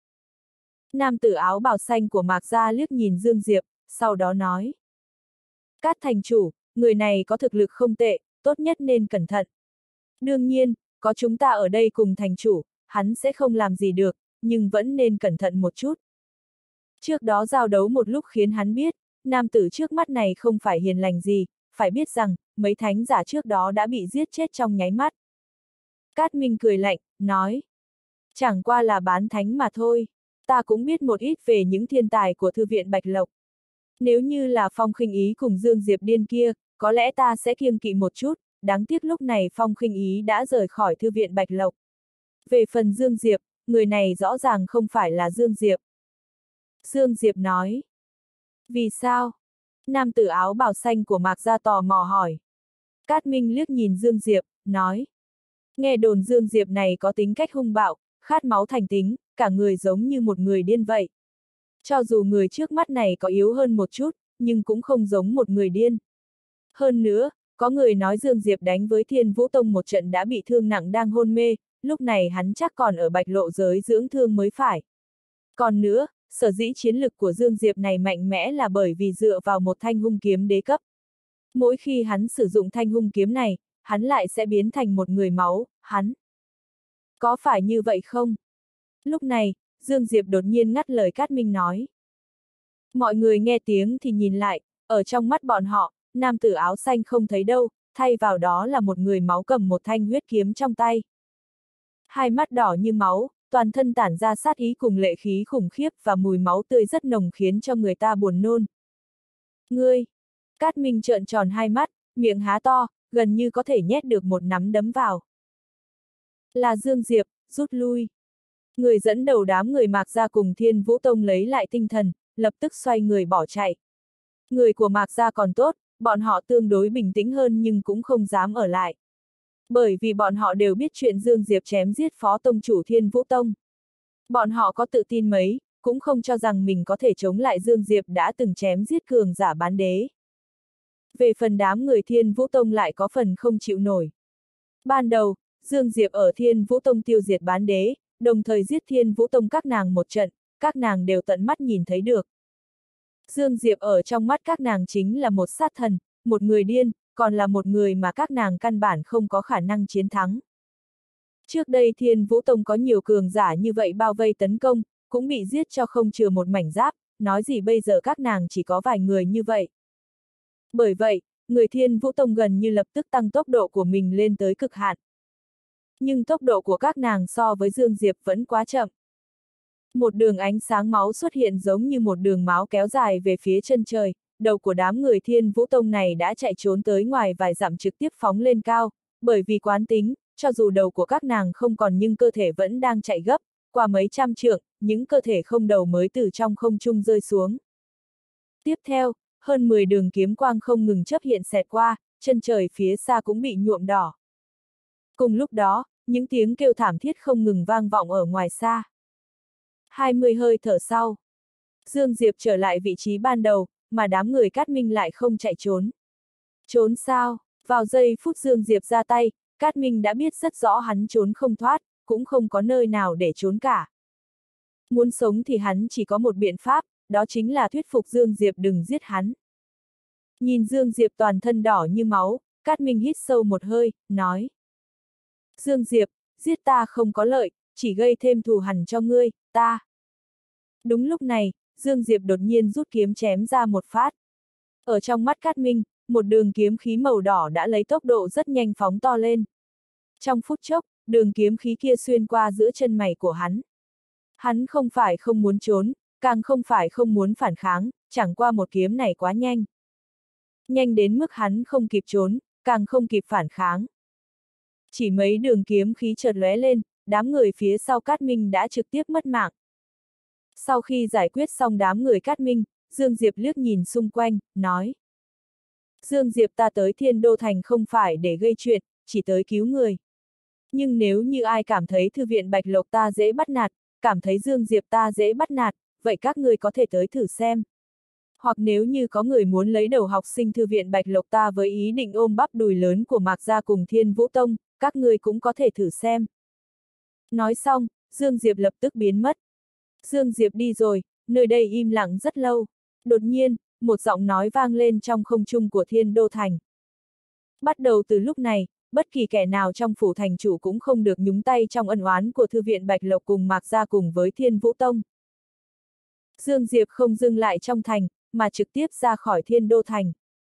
Nam tử áo bào xanh của Mạc Gia liếc nhìn Dương Diệp, sau đó nói. Cát thành chủ, người này có thực lực không tệ, tốt nhất nên cẩn thận. Đương nhiên, có chúng ta ở đây cùng thành chủ, hắn sẽ không làm gì được, nhưng vẫn nên cẩn thận một chút. Trước đó giao đấu một lúc khiến hắn biết, nam tử trước mắt này không phải hiền lành gì, phải biết rằng, mấy thánh giả trước đó đã bị giết chết trong nháy mắt. Cát Minh cười lạnh, nói. Chẳng qua là bán thánh mà thôi, ta cũng biết một ít về những thiên tài của Thư viện Bạch Lộc. Nếu như là Phong Khinh Ý cùng Dương Diệp điên kia, có lẽ ta sẽ kiêng kỵ một chút, đáng tiếc lúc này Phong Khinh Ý đã rời khỏi Thư viện Bạch Lộc. Về phần Dương Diệp, người này rõ ràng không phải là Dương Diệp. Dương Diệp nói. Vì sao? Nam tử áo bào xanh của Mạc Gia tò mò hỏi. Cát Minh liếc nhìn Dương Diệp, nói. Nghe đồn Dương Diệp này có tính cách hung bạo, khát máu thành tính, cả người giống như một người điên vậy. Cho dù người trước mắt này có yếu hơn một chút, nhưng cũng không giống một người điên. Hơn nữa, có người nói Dương Diệp đánh với Thiên Vũ Tông một trận đã bị thương nặng đang hôn mê, lúc này hắn chắc còn ở Bạch Lộ giới dưỡng thương mới phải. Còn nữa, sở dĩ chiến lực của Dương Diệp này mạnh mẽ là bởi vì dựa vào một thanh hung kiếm đế cấp. Mỗi khi hắn sử dụng thanh hung kiếm này, hắn lại sẽ biến thành một người máu, hắn. Có phải như vậy không? Lúc này, Dương Diệp đột nhiên ngắt lời Cát Minh nói. Mọi người nghe tiếng thì nhìn lại, ở trong mắt bọn họ, nam tử áo xanh không thấy đâu, thay vào đó là một người máu cầm một thanh huyết kiếm trong tay. Hai mắt đỏ như máu, toàn thân tản ra sát ý cùng lệ khí khủng khiếp và mùi máu tươi rất nồng khiến cho người ta buồn nôn. Ngươi! Cát Minh trợn tròn hai mắt, miệng há to, gần như có thể nhét được một nắm đấm vào. Là Dương Diệp, rút lui. Người dẫn đầu đám người Mạc Gia cùng Thiên Vũ Tông lấy lại tinh thần, lập tức xoay người bỏ chạy. Người của Mạc Gia còn tốt, bọn họ tương đối bình tĩnh hơn nhưng cũng không dám ở lại. Bởi vì bọn họ đều biết chuyện Dương Diệp chém giết phó tông chủ Thiên Vũ Tông. Bọn họ có tự tin mấy, cũng không cho rằng mình có thể chống lại Dương Diệp đã từng chém giết cường giả bán đế. Về phần đám người Thiên Vũ Tông lại có phần không chịu nổi. Ban đầu, Dương Diệp ở Thiên Vũ Tông tiêu diệt bán đế, đồng thời giết Thiên Vũ Tông các nàng một trận, các nàng đều tận mắt nhìn thấy được. Dương Diệp ở trong mắt các nàng chính là một sát thần, một người điên, còn là một người mà các nàng căn bản không có khả năng chiến thắng. Trước đây Thiên Vũ Tông có nhiều cường giả như vậy bao vây tấn công, cũng bị giết cho không chừa một mảnh giáp, nói gì bây giờ các nàng chỉ có vài người như vậy. Bởi vậy, người Thiên Vũ Tông gần như lập tức tăng tốc độ của mình lên tới cực hạn. Nhưng tốc độ của các nàng so với Dương Diệp vẫn quá chậm. Một đường ánh sáng máu xuất hiện giống như một đường máu kéo dài về phía chân trời, đầu của đám người Thiên Vũ Tông này đã chạy trốn tới ngoài vài dặm trực tiếp phóng lên cao, bởi vì quán tính, cho dù đầu của các nàng không còn nhưng cơ thể vẫn đang chạy gấp, qua mấy trăm trượng, những cơ thể không đầu mới từ trong không trung rơi xuống. Tiếp theo, hơn 10 đường kiếm quang không ngừng chớp hiện xẹt qua, chân trời phía xa cũng bị nhuộm đỏ. Cùng lúc đó, những tiếng kêu thảm thiết không ngừng vang vọng ở ngoài xa. 20 hơi thở sau, Dương Diệp trở lại vị trí ban đầu, mà đám người Cát Minh lại không chạy trốn. Trốn sao? Vào giây phút Dương Diệp ra tay, Cát Minh đã biết rất rõ hắn trốn không thoát, cũng không có nơi nào để trốn cả. Muốn sống thì hắn chỉ có một biện pháp, đó chính là thuyết phục Dương Diệp đừng giết hắn. Nhìn Dương Diệp toàn thân đỏ như máu, Cát Minh hít sâu một hơi, nói. Dương Diệp, giết ta không có lợi, chỉ gây thêm thù hằn cho ngươi, ta. Đúng lúc này, Dương Diệp đột nhiên rút kiếm chém ra một phát. Ở trong mắt Cát Minh, một đường kiếm khí màu đỏ đã lấy tốc độ rất nhanh phóng to lên. Trong phút chốc, đường kiếm khí kia xuyên qua giữa chân mày của hắn. Hắn không phải không muốn trốn, càng không phải không muốn phản kháng, chẳng qua một kiếm này quá nhanh. Nhanh đến mức hắn không kịp trốn, càng không kịp phản kháng. Chỉ mấy đường kiếm khí chợt lóe lên, đám người phía sau Cát Minh đã trực tiếp mất mạng. Sau khi giải quyết xong đám người Cát Minh, Dương Diệp liếc nhìn xung quanh, nói. Dương Diệp ta tới Thiên Đô Thành không phải để gây chuyện, chỉ tới cứu người. Nhưng nếu như ai cảm thấy thư viện Bạch Lộc ta dễ bắt nạt, cảm thấy Dương Diệp ta dễ bắt nạt, vậy các người có thể tới thử xem. Hoặc nếu như có người muốn lấy đầu học sinh thư viện Bạch Lộc ta với ý định ôm bắp đùi lớn của Mạc Gia cùng Thiên Vũ Tông, các người cũng có thể thử xem. Nói xong, Dương Diệp lập tức biến mất. Dương Diệp đi rồi, nơi đây im lặng rất lâu. Đột nhiên, một giọng nói vang lên trong không trung của Thiên Đô Thành. Bắt đầu từ lúc này, bất kỳ kẻ nào trong phủ thành chủ cũng không được nhúng tay trong ân oán của thư viện Bạch Lộc cùng Mạc Gia cùng với Thiên Vũ Tông. Dương Diệp không dừng lại trong thành, mà trực tiếp ra khỏi Thiên Đô Thành.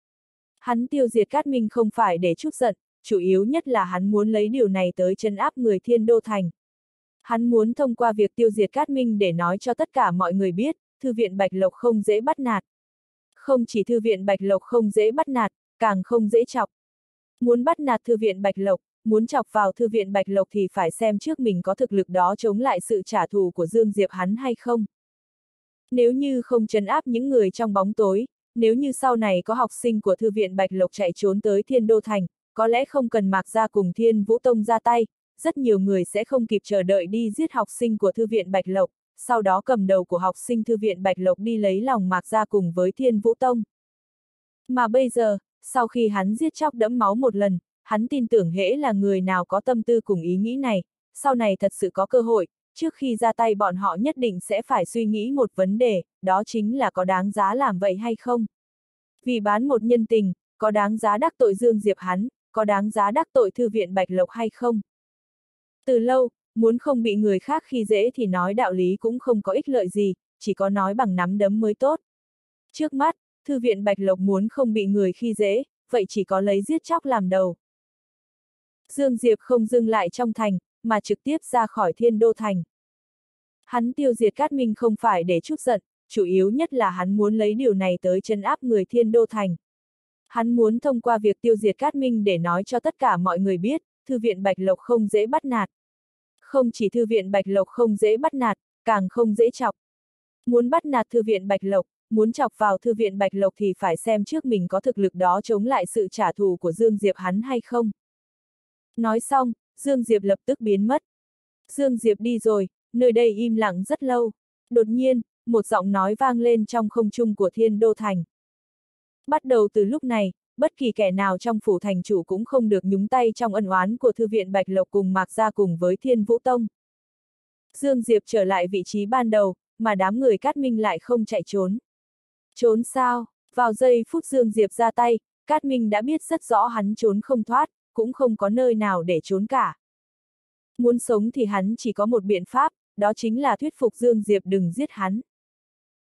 Hắn tiêu diệt Cát Minh không phải để chút giận, chủ yếu nhất là hắn muốn lấy điều này tới trấn áp người Thiên Đô Thành. Hắn muốn thông qua việc tiêu diệt Cát Minh để nói cho tất cả mọi người biết, thư viện Bạch Lộc không dễ bắt nạt. Không chỉ thư viện Bạch Lộc không dễ bắt nạt, càng không dễ chọc. Muốn bắt nạt thư viện Bạch Lộc, muốn chọc vào thư viện Bạch Lộc thì phải xem trước mình có thực lực đó chống lại sự trả thù của Dương Diệp hắn hay không. Nếu như không trấn áp những người trong bóng tối, nếu như sau này có học sinh của thư viện Bạch Lộc chạy trốn tới Thiên Đô Thành, có lẽ không cần Mạc Gia cùng Thiên Vũ Tông ra tay, rất nhiều người sẽ không kịp chờ đợi đi giết học sinh của thư viện Bạch Lộc, sau đó cầm đầu của học sinh thư viện Bạch Lộc đi lấy lòng Mạc Gia cùng với Thiên Vũ Tông. Mà bây giờ, sau khi hắn giết chóc đẫm máu một lần, hắn tin tưởng hễ là người nào có tâm tư cùng ý nghĩ này, sau này thật sự có cơ hội, trước khi ra tay bọn họ nhất định sẽ phải suy nghĩ một vấn đề, đó chính là có đáng giá làm vậy hay không. Vì bán một nhân tình, có đáng giá đắc tội Dương Diệp hắn, có đáng giá đắc tội thư viện Bạch Lộc hay không. Từ lâu, muốn không bị người khác khi dễ thì nói đạo lý cũng không có ích lợi gì, chỉ có nói bằng nắm đấm mới tốt. Trước mắt, thư viện Bạch Lộc muốn không bị người khi dễ, vậy chỉ có lấy giết chóc làm đầu. Dương Diệp không dừng lại trong thành, mà trực tiếp ra khỏi Thiên Đô Thành. Hắn tiêu diệt Cát Minh không phải để chút giận, chủ yếu nhất là hắn muốn lấy điều này tới trấn áp người Thiên Đô Thành. Hắn muốn thông qua việc tiêu diệt Cát Minh để nói cho tất cả mọi người biết, thư viện Bạch Lộc không dễ bắt nạt. Không chỉ thư viện Bạch Lộc không dễ bắt nạt, càng không dễ chọc. Muốn bắt nạt thư viện Bạch Lộc, muốn chọc vào thư viện Bạch Lộc thì phải xem trước mình có thực lực đó chống lại sự trả thù của Dương Diệp hắn hay không. Nói xong, Dương Diệp lập tức biến mất. Dương Diệp đi rồi, nơi đây im lặng rất lâu. Đột nhiên, một giọng nói vang lên trong không trung của Thiên Đô Thành. Bắt đầu từ lúc này, bất kỳ kẻ nào trong phủ thành chủ cũng không được nhúng tay trong ân oán của thư viện Bạch Lộc cùng Mạc Gia cùng với Thiên Vũ Tông. Dương Diệp trở lại vị trí ban đầu, mà đám người Cát Minh lại không chạy trốn. Trốn sao? Vào giây phút Dương Diệp ra tay, Cát Minh đã biết rất rõ hắn trốn không thoát, cũng không có nơi nào để trốn cả. Muốn sống thì hắn chỉ có một biện pháp, đó chính là thuyết phục Dương Diệp đừng giết hắn.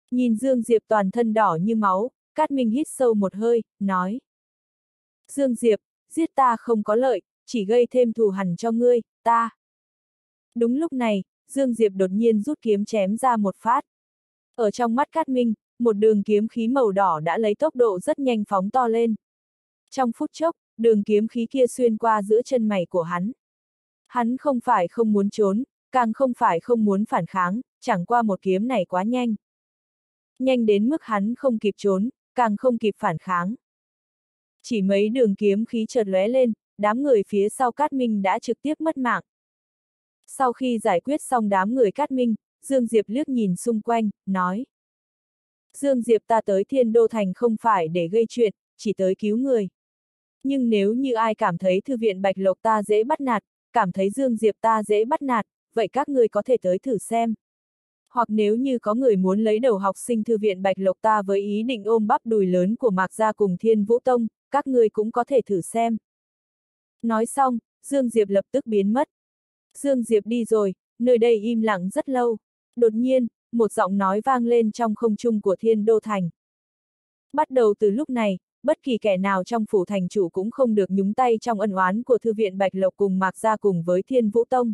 Nhìn Dương Diệp toàn thân đỏ như máu, Cát Minh hít sâu một hơi, nói. Dương Diệp, giết ta không có lợi, chỉ gây thêm thù hằn cho ngươi, ta. Đúng lúc này, Dương Diệp đột nhiên rút kiếm chém ra một phát. Ở trong mắt Cát Minh, một đường kiếm khí màu đỏ đã lấy tốc độ rất nhanh phóng to lên. Trong phút chốc, đường kiếm khí kia xuyên qua giữa chân mày của hắn. Hắn không phải không muốn trốn, càng không phải không muốn phản kháng, chẳng qua một kiếm này quá nhanh. Nhanh đến mức hắn không kịp trốn, càng không kịp phản kháng. Chỉ mấy đường kiếm khí chợt lóe lên, đám người phía sau Cát Minh đã trực tiếp mất mạng. Sau khi giải quyết xong đám người Cát Minh, Dương Diệp liếc nhìn xung quanh, nói. Dương Diệp ta tới Thiên Đô Thành không phải để gây chuyện, chỉ tới cứu người. Nhưng nếu như ai cảm thấy thư viện Bạch Lộc ta dễ bắt nạt, cảm thấy Dương Diệp ta dễ bắt nạt, vậy các người có thể tới thử xem. Hoặc nếu như có người muốn lấy đầu học sinh thư viện Bạch Lộc ta với ý định ôm bắp đùi lớn của Mạc Gia cùng Thiên Vũ Tông, các người cũng có thể thử xem. Nói xong, Dương Diệp lập tức biến mất. Dương Diệp đi rồi, nơi đây im lặng rất lâu. Đột nhiên, một giọng nói vang lên trong không trung của Thiên Đô Thành. Bắt đầu từ lúc này, bất kỳ kẻ nào trong phủ thành chủ cũng không được nhúng tay trong ân oán của thư viện Bạch Lộc cùng Mạc Gia cùng với Thiên Vũ Tông.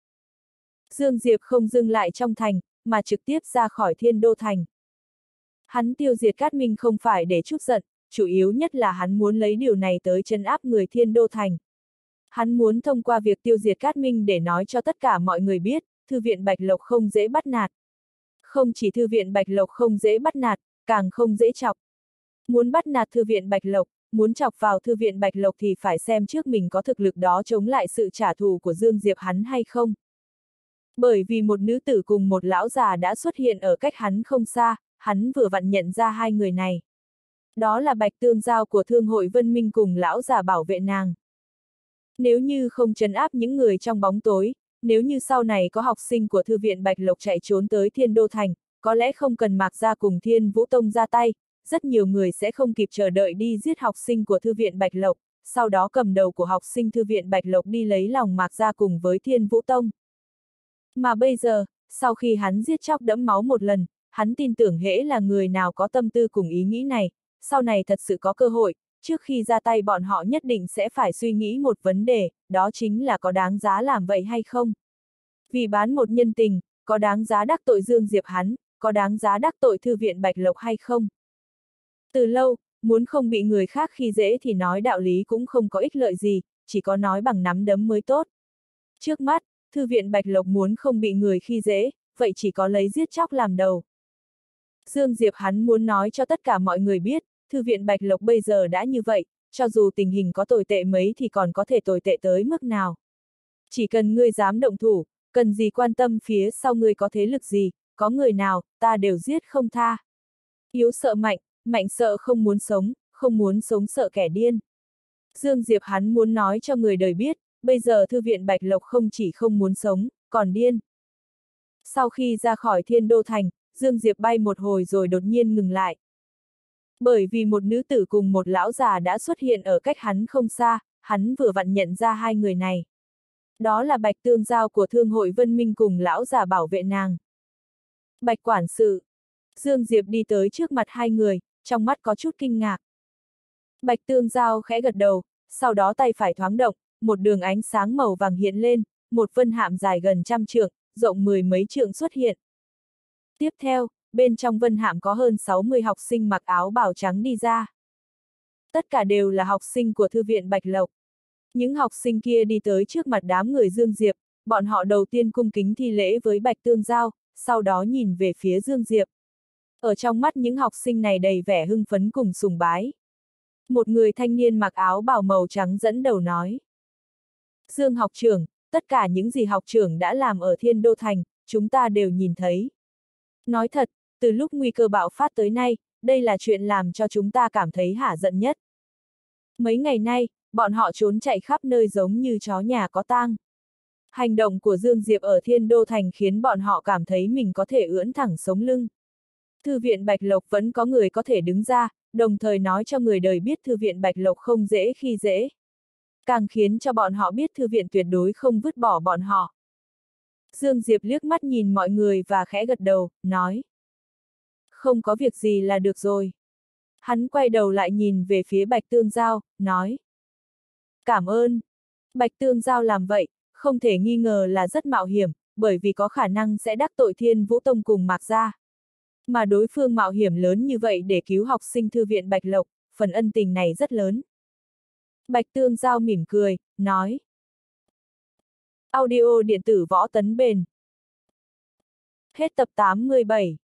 Dương Diệp không dừng lại trong thành, mà trực tiếp ra khỏi Thiên Đô Thành. Hắn tiêu diệt Cát Minh không phải để trút giận, chủ yếu nhất là hắn muốn lấy điều này tới trấn áp người Thiên Đô Thành. Hắn muốn thông qua việc tiêu diệt Cát Minh để nói cho tất cả mọi người biết, thư viện Bạch Lộc không dễ bắt nạt. Không chỉ thư viện Bạch Lộc không dễ bắt nạt, càng không dễ chọc. Muốn bắt nạt thư viện Bạch Lộc, muốn chọc vào thư viện Bạch Lộc thì phải xem trước mình có thực lực đó chống lại sự trả thù của Dương Diệp hắn hay không. Bởi vì một nữ tử cùng một lão già đã xuất hiện ở cách hắn không xa, hắn vừa vặn nhận ra hai người này. Đó là Bạch Tương Giao của Thương hội Vân Minh cùng lão già bảo vệ nàng. Nếu như không trấn áp những người trong bóng tối, nếu như sau này có học sinh của thư viện Bạch Lộc chạy trốn tới Thiên Đô Thành, có lẽ không cần Mạc Gia cùng Thiên Vũ Tông ra tay, rất nhiều người sẽ không kịp chờ đợi đi giết học sinh của thư viện Bạch Lộc, sau đó cầm đầu của học sinh thư viện Bạch Lộc đi lấy lòng Mạc Gia cùng với Thiên Vũ Tông. Mà bây giờ, sau khi hắn giết chóc đẫm máu một lần, hắn tin tưởng hễ là người nào có tâm tư cùng ý nghĩ này, sau này thật sự có cơ hội, trước khi ra tay bọn họ nhất định sẽ phải suy nghĩ một vấn đề, đó chính là có đáng giá làm vậy hay không. Vì bán một nhân tình, có đáng giá đắc tội Dương Diệp hắn, có đáng giá đắc tội thư viện Bạch Lộc hay không. Từ lâu, muốn không bị người khác khi dễ thì nói đạo lý cũng không có ích lợi gì, chỉ có nói bằng nắm đấm mới tốt. Trước mắt, thư viện Bạch Lộc muốn không bị người khi dễ, vậy chỉ có lấy giết chóc làm đầu. Dương Diệp hắn muốn nói cho tất cả mọi người biết, thư viện Bạch Lộc bây giờ đã như vậy, cho dù tình hình có tồi tệ mấy thì còn có thể tồi tệ tới mức nào. Chỉ cần ngươi dám động thủ, cần gì quan tâm phía sau ngươi có thế lực gì, có người nào, ta đều giết không tha. Yếu sợ mạnh, mạnh sợ không muốn sống, không muốn sống sợ kẻ điên. Dương Diệp hắn muốn nói cho người đời biết, bây giờ thư viện Bạch Lộc không chỉ không muốn sống, còn điên. Sau khi ra khỏi Thiên Đô Thành, Dương Diệp bay một hồi rồi đột nhiên ngừng lại. Bởi vì một nữ tử cùng một lão già đã xuất hiện ở cách hắn không xa, hắn vừa vặn nhận ra hai người này. Đó là Bạch Tương Giao của Thương hội Vân Minh cùng lão già bảo vệ nàng. Bạch quản sự. Dương Diệp đi tới trước mặt hai người, trong mắt có chút kinh ngạc. Bạch Tương Giao khẽ gật đầu, sau đó tay phải thoáng động, một đường ánh sáng màu vàng hiện lên, một vân hạm dài gần 100 trượng, rộng 10 mấy trượng xuất hiện. Tiếp theo, bên trong vân hạm có hơn 60 học sinh mặc áo bào trắng đi ra. Tất cả đều là học sinh của thư viện Bạch Lộc. Những học sinh kia đi tới trước mặt đám người Dương Diệp, bọn họ đầu tiên cung kính thi lễ với Bạch Tương Giao, sau đó nhìn về phía Dương Diệp. Ở trong mắt những học sinh này đầy vẻ hưng phấn cùng sùng bái. Một người thanh niên mặc áo bào màu trắng dẫn đầu nói. Dương học trưởng, tất cả những gì học trưởng đã làm ở Thiên Đô Thành, chúng ta đều nhìn thấy. Nói thật, từ lúc nguy cơ bạo phát tới nay, đây là chuyện làm cho chúng ta cảm thấy hả giận nhất. Mấy ngày nay, bọn họ trốn chạy khắp nơi giống như chó nhà có tang. Hành động của Dương Diệp ở Thiên Đô Thành khiến bọn họ cảm thấy mình có thể ưỡn thẳng sống lưng. Thư viện Bạch Lộc vẫn có người có thể đứng ra, đồng thời nói cho người đời biết thư viện Bạch Lộc không dễ khi dễ. Càng khiến cho bọn họ biết thư viện tuyệt đối không vứt bỏ bọn họ. Dương Diệp liếc mắt nhìn mọi người và khẽ gật đầu, nói. Không có việc gì là được rồi. Hắn quay đầu lại nhìn về phía Bạch Tương Giao, nói. Cảm ơn. Bạch Tương Giao làm vậy, không thể nghi ngờ là rất mạo hiểm, bởi vì có khả năng sẽ đắc tội Thiên Vũ Tông cùng Mạc Gia. Mà đối phương mạo hiểm lớn như vậy để cứu học sinh thư viện Bạch Lộc, phần ân tình này rất lớn. Bạch Tương Giao mỉm cười, nói. Audio điện tử Võ Tấn Bền. Hết tập 87.